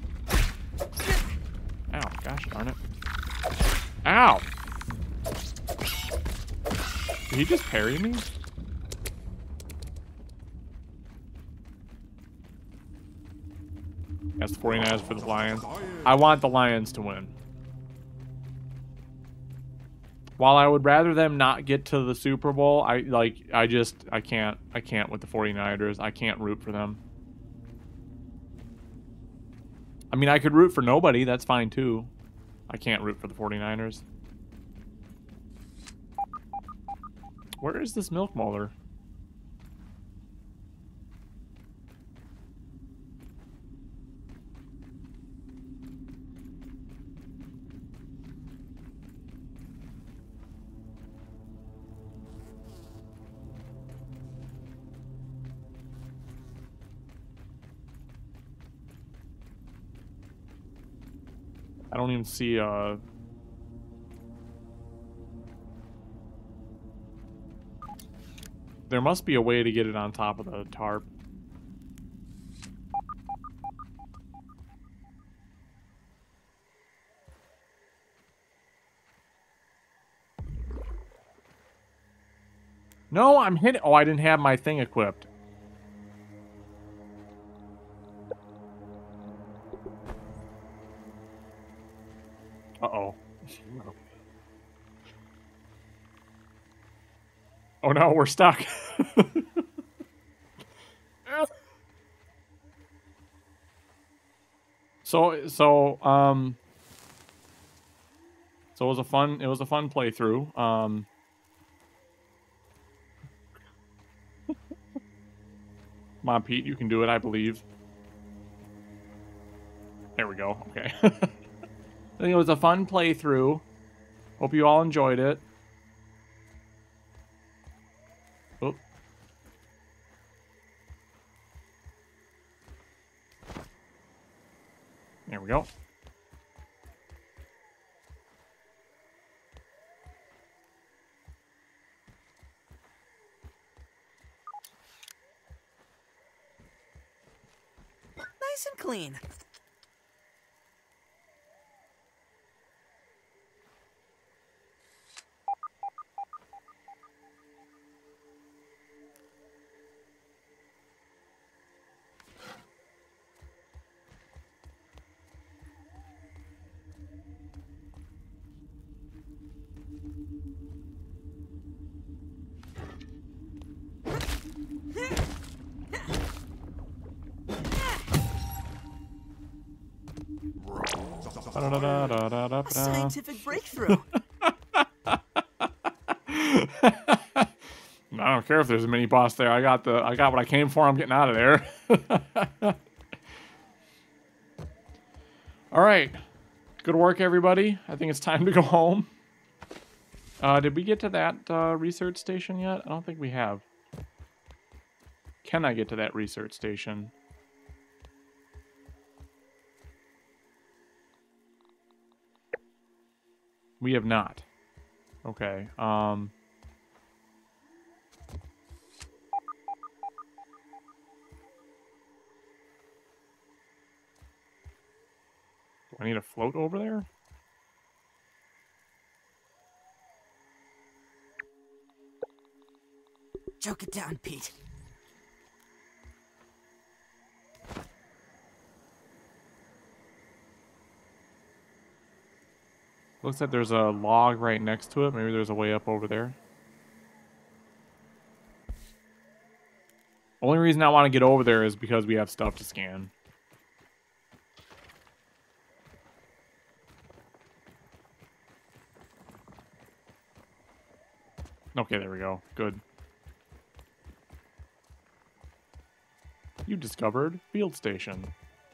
Ow, gosh darn it. Ow! Did he just parry me? That's the 49ers for the Lions. I want the Lions to win. While I would rather them not get to the Super Bowl, I can't with the 49ers. I can't root for them. I mean, I could root for nobody. That's fine too. I can't root for the 49ers. Where is this milk molar? I don't even see there must be a way to get it on top of the tarp. No, I'm hitting. Oh, I didn't have my thing equipped. Uh-oh. Oh no, we're stuck. So it was a fun playthrough. Come on, Pete, you can do it, I believe. There we go. Okay. I think it was a fun playthrough. Hope you all enjoyed it. Oh. There we go. Nice and clean. A scientific breakthrough. I don't care if there's a mini boss there. I got what I came for. I'm getting out of there. All right. Good work, everybody. I think it's time to go home. Did we get to that research station yet? I don't think we have. Can I get to that research station? We have not. Okay. Do I need a float over there? Choke it down, Pete. Looks like there's a log right next to it. Maybe there's a way up over there. Only reason I want to get over there is because we have stuff to scan. Okay, there we go. Good. You discovered field station.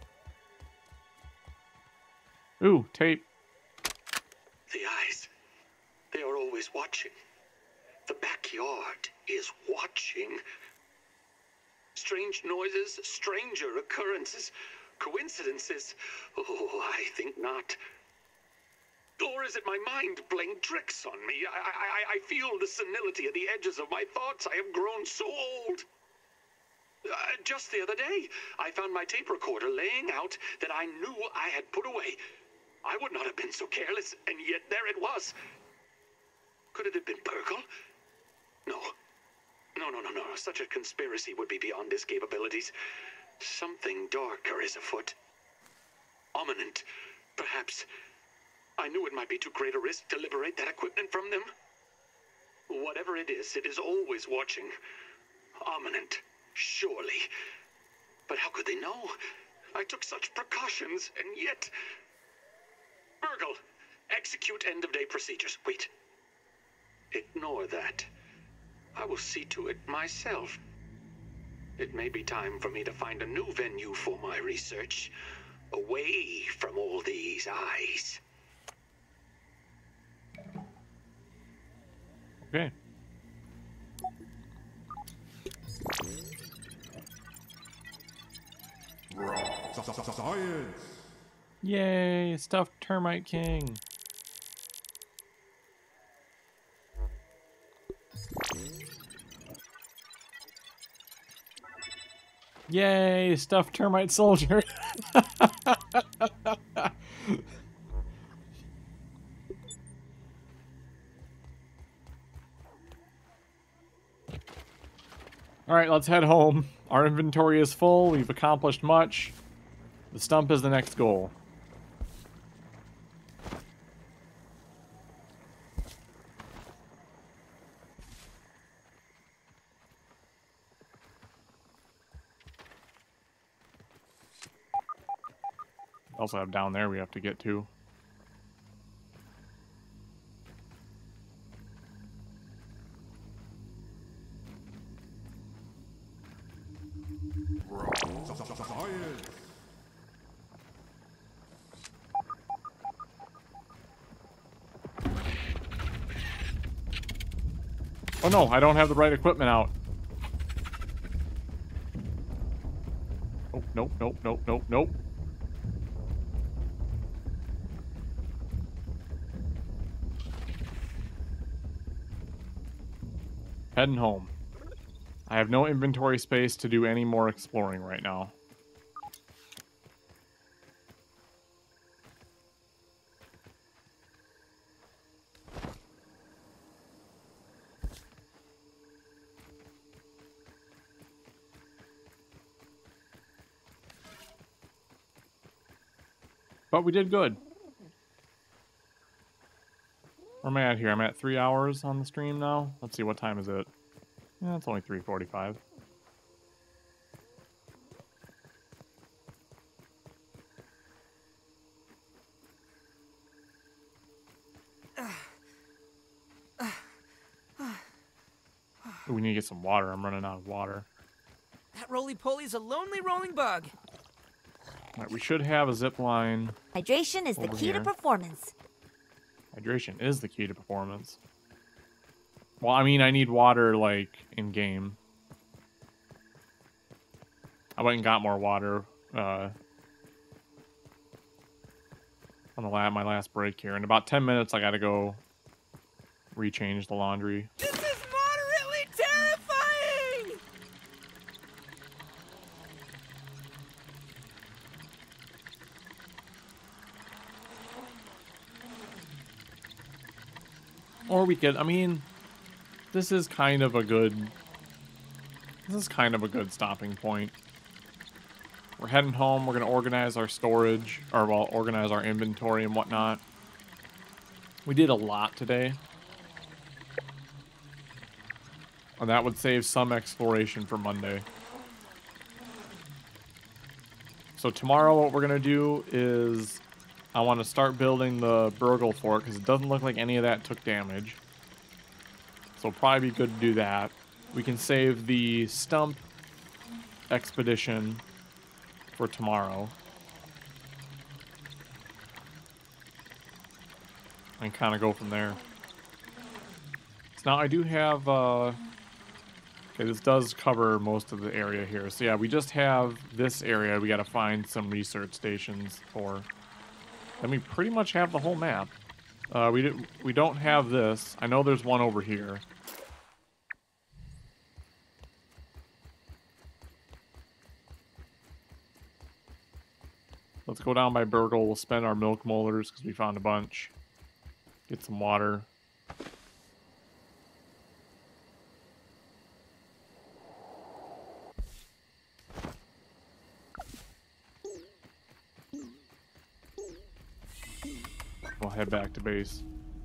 Ooh, tape. The eyes. They are always watching. The backyard is watching. Strange noises, stranger occurrences, coincidences. Oh, I think not. Or is it my mind playing tricks on me? I feel the senility at the edges of my thoughts. I have grown so old. Just the other day, I found my tape recorder laying out that I knew I had put away. I would not have been so careless, and yet there it was. Could it have been Burgle? No. No. Such a conspiracy would be beyond his capabilities. Something darker is afoot. Ominent, perhaps. I knew it might be too great a risk to liberate that equipment from them. Whatever it is always watching. Ominent, surely. But how could they know? I took such precautions, and yet... Burgle, execute end-of-day procedures. Wait. Ignore that. I will see to it myself. It may be time for me to find a new venue for my research, away from all these eyes. Okay. Science! Yay, stuffed termite king. Yay, stuffed termite soldier. All right, let's head home. Our inventory is full. We've accomplished much. The stump is the next goal. Also have down there we have to get to. Oh no, I don't have the right equipment out. Oh, nope, nope, nope, nope, nope. Heading home. I have no inventory space to do any more exploring right now. But we did good. Where am I at here? I'm at 3 hours on the stream now. Let's see, what time is it? Yeah, it's only 3:45. Ooh, we need to get some water. I'm running out of water. That roly-poly's a lonely rolling bug. All right, we should have a zip line. Hydration is the key to performance. Hydration is the key to performance. Well, I mean, I need water, like, in-game. I went and got more water on my last break here. In about 10 minutes, I gotta go rechange the laundry. This is moderately terrifying! Or we could, I mean, this is kind of a good stopping point. We're heading home. We're going to organize our storage, or well, organize our inventory and whatnot. We did a lot today. And that would save some exploration for Monday. So tomorrow what we're going to do is I want to start building the Burgle fort because it doesn't look like any of that took damage. So it'll probably be good to do that. We can save the stump expedition for tomorrow. And kind of go from there. So now I do have, okay, this does cover most of the area here. So yeah, we just have this area we got to find some research stations for. Then we pretty much have the whole map. We don't have this. I know there's one over here. Let's go down by Burgle. We'll spend our milk molars because we found a bunch. Get some water. We'll head back to base.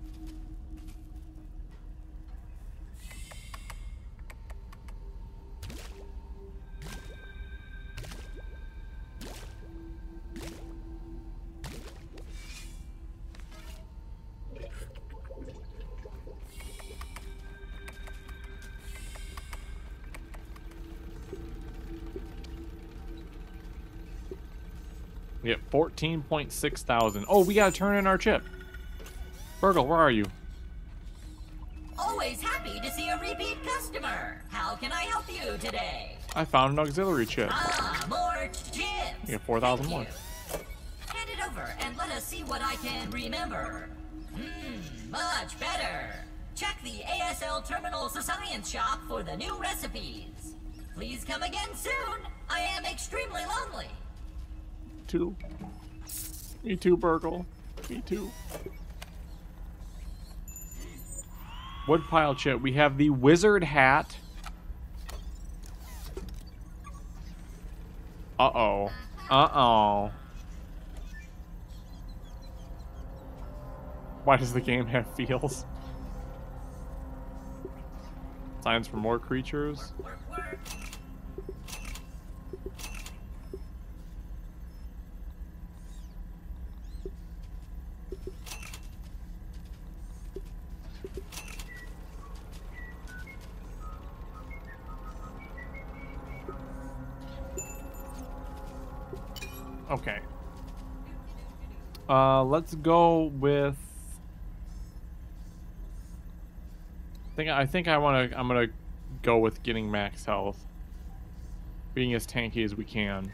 We have 14.6 thousand. Oh, we gotta turn in our chip. Burgle, where are you? Always happy to see a repeat customer. How can I help you today? I found an auxiliary chip. Ah, more chips. We have 4,000 more. Hand it over and let us see what I can remember. Much better. Check the ASL Terminals Science Shop for the new recipes. Please come again soon. I am extremely lonely. Me too, Burgle. Me too. Woodpile chip. We have the wizard hat. Uh-oh. Uh-oh. Why does the game have feels? Signs for more creatures. Okay. Let's go with. I think I'm gonna go with getting max health, being as tanky as we can.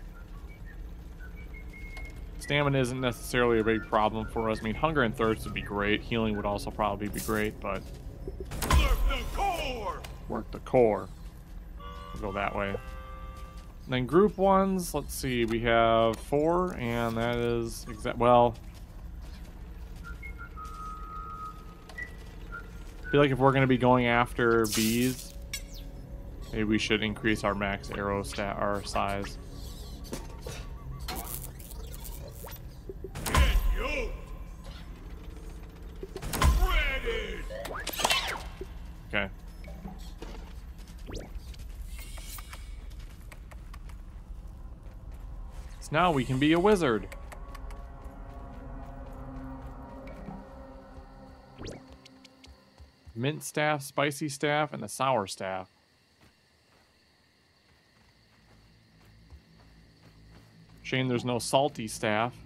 Stamina isn't necessarily a big problem for us. I mean, hunger and thirst would be great. Healing would also probably be great, but Work the core. work the core. We'll go that way. And then group ones. Let's see. We have 4, and that is well. I feel like if we're going to be going after bees, maybe we should increase our max arrow our size. Get you. Ready. Okay. So now we can be a wizard. Mint staff, spicy staff, and a sour staff. Shame there's no salty staff.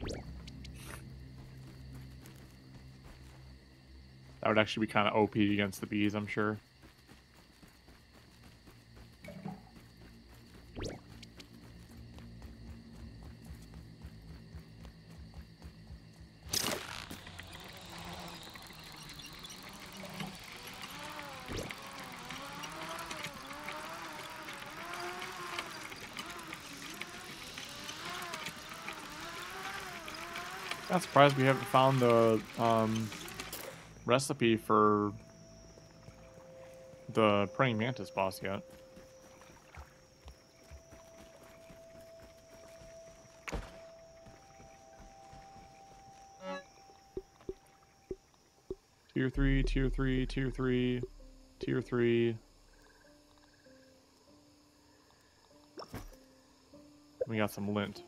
That would actually be kind of OP against the bees, I'm sure. Not surprised we haven't found the recipe for the praying mantis boss yet. Tier 3, tier 3, tier 3, tier 3. We got some lint.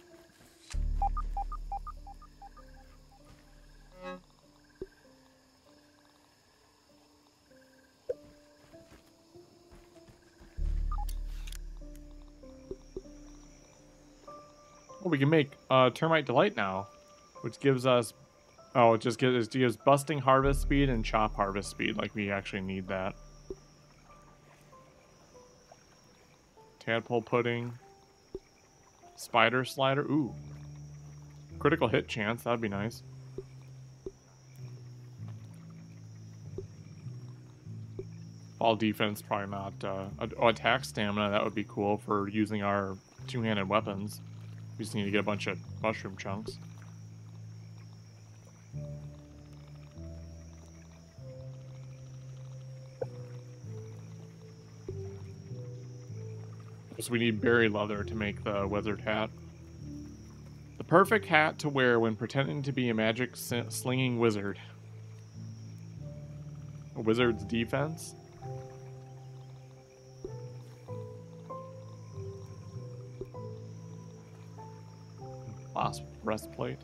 Well, we can make Termite Delight now, which gives us... Oh, it gives busting harvest speed and chop harvest speed. Like, we actually need that. Tadpole pudding. Spider slider. Ooh. Critical hit chance. That'd be nice. Fall defense, probably not. Attack stamina, that would be cool for using our two-handed weapons. We just need to get a bunch of mushroom chunks. So we need berry leather to make the wizard hat. The perfect hat to wear when pretending to be a magic slinging wizard. A wizard's defense? Last breastplate.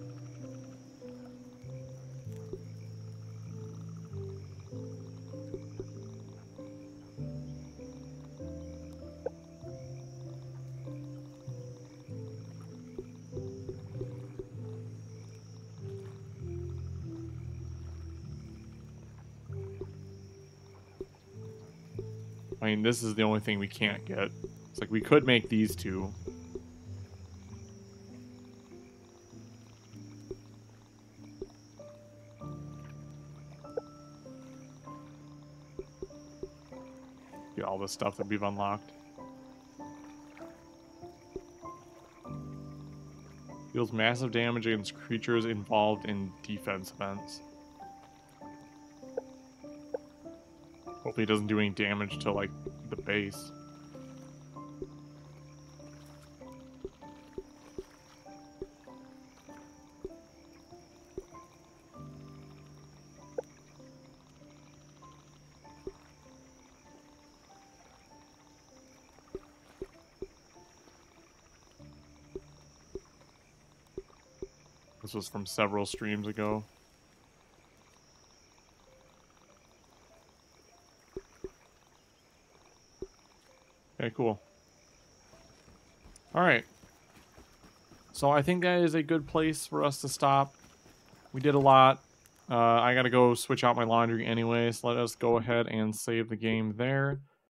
I mean, this is the only thing we can't get. It's like we could make these two. Get all the stuff that we've unlocked. Deals massive damage against creatures involved in defense events. Hopefully it doesn't do any damage to, like, the base. This was from several streams ago. Okay, cool. Alright. So I think that is a good place for us to stop. We did a lot. I gotta go switch out my laundry anyways. Let us go ahead and save the game there.